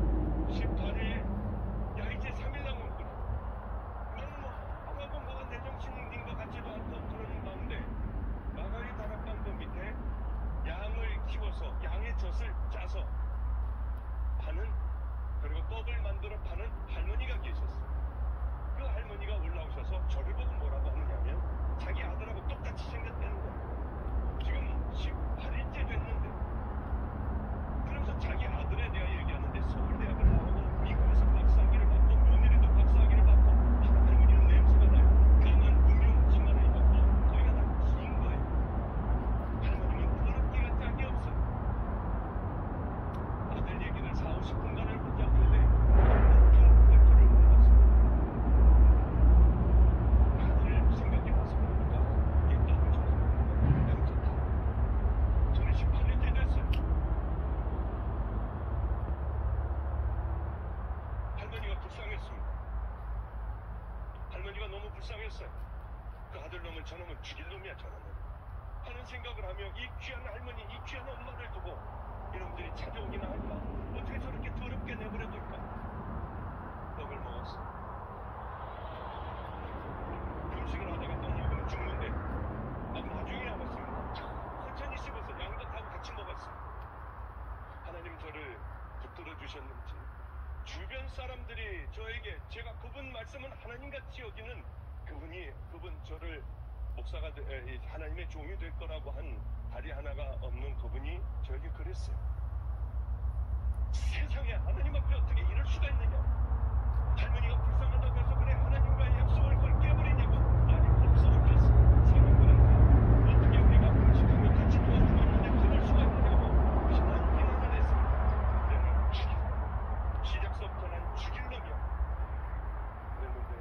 Speaker 7: 18일, 야 이제 3일 남았구나. 나는 뭐 아마도 뭐가 내 정신인 것 같지도 않고 그러는 가운데 마가리 다락방도 밑에 양을 키워서 양의 젖을 짜서 파는, 그리고 떡을 만들어 파는 할머니가 계셨어요. 그 할머니가 올라오셔서 저를 보고 뭐라고 하느냐면 자기 아들하고 똑같이 생겼다는 거예요. 지금 18일째 됐는데, 그러면서 자기 아들에 대해 얘기하는데 서울대학을 나오고 미국에서 박사학위를 받고 며느리도 박사학위를 받고 할머니는 냄새가 나요. 까만 무명 치마를 입었고 거기가 다 긴 거예요. 할머니는 더럽기가 짝이 없어요. 아들 얘기를 40-50분간을 혼자 하는데 한번도 댓글을 못 봤어요. 아들 생각해봐서 보니까 이게 떡을 좋아하는 양 좋다. 저는 18일째 됐어요. 할머니가 불쌍했습니다. 할머니가 너무 불쌍했어요. 그 아들놈은 저놈은 죽일 놈이야, 저놈은 하는 생각을 하며 이 귀한 할머니, 이 귀한 엄마를 두고 이놈들이 찾아오기나 할까? 어떻게 저렇게 더럽게 내버려둘까? 떡을 먹었어. 음식을 하다가 또 먹으면 죽는데 나중에 알았습니다. 천천히 씹어서 양덕하고 같이 먹었어요. 하나님 저를 붙들어 주셨는지 주변 사람들이 저에게 제가 그분 말씀은 하나님같이 여기는 그분 저를 목사가 하나님의 종이 될 거라고 한 다리 하나가 없는 그분이 저에게 그랬어요. 세상에 하나님 앞에 어떻게 이럴 수가 있느냐? 할머니가 불쌍하다고 해서 그래 하나님과의 약속을 그걸 깨버리냐고? 아니 법석을 폈어. 사람들은 어떻게 우리가 음식하며 같이 도와주었는데 그럴 수가 있느냐고 비난을 했습니다. 내가 죽일 놈. 시작서부터 난 죽일 놈이야. 그랬는데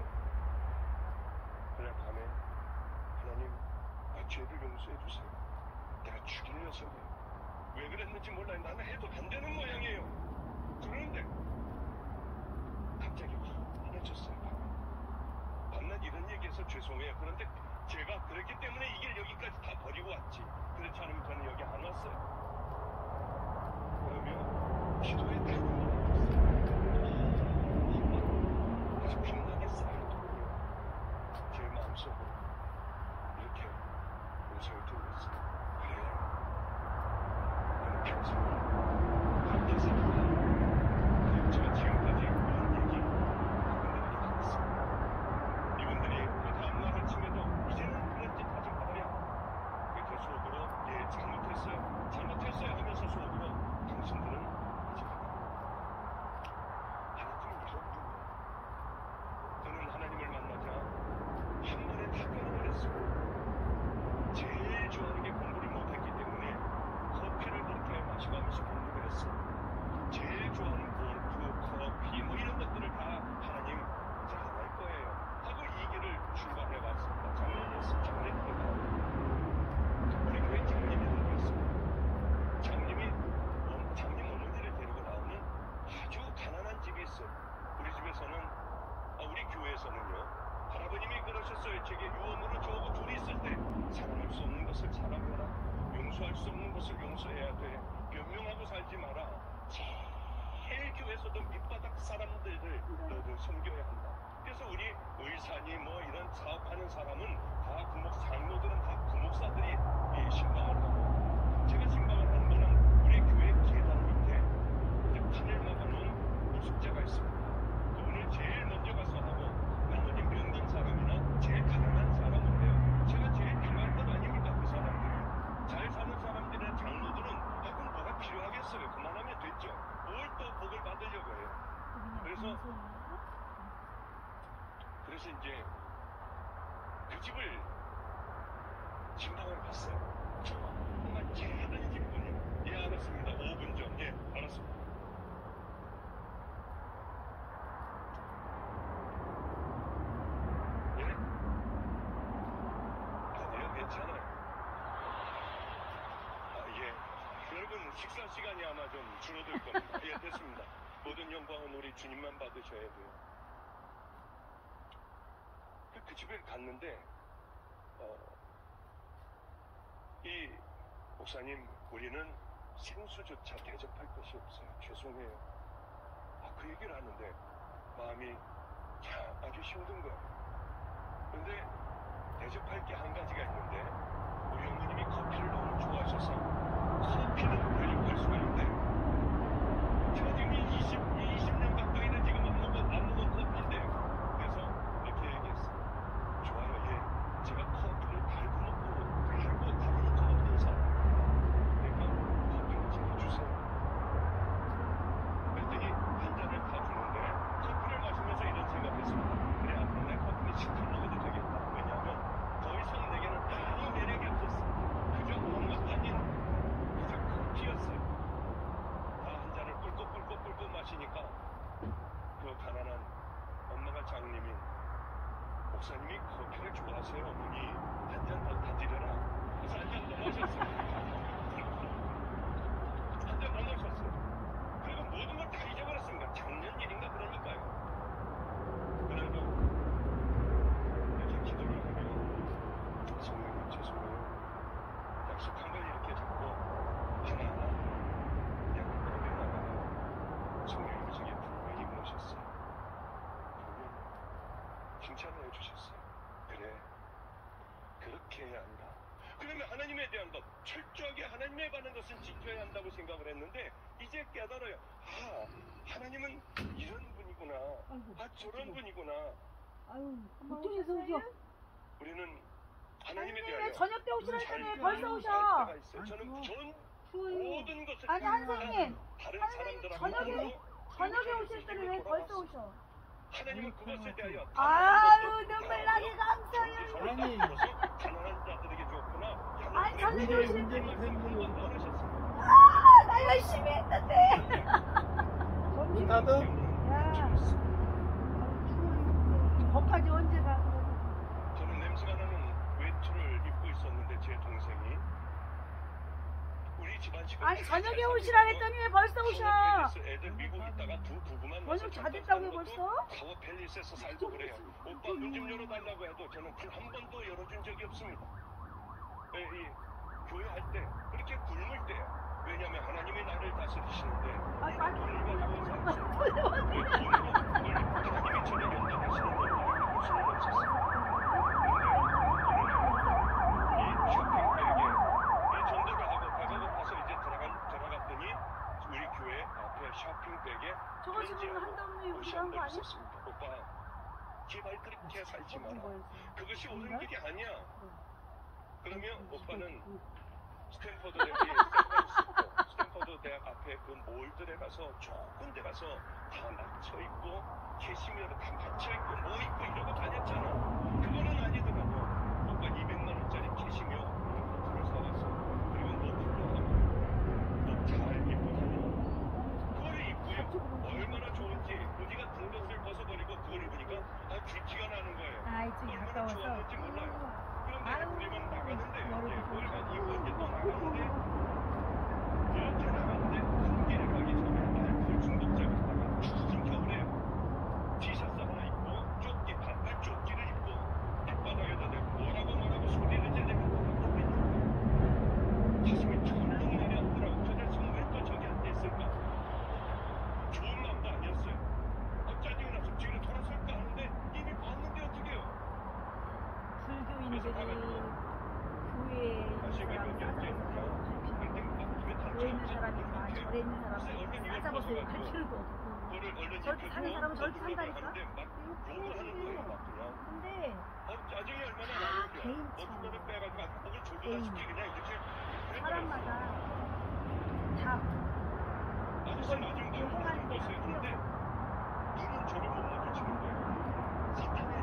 Speaker 7: 그날 밤에 하나님 나 죄를 용서해 주세요. 내가 죽일 녀석이에요. 왜 그랬는지 몰라요. 나는 해도 안 되는 모양이에요. 그런데 갑자기 확 화내쳤어요. 밤낮 이런 얘기해서 죄송해요. 그런데 제가 그랬기 때문에 이 길 여기까지 다 버리고 왔지. 그렇지 않으면 저는 여기 안 왔어요. 그러면 기도에 타임을 얻었어요. 아주 빛나게 쌓였더군요. 제 마음속으로 이렇게 음성이 들렸어요. 그래, 너는 평생 그렇게 살다. 제가 지금까지 이런 얘기 이분들에게 받았습니다. 이분들이 그 다음날 아침에도 이제는 그런 짓 하지 말아야. 이렇게 속으로 예 잘못했어요 하면서 속으로 당신들은 이제 하나님은 이런 분이에요. 저는 하나님을 만나자 한 번에 다 끊어버렸어요. 제일 좋아하는 게 공부를 못했기 때문에 커피를 그렇게 마시고 하면서 공부를 했어요. 제일 좋아하는 골프, 커피 뭐 이런 것들을 다 하나님 이제 안 할 거예요 하고 이 길을 출발해 왔습니다. 장례입니다. 우리 교회 장님이 누구였어요? 장님 어머니를 데리고 나오는 아주 가난한 집이 있어요. 우리 집에서는 우리 교회에서는요 할아버님이 그러셨어요. 제게 유언으로 저하고 둘이 있을 때 사랑할 수 없는 것을 사랑해라, 용서할 수 없는 것을 용서해야 돼, 변명하고 살지 마라, 제일 교회에서도 밑바닥 사람들을 너도 섬겨야 한다. 그래서 우리 의사니 뭐 이런 사업하는 사람은 다 장로들은 다 부목사들이 신방을 하고, 제가 신방을 하는 거는 우리 교회 계단 밑에 이제 판을 막아놓은 노숙자가 있습니다. 그분을 제일 먼저 가서 하고 나머지 병든 사람이나 제일 가난한 사람을 해요. 제가 제일 필요한 건 아닙니까? 그 사람들이 잘 사는 사람들이나 장로들은 그럼 뭐가 필요하겠어요? 그만하면 됐죠. 뭘 또 복을 받으려고 해요. 그래서 이제 그 집을 신방을 갔어요. 정말 작은 집뿐이에요. 예, 알았습니다. 5분 전. 예, 알았습니다. 예? 아니요, 괜찮아요. 예. 여러분, 식사 시간이 아마 좀 줄어들 겁니다. 예, 됐습니다. 모든 영광은 우리 주님만 받으셔야 돼요. 그 집에 갔는데, 이 목사님, 우리는 생수조차 대접할 것이 없어요. 죄송해요. 그 얘기를 하는데 마음이 아주 힘든 거예요. 근데 대접할 게 한 가지가 있는데, 우리 어머님이 커피를 너무 좋아하셔서 커피는 대접할 수가 있대요. 제가 지금 20년 가까이는 지금 안 먹은 커피인데요. 그래서 이렇게 얘기했어요. 좋아요. 예. 제가 커피를 달고 먹고 없는 사람. 그러니까 커피를 제가 주세요. 그랬더니 한 잔을 다 주는데 커피를 마시면서 이런 생각했습니다. 그래, 앞으로 내 커피는 시켜 먹어도 되겠다. 왜냐하면 더 이상 내게는 아무 매력이 없었어. 그저 뭔가 아닌 그저 커피였어요. 다 한 잔을 꿀꺽 마시니까 그 가난한 엄마가 장님인 목사님이 커피를 좋아하세요. 어머니, 한 잔 더 타드려라. 그래서 한 잔 더 마셨어요. 한 잔 더 마셨어요. 그리고 모든 걸 다 잊어버렸습니다. 작년 일인가 그러니까요. 그래도 이렇게 기도를 하며, 성령님 죄송해요. 약속한 걸 이렇게 잡고 하나하나 그냥 꺼내나가요. 성령님이 저게 분명히 모셨어요. 그러면 칭찬을 해주셨어요. 그래, 그렇게 해야 한다. 그러면 하나님에 대한 것, 철저하게 하나님에 관한 것은 지켜야 한다고 생각을 했는데 이제 깨달아요. 하나님은 이런 분이구나. 저런 분이구나.
Speaker 1: 아유, 어떻게 오셔?
Speaker 7: 우리는 하나님에 대하여
Speaker 1: 저녁 때 오시라 했잖아요. 벌써 오셔.
Speaker 7: 때가 있어요. 저는 모든 것을
Speaker 1: 아니, 선생님.
Speaker 7: 다른 사람들하고
Speaker 1: 저녁에 오실 때는 왜 벌써 오셔?
Speaker 7: 하나님은 그것에 대하여
Speaker 1: 아유, 눈물 나게 감사해요.
Speaker 7: 하나님 가난한 자들에게 줬구나.
Speaker 1: 아니, 저녁에 오실 때.
Speaker 7: 한번더 하셨습니다.
Speaker 1: 나 열심히 했는데.
Speaker 6: 문 닫아.
Speaker 1: 거기까지 언제 가?
Speaker 7: 저는 냄새가 나는 외투를 입고 있었는데 제 동생이 우리 집안 식구
Speaker 1: 아니, 저녁에 오시라 했더니 왜 벌써 오셔?
Speaker 7: 애들 미국 있다가 두 부부만
Speaker 1: 저녁 다 됐다고요, 벌써?
Speaker 7: 타워 팰리스에서 살고 그래요. 오빠 문 좀 열어달라고 해도 저는 문 한 번도 열어준 적이 없습니다. 이 교회 할 때 그렇게 굶을 때요. 왜냐하면 하나님이 나를 다스리시는데 돈을 가지고 살수 하나님이 저를 연단하시는 걸 볼 수는 없었어요. 이 쇼핑백에 이 전도를 하고 배가 고파서 이제 들어갔더니 우리 교회 앞에 쇼핑백에
Speaker 1: 저거 지금 한다는 얘기 한거 아니야?
Speaker 7: 있었습니다. 오빠, 제발 그렇게 살지 마라. 그것이 옳은 길이 아니야. 그러면 오빠는 스탠퍼드 대학 앞에 그 몰들에 가서 좋은 데 가서 다 맞춰 있고 캐시미어도 다 맞춰 있고 뭐 있고 이러고 다녔잖아. 그거는 아니더라고. 오빠 200만 원짜리 캐시미어 그걸 사왔어. 그리고 머플러 하고 잘 입고 다녀. 그거를 입고요. 얼마나 좋은지 우리 같은 것을 벗어버리고 그걸 입으니까 기가 나는 거예요. 얼마나 좋았는지 몰라요. 그런데 우리만 나가는데 이제 월간 이후 이제 또 나가는데 이렇게 나가는데 큰 길에 가기 전에 알코올 중독자가 쭉 겨울에요. 티셔츠 하나 입고 조끼 반팔 조끼를 입고 밑바닥에다 대고 뭐라고 소리를 지르면 가슴이 철렁 내려앉더라고. 도대체 왜 또 저기 앉아있을까? 좋은 마음도 아니었어요. 짜증이 나서 뒤로 돌아설까 하는데 이
Speaker 1: 절에 있는 사람은 싸잡아서 할 필요도 없고 저렇게 사는 사람은 저렇게 산다니까.
Speaker 7: 막 욕을 하는 거예요, 막 그냥.
Speaker 1: 근데
Speaker 7: 짜증이 얼마나
Speaker 1: 다
Speaker 7: 나는지.
Speaker 1: 개인차.
Speaker 7: 그거를 빼가지고 악복을
Speaker 1: 개인.
Speaker 7: 조교다시키 그냥 이렇게.
Speaker 1: 사람마다 다
Speaker 7: 아저씨 나중
Speaker 1: 요구하는 게
Speaker 7: 보세요.
Speaker 1: 필요
Speaker 7: 근데 눈은 저를 못 마주치는 거예요. 사탄의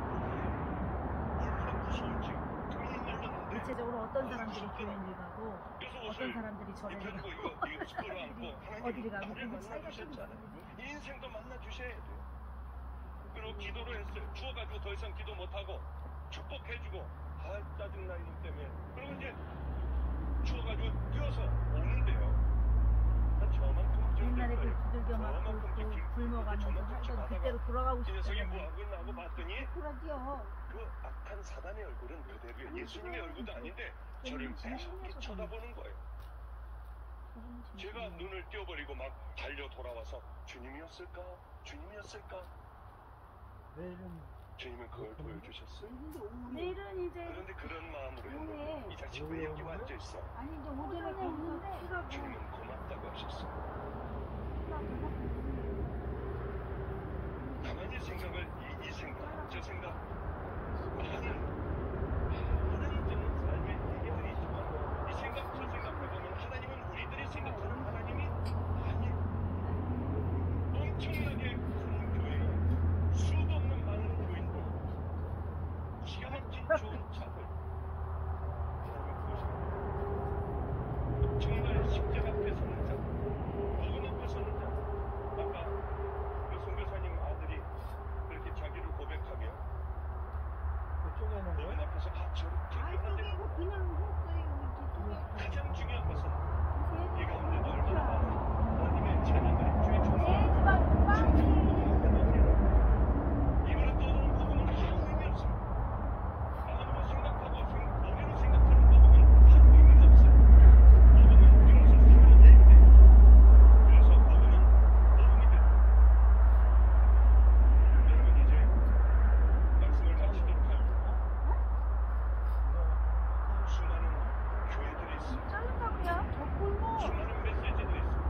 Speaker 7: 얼마나 무서운지 등을 날렸는데.
Speaker 1: 대체적으로 어떤 사람들이 교회를 가고 어떤 사람들이 절에 가고 어디를 가고 그 차이가 좀 있어요.
Speaker 7: 인생도 만나 주셔야 돼요. 그리고 기도를 했어요. 추워가지고 더 이상 기도 못하고 축복해주고 짜증나 이놈 때문에. 그리고 이제 추워가지고 뛰어서 오는데요. 저만큼
Speaker 1: 옛날에 그 두들겨 맞고 또 굶어가면서 살던 그때로 돌아가고
Speaker 7: 이 녀석이
Speaker 1: 싶잖아요.
Speaker 7: 뭐 하고 있나 하고 봤더니
Speaker 1: 그러지요.
Speaker 7: 그 악한 사단의 얼굴은 그대로예요. 예수님의 얼굴도 아닌데 저를 무섭게 쳐다보는 거예요. 제가 눈을 띄어버리고 막 달려 돌아와서 주님이었을까? 주님이었을까?
Speaker 6: 내일은
Speaker 7: 주님은 그걸 보여주셨어요.
Speaker 1: 내일은 이제
Speaker 7: 그런데 그런 마음으로 했는데 이 자식 왜 여기 앉아있어?
Speaker 1: 아니 이제 오전에 가는데
Speaker 7: 주님은 고맙다고 하셨어요. 가만히 생각을 이 생각 저 생각 많은 삶의 얘기들이 있지만 이 생각 저 생각해보면 하나님은 우리들이 생각하는 하나님이 아니에요. 엄청나게 큰 교회 수도 없는 많은 교인들 기가 막힌 좋은 자들 하나님 그것이 정말 십자가 앞에 서는 자 복음 앞에 서는 자 아까 그 선교사님 아들이 그렇게 자기를 고백하며
Speaker 6: 그쪽에는
Speaker 7: 복음
Speaker 6: 거야?
Speaker 7: 앞에서 저렇게 변화되는 가장 중요한 것은 이 가운데도 얼마나 많은 하나님의 자녀들이 주의 종들이 이거를 떠도는 복음은 아무 의미 없습니다. 마음으로 생각하고 머리로 생각하는 복음은 아무 의미가 없어요. 복음은 비로소 살아낼 때 그래서 복음은 복음이 됩니다. 여러분 이제 말씀을 마치도록 합니다. 수많은 교회들이 있어요.
Speaker 1: 자른다고요? 저 굶어.
Speaker 7: 수많은 메시지들이 있어요.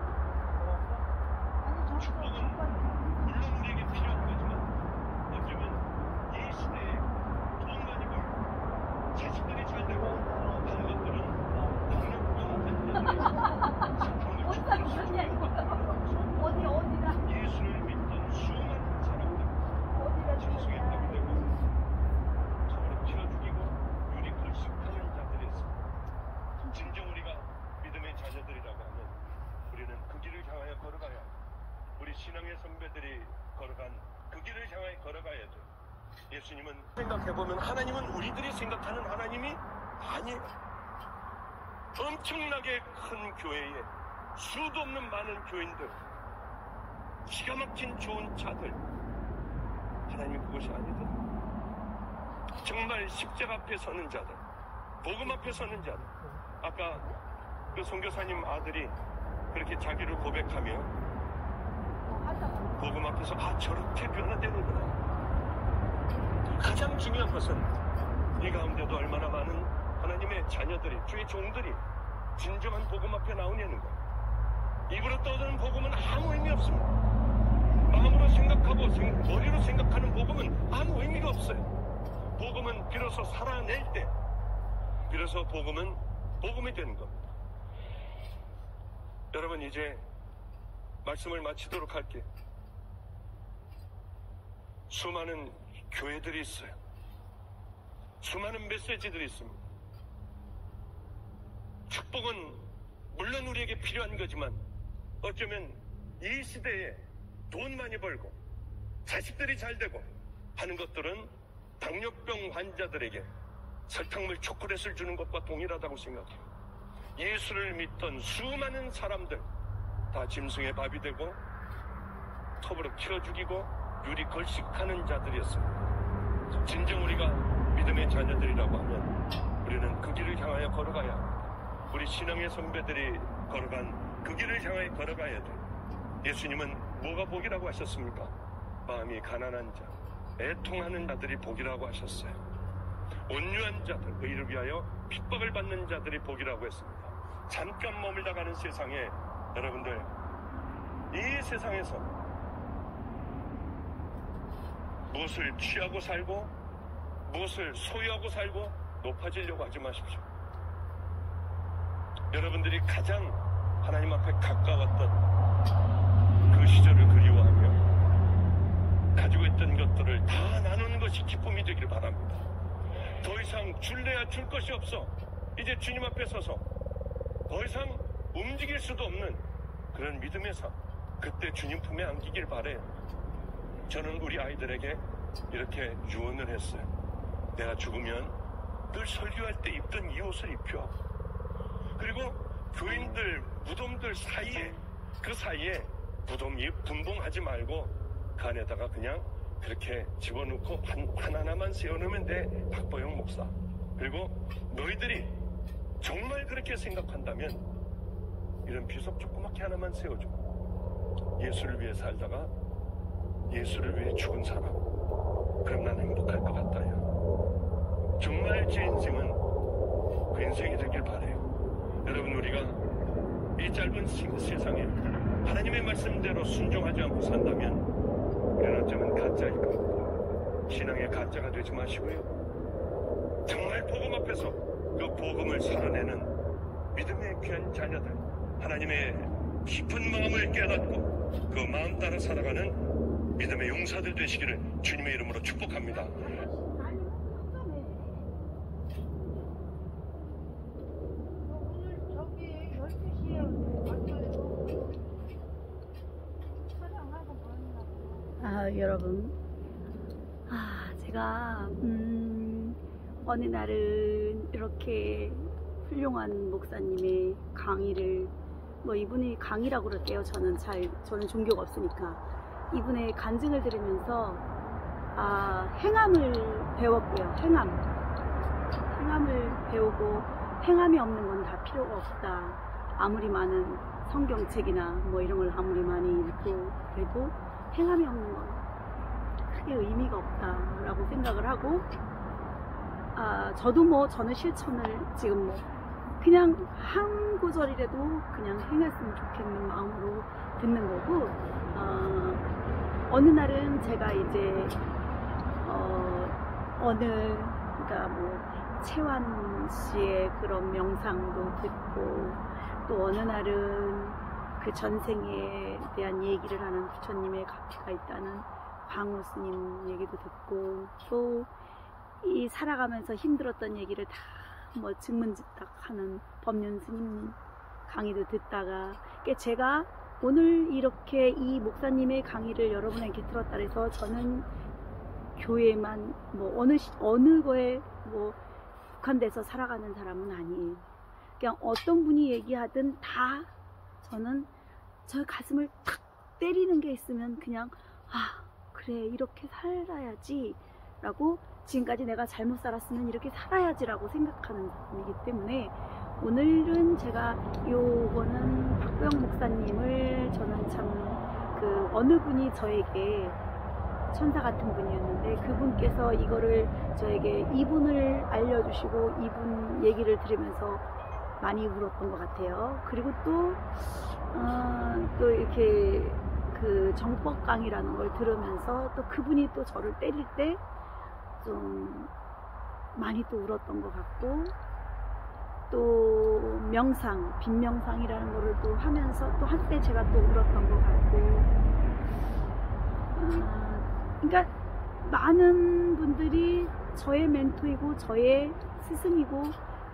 Speaker 1: 아니
Speaker 7: 축복은 물론 우리에게 필요한 거지만 어쩌면 이 시대에 돈 많이 벌고 자식들이 잘 되고 하는 것들은 능력과 한자들이
Speaker 1: 어디다 주셨냐 이거. 어디다
Speaker 7: 예수를 믿던 수많은 사람들
Speaker 1: 어디다
Speaker 7: 저승에
Speaker 1: 주셨냐.
Speaker 7: 가게 되고 서로 치러 죽이고 유리 걸식하는 자들이 있습니다. 진정 우리가 믿음의 자녀들이라고 하면 우리는 그 길을 향하여 걸어가야 합니다. 우리 신앙의 선배들이 걸어간 그 길을 향하여 걸어가야 돼요. 예수님은 생각해보면 하나님은 우리들이 생각하는 하나님이 아니에요. 엄청나게 큰 교회에 수도 없는 많은 교인들 기가 막힌 좋은 자들 하나님이 그것이 아니더라. 정말 십자가 앞에 서는 자들 복음 앞에 서는 자들 아까 그 선교사님 아들이 그렇게 자기를 고백하며 복음 앞에서 저렇게 변화되는구나. 가장 중요한 것은 이 가운데도 얼마나 많은 하나님의 자녀들이 주의 종들이 진정한 복음 앞에 나오냐는 거예요. 입으로 떠드는 복음은 아무 의미 없습니다. 마음으로 생각하고 머리로 생각하는 복음은 아무 의미가 없어요. 복음은 비로소 살아낼 때 비로소 복음은 복음이 되는 겁니다. 여러분 이제 말씀을 마치도록 할게요. 수많은 교회들이 있어요. 수많은 메시지들이 있습니다. 축복은 물론 우리에게 필요한 거지만 어쩌면 이 시대에 돈 많이 벌고 자식들이 잘 되고 하는 것들은 당뇨병 환자들에게 설탕물 초콜릿을 주는 것과 동일하다고 생각해요. 예수를 믿던 수많은 사람들 다 짐승의 밥이 되고 톱으로 키워 죽이고 유리 걸식하는 자들이었습니다. 진정 우리가 믿음의 자녀들이라고 하면 우리는 그 길을 향하여 걸어가야 합니다. 우리 신앙의 선배들이 걸어간 그 길을 향하여 걸어가야 돼요. 예수님은 뭐가 복이라고 하셨습니까? 마음이 가난한 자, 애통하는 자들이 복이라고 하셨어요. 온유한 자들, 의를 위하여 핍박을 받는 자들이 복이라고 했습니다. 잠깐 머물다 가는 세상에 여러분들, 이 세상에서 무엇을 취하고 살고 무엇을 소유하고 살고 높아지려고 하지 마십시오. 여러분들이 가장 하나님 앞에 가까웠던 그 시절을 그리워하며 가지고 있던 것들을 다 나누는 것이 기쁨이 되길 바랍니다. 더 이상 줄래야 줄 것이 없어. 이제 주님 앞에 서서 더 이상 움직일 수도 없는 그런 믿음의 삶, 그때 주님 품에 안기길 바래요. 저는 우리 아이들에게 이렇게 유언을 했어요. 내가 죽으면 늘 설교할 때 입던 이 옷을 입혀. 그리고 교인들 무덤들 사이에, 그 사이에 무덤이 분봉하지 말고 그 안에다가 그냥 그렇게 집어넣고 하나하나만 세워놓으면 돼, 박보영 목사. 그리고 너희들이 정말 그렇게 생각한다면 이런 비석 조그맣게 하나만 세워줘. 예수를 위해 살다가 예수를 위해 죽은 사람, 그럼 난 행복할 것 같아요. 정말 제 인생은 그 인생이 되길 바래요. 여러분, 우리가 이 짧은 세상에 하나님의 말씀대로 순종하지 않고 산다면 우리는 어쩌면 가짜일 겁니다. 신앙의 가짜가 되지 마시고요. 정말 복음 앞에서 그 복음을 살아내는 믿음의 귀한 자녀들, 하나님의 깊은 마음을 깨닫고 그 마음 따라 살아가는 믿음의 용사들 되시기를 주님의 이름으로 축복합니다.
Speaker 1: 여러분, 제가 어느 날은 이렇게 훌륭한 목사님의 강의를, 뭐 이분이 강의라고 그럴게요. 저는 종교가 없으니까. 이분의 간증을 들으면서 행함을 배웠고요. 행함을 배우고, 행함이 없는 건 다 필요가 없다. 아무리 많은 성경책이나 뭐 이런 걸 아무리 많이 읽고 그래도 행함이 없는 건 크게 의미가 없다라고 생각을 하고, 저는 실천을 지금 뭐 그냥 한 구절이라도 그냥 행했으면 좋겠는 마음으로 듣는 거고, 어느 날은 제가 이제 그러니까 뭐 채완 씨의 그런 명상도 듣고, 또 어느 날은 그 전생에 대한 얘기를 하는 부처님의 가피가 있다는 광우 스님 얘기도 듣고, 또 이 살아가면서 힘들었던 얘기를 다 뭐 증문즉답 하는 법륜 스님 강의도 듣다가, 제가 오늘 이렇게 이 목사님의 강의를 여러분에게 들었다 해서 저는 교회만 뭐 어느 거에 뭐 국한돼서 살아가는 사람은 아니에요. 그냥 어떤 분이 얘기하든 다 저는 저 가슴을 탁 때리는 게 있으면 그냥 그래, 이렇게 살아야지 라고, 지금까지 내가 잘못 살았으면 이렇게 살아야지 라고 생각하는 사람이기 때문에, 오늘은 제가 요거는 박보영 목사님을 저는 참 어느 분이 저에게 천사 같은 분이었는데, 그분께서 이거를 저에게 이분을 알려주시고 이분 얘기를 들으면서 많이 울었던 것 같아요. 그리고 또 이렇게 그 정법 강의라는 걸 들으면서 또 그분이 또 저를 때릴 때 좀 많이 또 울었던 것 같고, 또 명상, 빈명상이라는 거를 또 하면서 또 한때 제가 또 울었던 것 같고, 그러니까 많은 분들이 저의 멘토이고 저의 스승이고,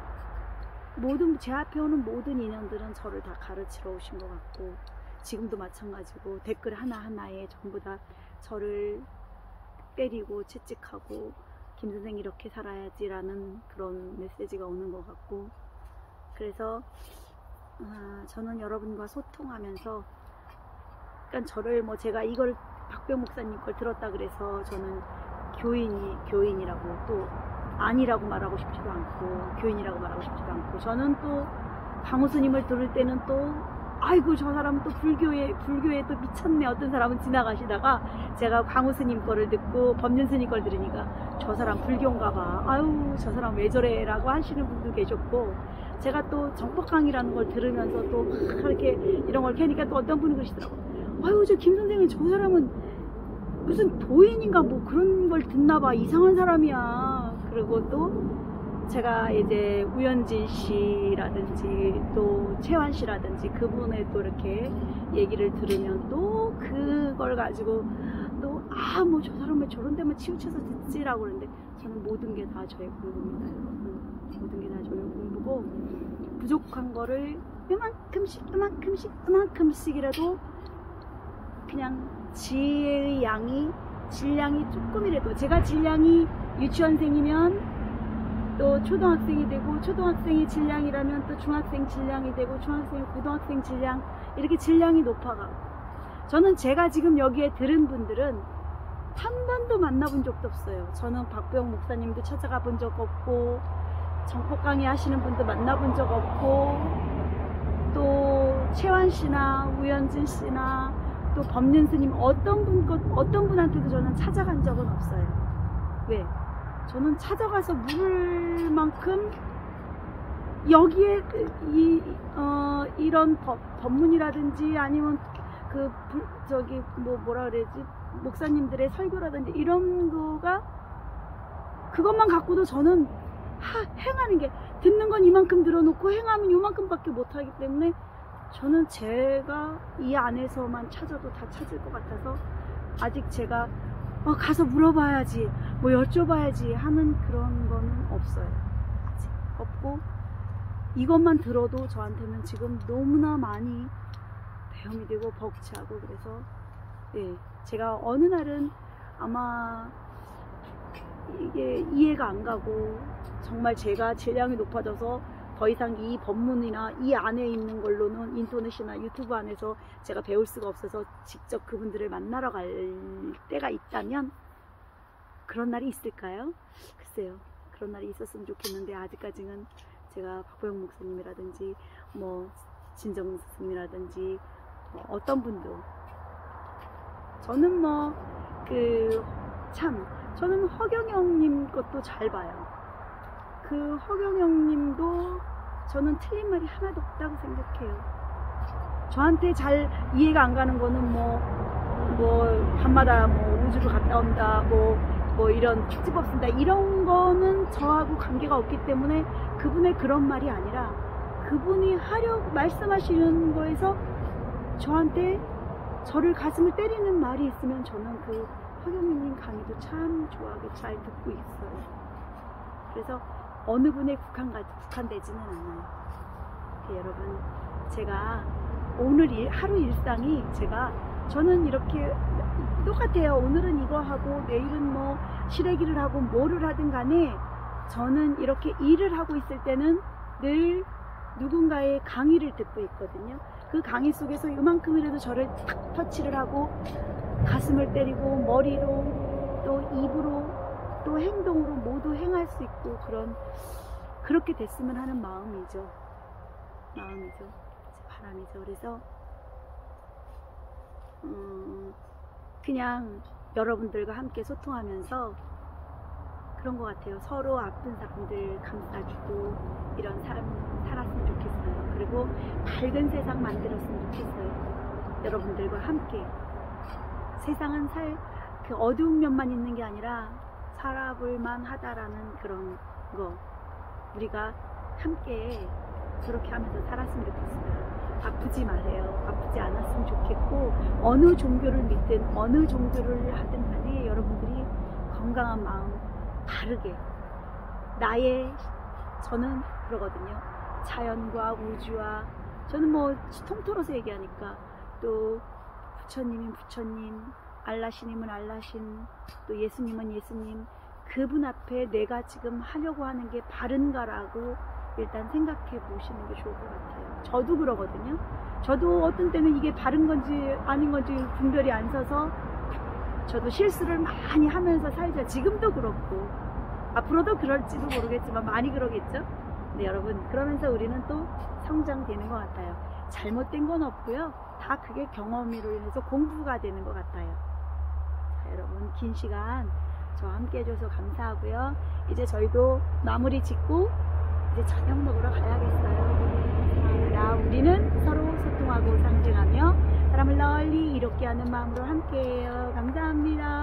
Speaker 1: 제 앞에 오는 모든 인연들은 저를 다 가르치러 오신 것 같고, 지금도 마찬가지고 댓글 하나하나에 전부 다 저를 때리고 채찍하고 김 선생 이렇게 살아야지 라는 그런 메시지가 오는 것 같고, 그래서 저는 여러분과 소통하면서, 그러니까 저를 뭐 제가 이걸 박보영 목사님 걸 들었다 그래서 저는 교인이라고 또 아니라고 말하고 싶지도 않고 교인이라고 말하고 싶지도 않고, 저는 또 광우 스님을 들을 때는 또 아이고 저 사람은 또 불교에 또 미쳤네, 어떤 사람은 지나가시다가 제가 광우 스님 거를 듣고 법륜 스님 걸 들으니까 저 사람 불교인가 봐, 아유 저 사람 왜 저래 라고 하시는 분도 계셨고, 제가 또 정법 강의라는 걸 들으면서 또 막 이렇게 이런 걸 캐니까 또 어떤 분이 그러시더라고요. 아유, 저 김 선생님, 저 사람은 무슨 도인인가 뭐 그런 걸 듣나봐. 이상한 사람이야. 그리고 또 제가 이제 우연진 씨라든지 또 채환 씨라든지 그분의 또 이렇게 얘기를 들으면 또 그걸 가지고 또 뭐 저 사람 왜 저런 데만 치우쳐서 듣지라고 그러는데, 저는 모든 게 다 저의 공부입니다, 여러분. 모든 게 다 저의 공부고, 부족한 거를 요만큼씩이라도 그냥 지혜의 양이, 질량이 조금이라도, 제가 질량이 유치원생이면 또 초등학생이 되고, 초등학생이 질량이라면 또 중학생 질량이 되고, 중학생이 고등학생 질량, 이렇게 질량이 높아가고, 저는 제가 지금 여기에 들은 분들은 한 번도 만나본 적도 없어요. 저는 박보영 목사님도 찾아가 본 적 없고, 정법 강의 하시는 분도 만나본 적 없고, 또 채환 씨나 우연진 씨나 또 법륜 스님 어떤 분한테도 저는 찾아간 적은 없어요. 왜? 저는 찾아가서 물을 만큼 여기에 이런 법문이라든지 아니면 뭐라 그래야지, 목사님들의 설교라든지 이런 거가, 그것만 갖고도 저는 행하는 게, 듣는 건 이만큼 들어놓고 행하면 이만큼밖에 못하기 때문에 저는 제가 이 안에서만 찾아도 다 찾을 것 같아서, 아직 제가 가서 물어봐야지, 뭐 여쭤봐야지 하는 그런 거는 없어요. 아직 없고, 이것만 들어도 저한테는 지금 너무나 많이 배움이 되고 벅차고, 그래서 제가 어느 날은 아마 이게 이해가 안 가고, 정말 제가 질량이 높아져서 더 이상 이 법문이나 이 안에 있는 걸로는 인터넷이나 유튜브 안에서 제가 배울 수가 없어서 직접 그분들을 만나러 갈 때가 있다면, 그런 날이 있을까요? 글쎄요, 그런 날이 있었으면 좋겠는데, 아직까지는 제가 박보영 목사님이라든지 뭐 진정 스님이라든지 어떤 분도, 저는 저는 허경영님 것도 잘 봐요. 그 허경영님도 저는 틀린 말이 하나도 없다고 생각해요. 저한테 잘 이해가 안 가는 거는 밤마다 우주를 갔다 온다, 이런 축지법 쓴다, 이런 거는 저하고 관계가 없기 때문에 그분의 그런 말이 아니라, 그분이 말씀하시는 거에서 저한테 저를 가슴을 때리는 말이 있으면 저는 그 허경영님 강의도 참 좋아하게 잘 듣고 있어요. 그래서 어느 분에 국한되지는 않아요. 여러분, 제가 오늘 하루 일상이, 저는 이렇게 똑같아요. 오늘은 이거 하고 내일은 시래기를 하고 뭐를 하든 간에, 저는 이렇게 일을 하고 있을 때는 늘 누군가의 강의를 듣고 있거든요. 그 강의 속에서 이만큼이라도 저를 탁 터치를 하고, 가슴을 때리고, 머리로 또 입으로 또 행동으로 모두 행할 수 있고, 그렇게 됐으면 하는 마음이죠. 제 바람이죠. 그래서 그냥 여러분들과 함께 소통하면서 그런 것 같아요. 서로 아픈 사람들 감싸주고 이런 사람 살았으면 좋겠어요. 그리고 밝은 세상 만들었으면 좋겠어요. 여러분들과 함께. 세상은 그 어두운 면만 있는 게 아니라 살아볼만 하다라는 그런 거, 우리가 함께 그렇게 하면서 살았으면 좋겠어요. 아프지 마세요. 아프지 않았으면 좋겠고, 어느 종교를 믿든 어느 종교를 하든 간에 여러분들이 건강한 마음, 바르게 저는 그러거든요. 자연과 우주와, 저는 통틀어서 얘기하니까, 또 부처님은 부처님, 알라신님은 알라신, 또 예수님은 예수님, 그분 앞에 내가 지금 하려고 하는 게 바른가라고 일단 생각해 보시는 게 좋을 것 같아요. 저도 그러거든요. 저도 어떤 때는 이게 바른 건지 아닌 건지 분별이 안 서서 저도 실수를 많이 하면서 살죠. 지금도 그렇고 앞으로도 그럴지도 모르겠지만 많이 그러겠죠. 네, 여러분, 그러면서 우리는 또 성장되는 것 같아요. 잘못된 건 없고요. 다 그게 경험으로 인해서 공부가 되는 것 같아요. 자, 여러분, 긴 시간 저와 함께 해줘서 감사하고요. 이제 저희도 마무리 짓고 이제 저녁 먹으러 가야겠어요. 자, 우리는 서로 소통하고 상생하며 사람을 널리 이롭게 하는 마음으로 함께해요. 감사합니다.